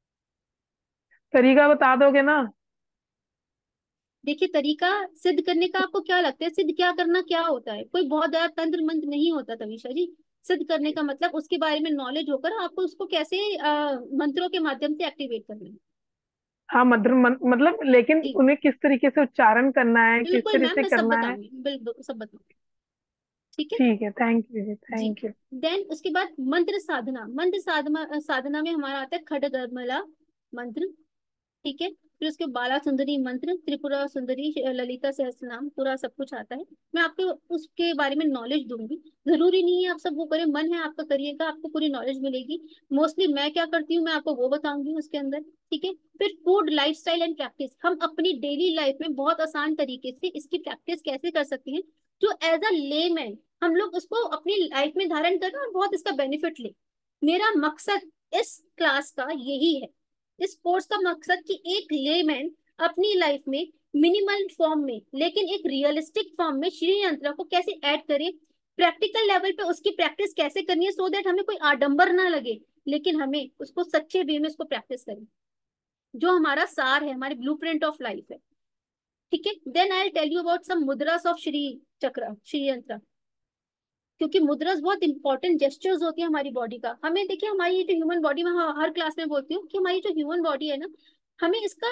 तरीका बता दोगे ना?
देखिए, तरीका सिद्ध करने का आपको क्या लगता है, सिद्ध क्या करना क्या होता है, कोई बहुत ज्यादा तंत्र मंत्र नहीं होता तविषा जी। सिद्ध करने का मतलब उसके बारे में नॉलेज होकर आपको उसको कैसे मंत्रों के माध्यम से एक्टिवेट करना है।
हाँ मतलब लेकिन
जी
उन्हें किस तरीके से उच्चारण करना है, किस
बिल्कुल
तरह
मैम,
से
मैं सब
करना है?
बताऊंगी, बिल्कुल सब बताऊंगी। ठीक है
ठीक है, थैंक यू जी,
जी।
Thank you.
देन उसके बाद मंत्र साधना। मंत्र साधना में हमारा आता है खड्गमाला मंत्र। ठीक है, फिर उसके बाला सुंदरी मंत्र, त्रिपुरा सुंदरी, ललिता सहस्त्रनाम, पूरा सब कुछ आता है। मैं आपको उसके बारे में नॉलेज दूंगी। जरूरी नहीं है आप सब वो करें, मन है आपका करिएगा, आपको पूरी नॉलेज मिलेगी। मोस्टली मैं क्या करती हूँ मैं आपको वो बताऊंगी उसके अंदर, ठीक है। फिर फूड लाइफस्टाइल एंड प्रैक्टिस, हम अपनी डेली लाइफ में बहुत आसान तरीके से इसकी प्रैक्टिस कैसे कर सकते हैं, जो एज अ लेमैन हम लोग उसको अपनी लाइफ में धारण करें और बहुत इसका बेनिफिट ले। मेरा मकसद इस क्लास का यही है, इस कोर्स का मकसद कि एक लेमैन अपनी लाइफ में मिनिमल फॉर्म में लेकिन एक रियलिस्टिक फॉर्म में श्री यंत्र को कैसे ऐड करे, प्रैक्टिकल लेवल पे उसकी प्रैक्टिस कैसे करनी है, सो दैट हमें कोई आडंबर ना लगे, लेकिन हमें उसको सच्चे वे में उसको प्रैक्टिस करें, जो हमारा सार है, हमारी ब्लूप्रिंट ऑफ लाइफ है, ठीक है। Then I tell you about some mudras of Shri Chakra, Shri यंत्र, क्योंकि मुद्रास बहुत इंपॉर्टेंट जेस्चर्स होती है हमारी बॉडी का। हमें देखिए हमारी जो ह्यूमन बॉडी में हर क्लास में बोलती हूँ कि हमारी जो ह्यूमन बॉडी है ना, हमें इसका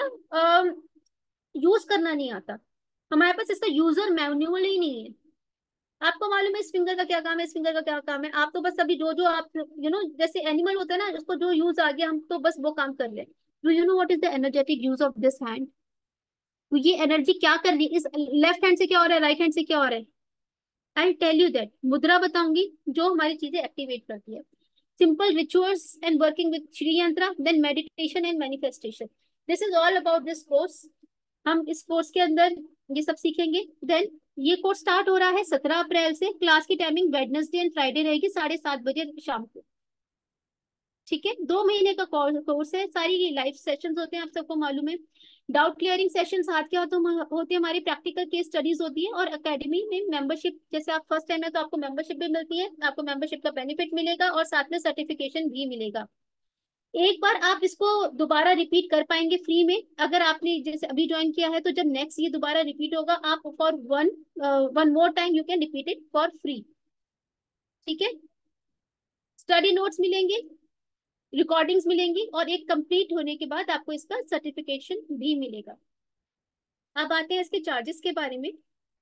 यूज करना नहीं आता, हमारे पास इसका यूजर मैनुअल ही नहीं है। आपको मालूम है इस फिंगर का क्या काम है, इस फिंगर का क्या काम है, आप तो बस अभी जो जो आप जैसे एनिमल होता है ना, उसको जो यूज आ गया हम तो बस वो काम कर ले। Do you know what is the energetic use of this hand? तो ये एनर्जी क्या कर रही है, इस लेफ्ट हैंड से क्या हो रहा है, राइट हैंड से क्या हो रहा है, आई टेल यू दैट। मुद्रा बताऊंगी जो हमारी चीजें एक्टिवेट करती है। Simple rituals and working with Shri yantra, then meditation and manifestation, this is all about this course. हम इस कोर्स के अंदर ये सब सीखेंगे। देन ये कोर्स स्टार्ट हो रहा है 17 अप्रैल से। क्लास की टाइमिंग वेडनेसडे एंड फ्राइडे रहेगी 7:30 बजे शाम को, ठीक है। 2 महीने का कोर्स है, सारी लाइव सेशंस होते हैं, आप सबको मालूम है। डाउट क्लियरिंग सेशंस साथ के हाथों होते हैं, हमारी प्रैक्टिकल केस स्टडीज होती है, और एकेडमी में मेंबरशिप, जैसे आप फर्स्ट टाइम है तो आपको मेंबरशिप भी मिलती है, आपको मेंबरशिप का बेनिफिट मिलेगा और साथ में सर्टिफिकेशन भी मिलेगा। एक बार आप इसको दोबारा रिपीट कर पाएंगे फ्री में, अगर आपने जैसे अभी ज्वाइन किया है, तो जब नेक्स्ट ये दोबारा रिपीट होगा आप for one more time you can repeat it for free, ठीक है। स्टडी नोट्स मिलेंगे, रिकॉर्डिंग्स मिलेंगी, और एक कंप्लीट होने के बाद आपको इसका सर्टिफिकेशन भी मिलेगा। अब आते हैं इसके चार्जेस के बारे में।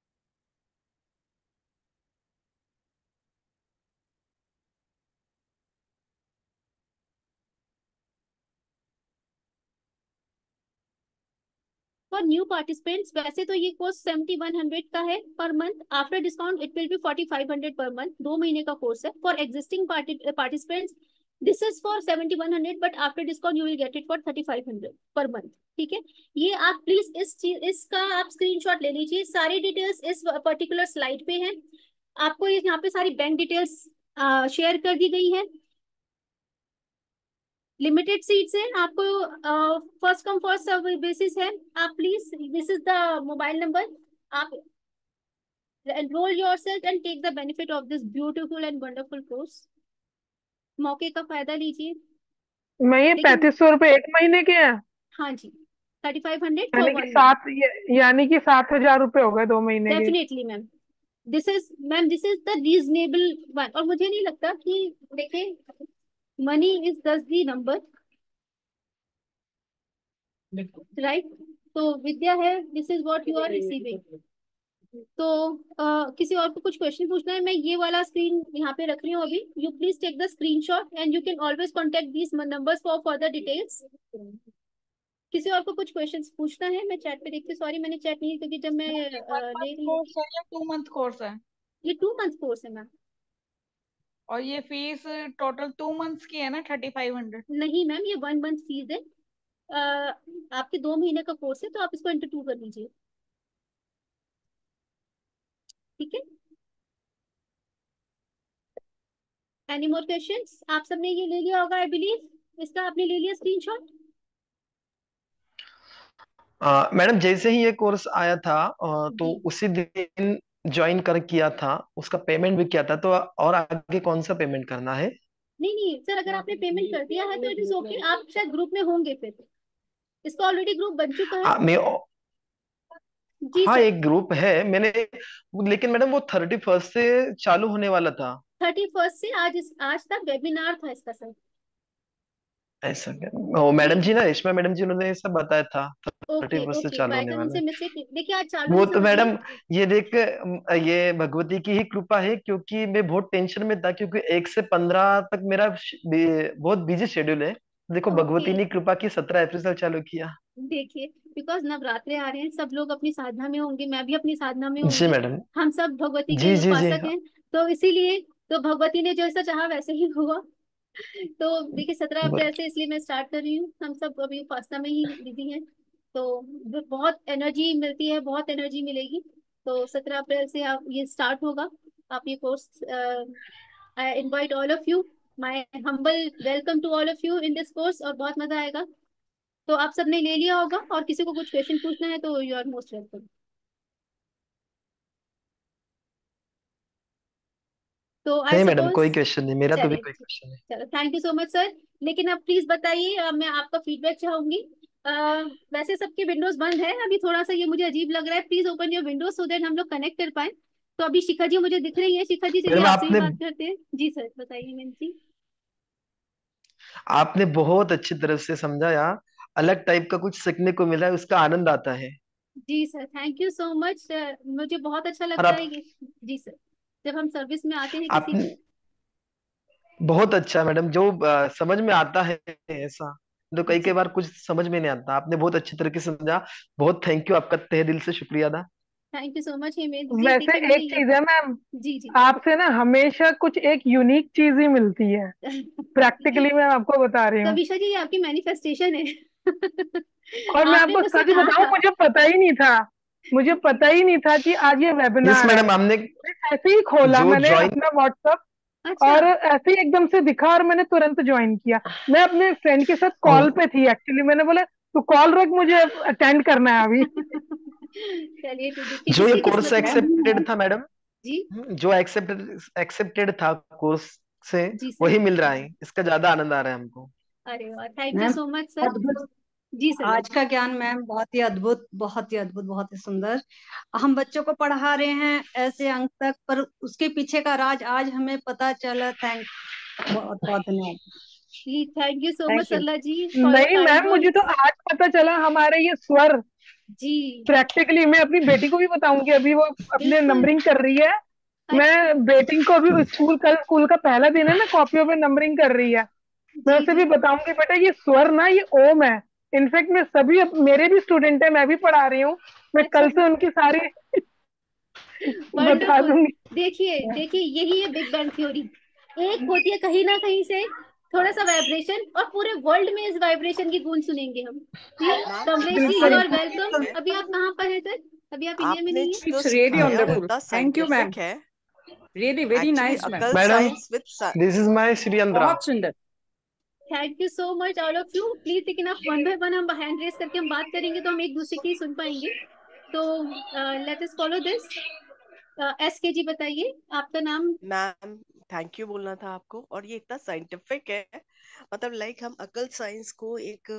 फॉर न्यू पार्टिसिपेंट्स, वैसे तो ये कोर्स 7100 का है per month, after discount it will be 4500 per month. 2 महीने का कोर्स है। For existing participants this is for 7100, but after discount you will get it for 3500 per month, ठीक है। ये आप प्लीज इसका आप स्क्रीनशॉट ले लीजिए, सारी डिटेल्स इस पर्टिकुलर स्लाइड पे है। आपको यहाँ पे सारी बैंक डिटेल्स शेयर कर दी गई है। लिमिटेड सीट्स है, आपको first come first serve basis है। आप please, this is the mobile number, आप enroll yourself and take the benefit of this beautiful and wonderful course। मौके का फायदा लीजिए।
मैं ये
लेकिन
3500 रुपये एक महीने के हैं?
हाँ जी, 3500 फॉर
यानी कि
1 मंथ।
यानी कि 7000 रुपये हो गए 2 महीने के।
Definitely ma'am, this is the reasonable one. और मुझे नहीं लगता कि देखिए, मनी इज दस दी नंबर, राइट। तो विद्या है, this is what you are receiving. तो किसी और को कुछ क्वेश्चन पूछना है, मैं ये वाला स्क्रीन यहाँ पे रख रही हूँ अभी। You please take the screenshot and you can always contact these numbers for further details. किसी और को कुछ क्वेश्चंस पूछना है? मैं चैट पे देखती हूँ, सॉरी मैंने चैट नहीं, क्योंकि जब मैं ले रही हूँ।
कोर्स है या 2 मंथ कोर्स है?
ये 2 मंथ कोर्स है मैम।
और ये फीस टोटल 2 मंथ्स की है ना 3500?
नहीं मैम, ये 1 मंथ फीस है। आपके 2 महीने का कोर्स है, तो आप इसको इंटू 2 कर लीजिए, ठीक है। Any more questions? आप सबने ये ले लिया होगा आई बिलीव, इसका आपने ले लिया स्क्रीनशॉट।
मैडम जैसे ही ये कोर्स आया था तो
जी
उसी दिन ज्वाइन कर किया था, उसका पेमेंट भी किया था, तो और आगे कौन सा पेमेंट करना है?
नहीं नहीं सर, अगर आपने पेमेंट कर दिया है तो इट इज ओके, आप शायद ग्रुप में होंगे फिर, इसका ऑलरेडी ग्रुप बन चुका है।
मैं
जी
हाँ,
सर।
एक ग्रुप है मैंने, लेकिन मैडम वो 31st से चालू होने वाला था।
31 से आज तक वेबिनार था इसका सर।
ऐसा क्या? ओ
जी
मैडम जी ना, रेशमा मैडम जी, उन्होंने ऐसा बताया था,
ओके
31st से
ओके,
चालू
बाय
होने
चांस
वाला
उनसे
है।
मिस्टेक, देखिए आज चालू
वो
है
तो
समझिए।
मैडम, ये देख, ये भगवती की ही कृपा है, क्योंकि मैं बहुत टेंशन में था, क्योंकि 1 से 15 तक मेरा बहुत बिजी शेड्यूल है। देखो
ओके
भगवती ने कृपा की 17 अप्रैल से चालू किया।
देखिए, बिकॉज नवरात्रे आ रहे हैं, सब लोग अपनी साधना में होंगे, मैं भी अपनी साधना में
जी
होंगी,
मैडम।
हम सब भगवती
जी
के
जी जी।
उपासक हैं। तो इसीलिए, तो भगवती ने जैसा चाहा वैसे ही हुआ। तो देखिए 17 अप्रैल से इसलिए मैं स्टार्ट कर रही हूँ, हम सब अभी उपासना में ही बिजी हैं। तो बहुत एनर्जी मिलती है, बहुत एनर्जी मिलेगी। तो 17 अप्रैल से आप ये स्टार्ट होगा, आप ये course, I invite all of you, my humble welcome to all of you in this course, और बहुत मजा आएगा। तो आप सबने ले लिया होगा, और किसी को कुछ क्वेश्चन पूछना है तो यू आर मोस्ट वेलकम। तो आई
नहीं मैडम,
सपोज,
कोई क्वेश्चन नहीं, मेरा तो भी
चलिए,
कोई क्वेश्चन नहीं।
चलो, thank you so much sir. लेकिन अब प्लीज बताइए, मैं आपका फीडबैक चाहूंगी। अ, वैसे सबके विंडोज बंद है अभी, थोड़ा सा ये मुझे अजीब लग रहा है, please open your windows so that हम लोग कनेक्ट कर पाए। तो अभी शिखा जी मुझे दिख रही है, शिखा जी चलिए
मैडम
आपसे भी
आपने
बात करते हैं। जी सर, बताइए मैम जी।
आपने बहुत अच्छी तरह से समझाया, अलग टाइप का कुछ सीखने को मिला है, उसका आनंद आता है।
जी sir, thank you so much, मुझे बहुत अच्छा
और
लगता है ये। जी सर, जब हम सर्विस में आते हैं किसी
आप
की।
बहुत अच्छा मैडम, जो समझ में आता है ऐसा, तो कई कई
जी,
बार कुछ समझ में नहीं आता, आपने बहुत अच्छी तरीके से समझा। बहुत थैंक यू, आपका तहे दिल से शुक्रिया अदा।
Thank you so much Hemesh ji,
वैसे
देखिए मुझे
एक
ये।
चीज है मैम,
जी जी।
आपसे ना हमेशा कुछ एक यूनिक चीज ही मिलती है, प्रैक्टिकली मैं आपको बता रही हूँ।
कविशा जी, ये आपकी मैनिफेस्टेशन है।
और मैं
आपने
आपको
मुझसे
सच
कहा
बताऊं,
था।
मुझे पता ही नहीं था, मुझे पता ही नहीं था कि आज ये
यस
वेबिनार है।
मैडम, हमने
मैं ऐसे ही खोला
जो
मैंने
ज्वाइन,
अपना व्हाट्सअप,
अच्छा।
और ऐसे ही एकदम से दिखा और मैंने तुरंत ज्वाइन किया। मैं अपने फ्रेंड के साथ कॉल पे थी एक्चुअली, मैंने बोला तू कॉल रख, मुझे अटेंड करना है अभी।
चलिए, तो देखिए
जो ये
जिसकी
कोर्स
किस्मत में है।
एक्सेप्टेड था मैडम,
जी।
जो एक्सेप्टेड था कोर्स से,
जी सर।
वही मिल रहा है, इसका ज्यादा आनंद आ रहा है हमको।
अरे वाह, thank you
ma'am
so much sir.
अद्भुत।
जी सर,
आज का ज्ञान मैम बहुत ही अद्भुत, बहुत ही अद्भुत, बहुत ही सुंदर। हम बच्चों को पढ़ा रहे हैं ऐसे अंक तक, पर उसके पीछे का राज आज हमें पता चला। बहुत बहुत धन्यवाद।
जी thank you so much
thank you.
Sarla ji for your
नहीं
काइंड
मैम, मुझे तो
वर्ड्स।
आज पता चला हमारे ये स्वर
जी।
प्रैक्टिकली, मैं अपनी बेटी को भी बताऊंगी, अभी वो अपने
बिल्कुल।
नंबरिंग कर रही है।
अच्छा।
मैं बेटी को भी स्कूल, कल स्कूल का पहला दिन है ना, कॉपियों पे नंबरिंग कर रही है। मैं
जी
उसे
जी।
भी बताऊंगी बेटा ये स्वर ना, ये ओम है। इनफेक्ट मैं सभी, मेरे भी स्टूडेंट है, मैं भी पढ़ा रही हूँ, मैं
अच्छा।
कल से उनकी सारी बता
वंडरफुल।
दूंगी।
देखिए देखिए, यही है बिग बैंग थ्योरी। एक होती है कहीं ना कहीं से थोड़ा सा वाइब्रेशन, और पूरे वर्ल्ड में इस वाइब्रेशन की गूंज सुनेंगे हम। जी।
मैम
कमलेश जी, यू
बिल्कुल।
Are welcome. अभी आप कहाँ पर हैं सर? अभी आप इंडिया में
आपने
नहीं है?
जो
इट्स रियली
सिखाया वो
वंडरफुल,
इतना
थैंक यू मैम,
साइंटिफिक है।
Really very
actually
nice ma'am,
अकल
madam,
science with
this is my Shri अंद्रा।
बहुत सुंदर।
Thank you so much all of you. Please, लेकिन आप वन बाय वन हम हैंड रेस करके हम बात करेंगे तो हम एक दूसरे की सुन पाएंगे। तो let us follow this. S K ji, बताइए आपका नाम।
मैम, थैंक यू बोलना था आपको। और ये इतना साइंटिफिक है, मतलब लाइक हम अकल साइंस को एक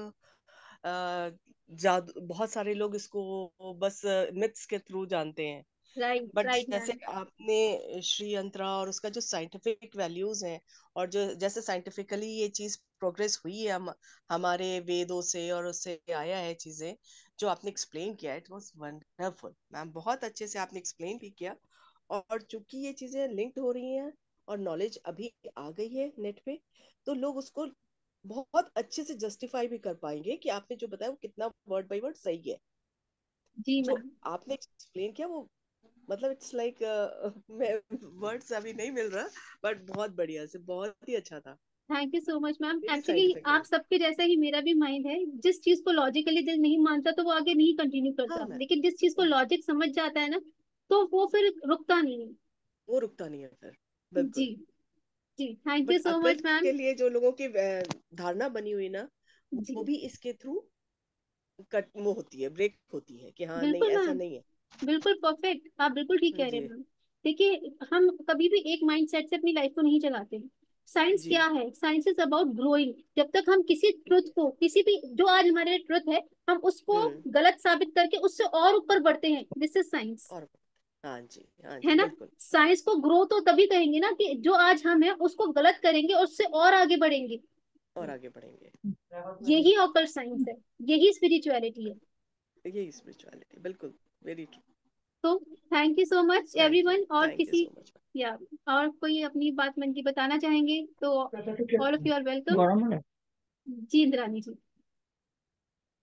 जादू, बहुत सारे लोग इसको बस मिथ्स के थ्रू जानते हैं,
राइट
बट
राइट
जैसे
मैम।
आपने श्री यंत्रा और उसका जो साइंटिफिक वैल्यूज हैं, और जो जैसे साइंटिफिकली ये चीज प्रोग्रेस हुई है हमारे वेदों से, और उससे आया है चीजें, जो आपने एक्सप्लेन किया, इट वाज वंडरफुल मैम, बहुत अच्छे से आपने एक्सप्लेन भी किया। और चूंकि ये चीजें लिंक्ड हो रही हैं और नॉलेज अभी आ गई है नेट पे, तो लोग उसको बहुत अच्छे से जस्टिफाई भी कर पाएंगे कि आपने जो बताया वो कितना वर्ड बाय वर्ड सही है।
जी
जो
मैम।
आपने एक्सप्लेन किया वो, मतलब इट्स लाइक मैं वर्ड्स अभी नहीं मिल रहा, बट बहुत बढ़िया से, बहुत ही अच्छा था,
thank you so much ma'am.
Very
actually
scientific
आप
मैम।
सबके जैसा ही मेरा भी माइंड है, जिस चीज को लॉजिकली दिल नहीं मानता तो वो आगे नहीं कंटिन्यू
हाँ
करता,
मैम,
लेकिन जिस चीज को लॉजिक समझ जाता है ना, तो वो फिर रुकता नहीं है।
वो रुकता नहीं है फिर,
जी।
बिल्कुल।
जी थैंक यू
बट
सो
अकल
मच मैम।
के लिए जो लोगों की धारणा बनी हुई ना,
जी।
वो भी इसके थ्रू कट वो होती है, ब्रेक होती है कि हाँ नहीं
बिल्कुल
ऐसा
मैम,
नहीं है।
बिल्कुल परफेक्ट, आप बिल्कुल ठीक कह रहे हैं
जी
मैम। देखिए, हम कभी भी एक माइंड सेट से अपनी लाइफ को नहीं चलाते। साइंस
जी
क्या है? Science is about growing. जब तक हम किसी ट्रुथ को, किसी भी जो आज हमारे ट्रुथ है, हम उसको
हम्म।
गलत साबित करके उससे और ऊपर बढ़ते हैं, दिस इज साइंस।
और हाँ
है
जी
ना?
बिल्कुल।
साइंस को ग्रो तो तभी कहेंगे ना कि जो आज हम है उसको गलत करेंगे और उससे और आगे बढ़ेंगे।
और आगे बढ़ेंगे,
यही ऑकल्ट साइंस है, यही स्पिरिचुअलिटी है।
यही स्पिरिचुअलिटी, बिल्कुल, वेरी ट्रू।
तो thank you so much everyone. और
थैंक यू
किसी,
सो मच।
या और कोई अपनी बात मन की बताना चाहेंगे तो all of you are welcome.
गरम है।
जी इंद्रानी जी।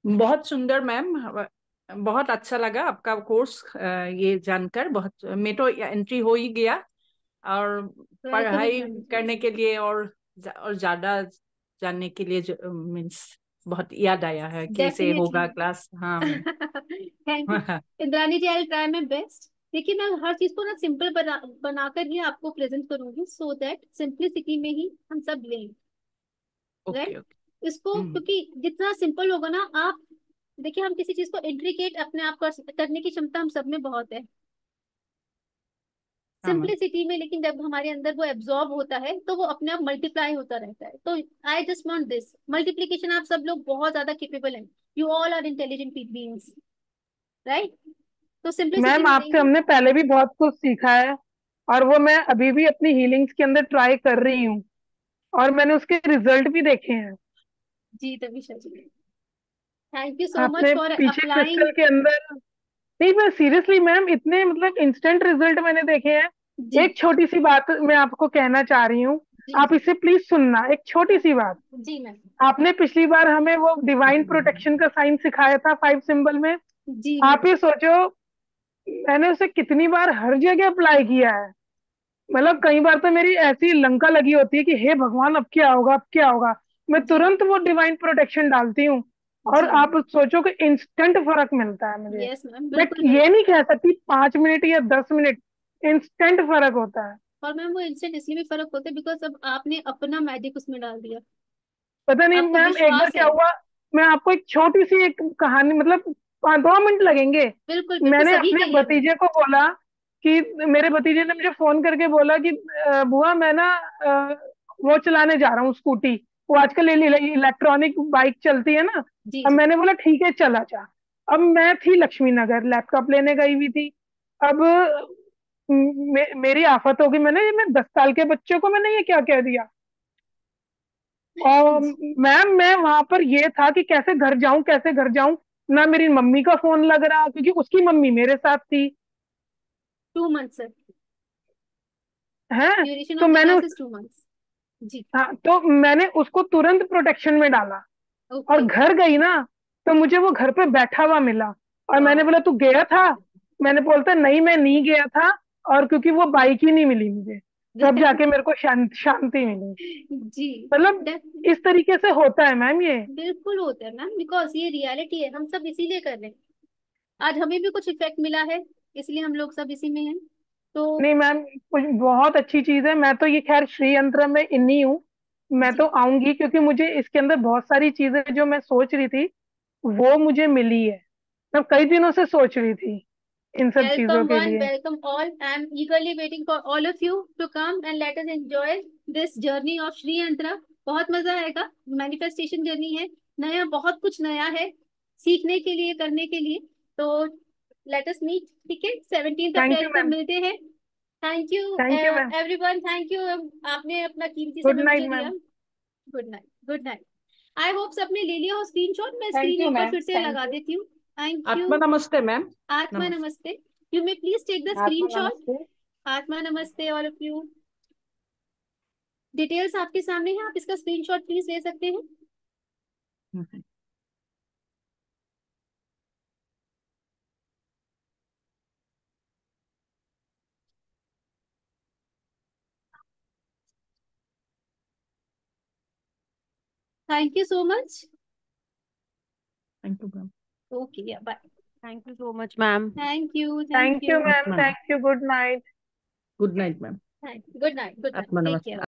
बहुत सुंदर मैम, बहुत अच्छा लगा आपका कोर्स ये जानकर। बहुत मैं तो एंट्री हो ही गया, और पढ़ाई करने के लिए और ज्यादा जानने के लिए मीन्स बहुत याद आया है कैसे होगा क्लास। हाँ ma'am.
Thank you Indrani ji, I try my best. देखिए मैं हर चीज को ना सिंपल बनाकर ही आपको प्रेजेंट करूंगी, सो दैट सिंपलिसिटी में ही हम सब लें, राइट? इसको क्योंकि जितना सिंपल होगा ना, आप देखिए हम किसी चीज को इंट्रिकेट अपने आप करने की क्षमता हम सब में बहुत है सिंपलिसिटी में, लेकिन जब हमारे अंदर वो एब्जॉर्ब होता है तो वो अपने आप मल्टीप्लाई होता रहता है। तो I just want this multiplication. आप सब लोग बहुत ज्यादा केपेबल हैं, you all are intelligent beings, right? तो सिंपलिसिटी
मैम आपसे हमने पहले भी बहुत कुछ सीखा है, और वो मैं अभी भी अपनी हीलिंग्स के अंदर ट्राई कर रही हूँ, और मैंने उसके रिजल्ट भी देखे हैं।
जी Tavisha ji, thank you so much
आपने
फॉर
पीछे
अप्लाइंग।
क्रिस्टल के अंदर, नहीं मैं सीरियसली मैम, इतने मतलब इंस्टेंट रिजल्ट मैंने देखे हैं। एक छोटी सी बात मैं आपको कहना चाह रही हूँ, आप इसे प्लीज सुनना। एक छोटी सी बात,
जी मैम।
आपने पिछली बार हमें वो डिवाइन प्रोटेक्शन का साइन सिखाया था 5 सिंबल में।
जी
आप ये सोचो, मैंने उसे कितनी बार हर जगह अप्लाई किया है। मतलब कई बार तो मेरी ऐसी लंका लगी होती है कि हे भगवान अब क्या होगा, अब क्या होगा। मैं तुरंत वो डिवाइन प्रोटेक्शन डालती हूँ, और आप सोचो कि इंस्टेंट फर्क मिलता है मुझे।
यस मैम,
मैं
बिल्कुल
ये नहीं कह सकती 5 मिनट या 10 मिनट, इंस्टेंट फर्क होता है।
और मैम वो इंस्टेंट इसलिए भी फर्क होता है बिकॉज अब आपने अपना मैजिक उसमें डाल दिया।
पता नहीं
आपको
मैम, एक बार
विश्वास
क्या
है।
हुआ, मैं आपको एक छोटी सी एक कहानी, मतलब 2 मिनट लगेंगे।
बिल्कुल बिल्कुल,
मैंने
सभी
अपने
के लिए मैम।
भतीजे को बोला कि, मेरे भतीजे ने मुझे फोन करके बोला कि बुआ मैं ना वो चलाने जा रहा हूँ स्कूटी। वो आजकल इलेक्ट्रॉनिक बाइक चलती है ना।
जी
अब
जी।
मैंने बोला ठीक है चला जा। अब मैं थी लक्ष्मी नगर, लैपटॉप लेने गई हुई थी। अब मेरी आफत होगी, मैं 10 साल के बच्चे को मैंने ये क्या कह दिया। और मैम मैं वहां पर ये था कि कैसे घर जाऊं, कैसे घर जाऊं। ना मेरी मम्मी का फोन लग रहा, क्योंकि उसकी मम्मी मेरे साथ थी।
2 months सर,
है
ड्यूरेशन
तो
ऑफ द
मैंने
क्लास इज 2 months। जी।
हाँ, तो मैंने उसको तुरंत प्रोटेक्शन में डाला, और
ओके।
घर गई ना, तो मुझे वो घर पे बैठा हुआ मिला। और मैंने
वाओ।
बोला तू गया था? मैंने बोलता नहीं मैं नहीं गया था, और क्योंकि वो बाइक ही नहीं मिली मुझे, तब जाके मेरे को शांति मिली।
जी।
मतलब इस तरीके से होता है मैम ये।
बिल्कुल होता है मैम, बिकॉज ये रियलिटी है, हम सब इसीलिए कर रहे हैं। आज हमें भी कुछ इफेक्ट मिला है, इसलिए हम लोग सब इसी में हैं। तो
नहीं मैम, कुछ बहुत अच्छी चीज है। मैं तो ये खैर श्री यंत्र में इन्हीं हूँ। मैं तो आऊंगी, क्योंकि मुझे इसके अंदर बहुत सारी चीजें जो मैं सोच रही थी वो मुझे मिली है। मैं कई दिनों से सोच रही थी इन सब चीजों
welcome
के
one,
लिए।
welcome all. I'm eagerly waiting for all of you to come and let us enjoy this journey of Shri Yantra. बहुत मजा आएगा, मैनिफेस्टेशन जर्नी है, नया बहुत कुछ नया है सीखने के लिए, करने के लिए। तो लेट अस मीट, ठीक है? 17
थैंक
अप्रैल
यू
को
मैम।
मिलते हैं। Thank you
thank you ma'am.
Everyone, thank you. आपने अपना कीमती
गुड
समय
नाइट
मुझे दिया।
Ma'am.
Good night, good night. I hope सबने ले लिया हो स्क्रीनशॉट। मैं
थैंक
स्क्रीन
यू
एक बार
मैम,
फिर से
थैंक
लगा
यू।
देती हूँ। थैंक
आत्मा
यू।
नमस्ते मैम।
आत्मा
नमस्ते।
नमस्ते। You may please take the
आत्मा
screenshot.
नमस्ते।
आत्मा नमस्ते all of you. डिटेल्स आपके सामने है, आप इसका स्क्रीनशॉट प्लीज ले सकते हैं। Thank you so much.
Thank you ma'am.
Okay, yeah bye.
Thank you so much, ma'am.
Thank you, thank
thank you
you.
Ma'am, thank you, good night.
Good night ma'am.
Good night, good night,
आत्मा
take
नमस्ते।
Care.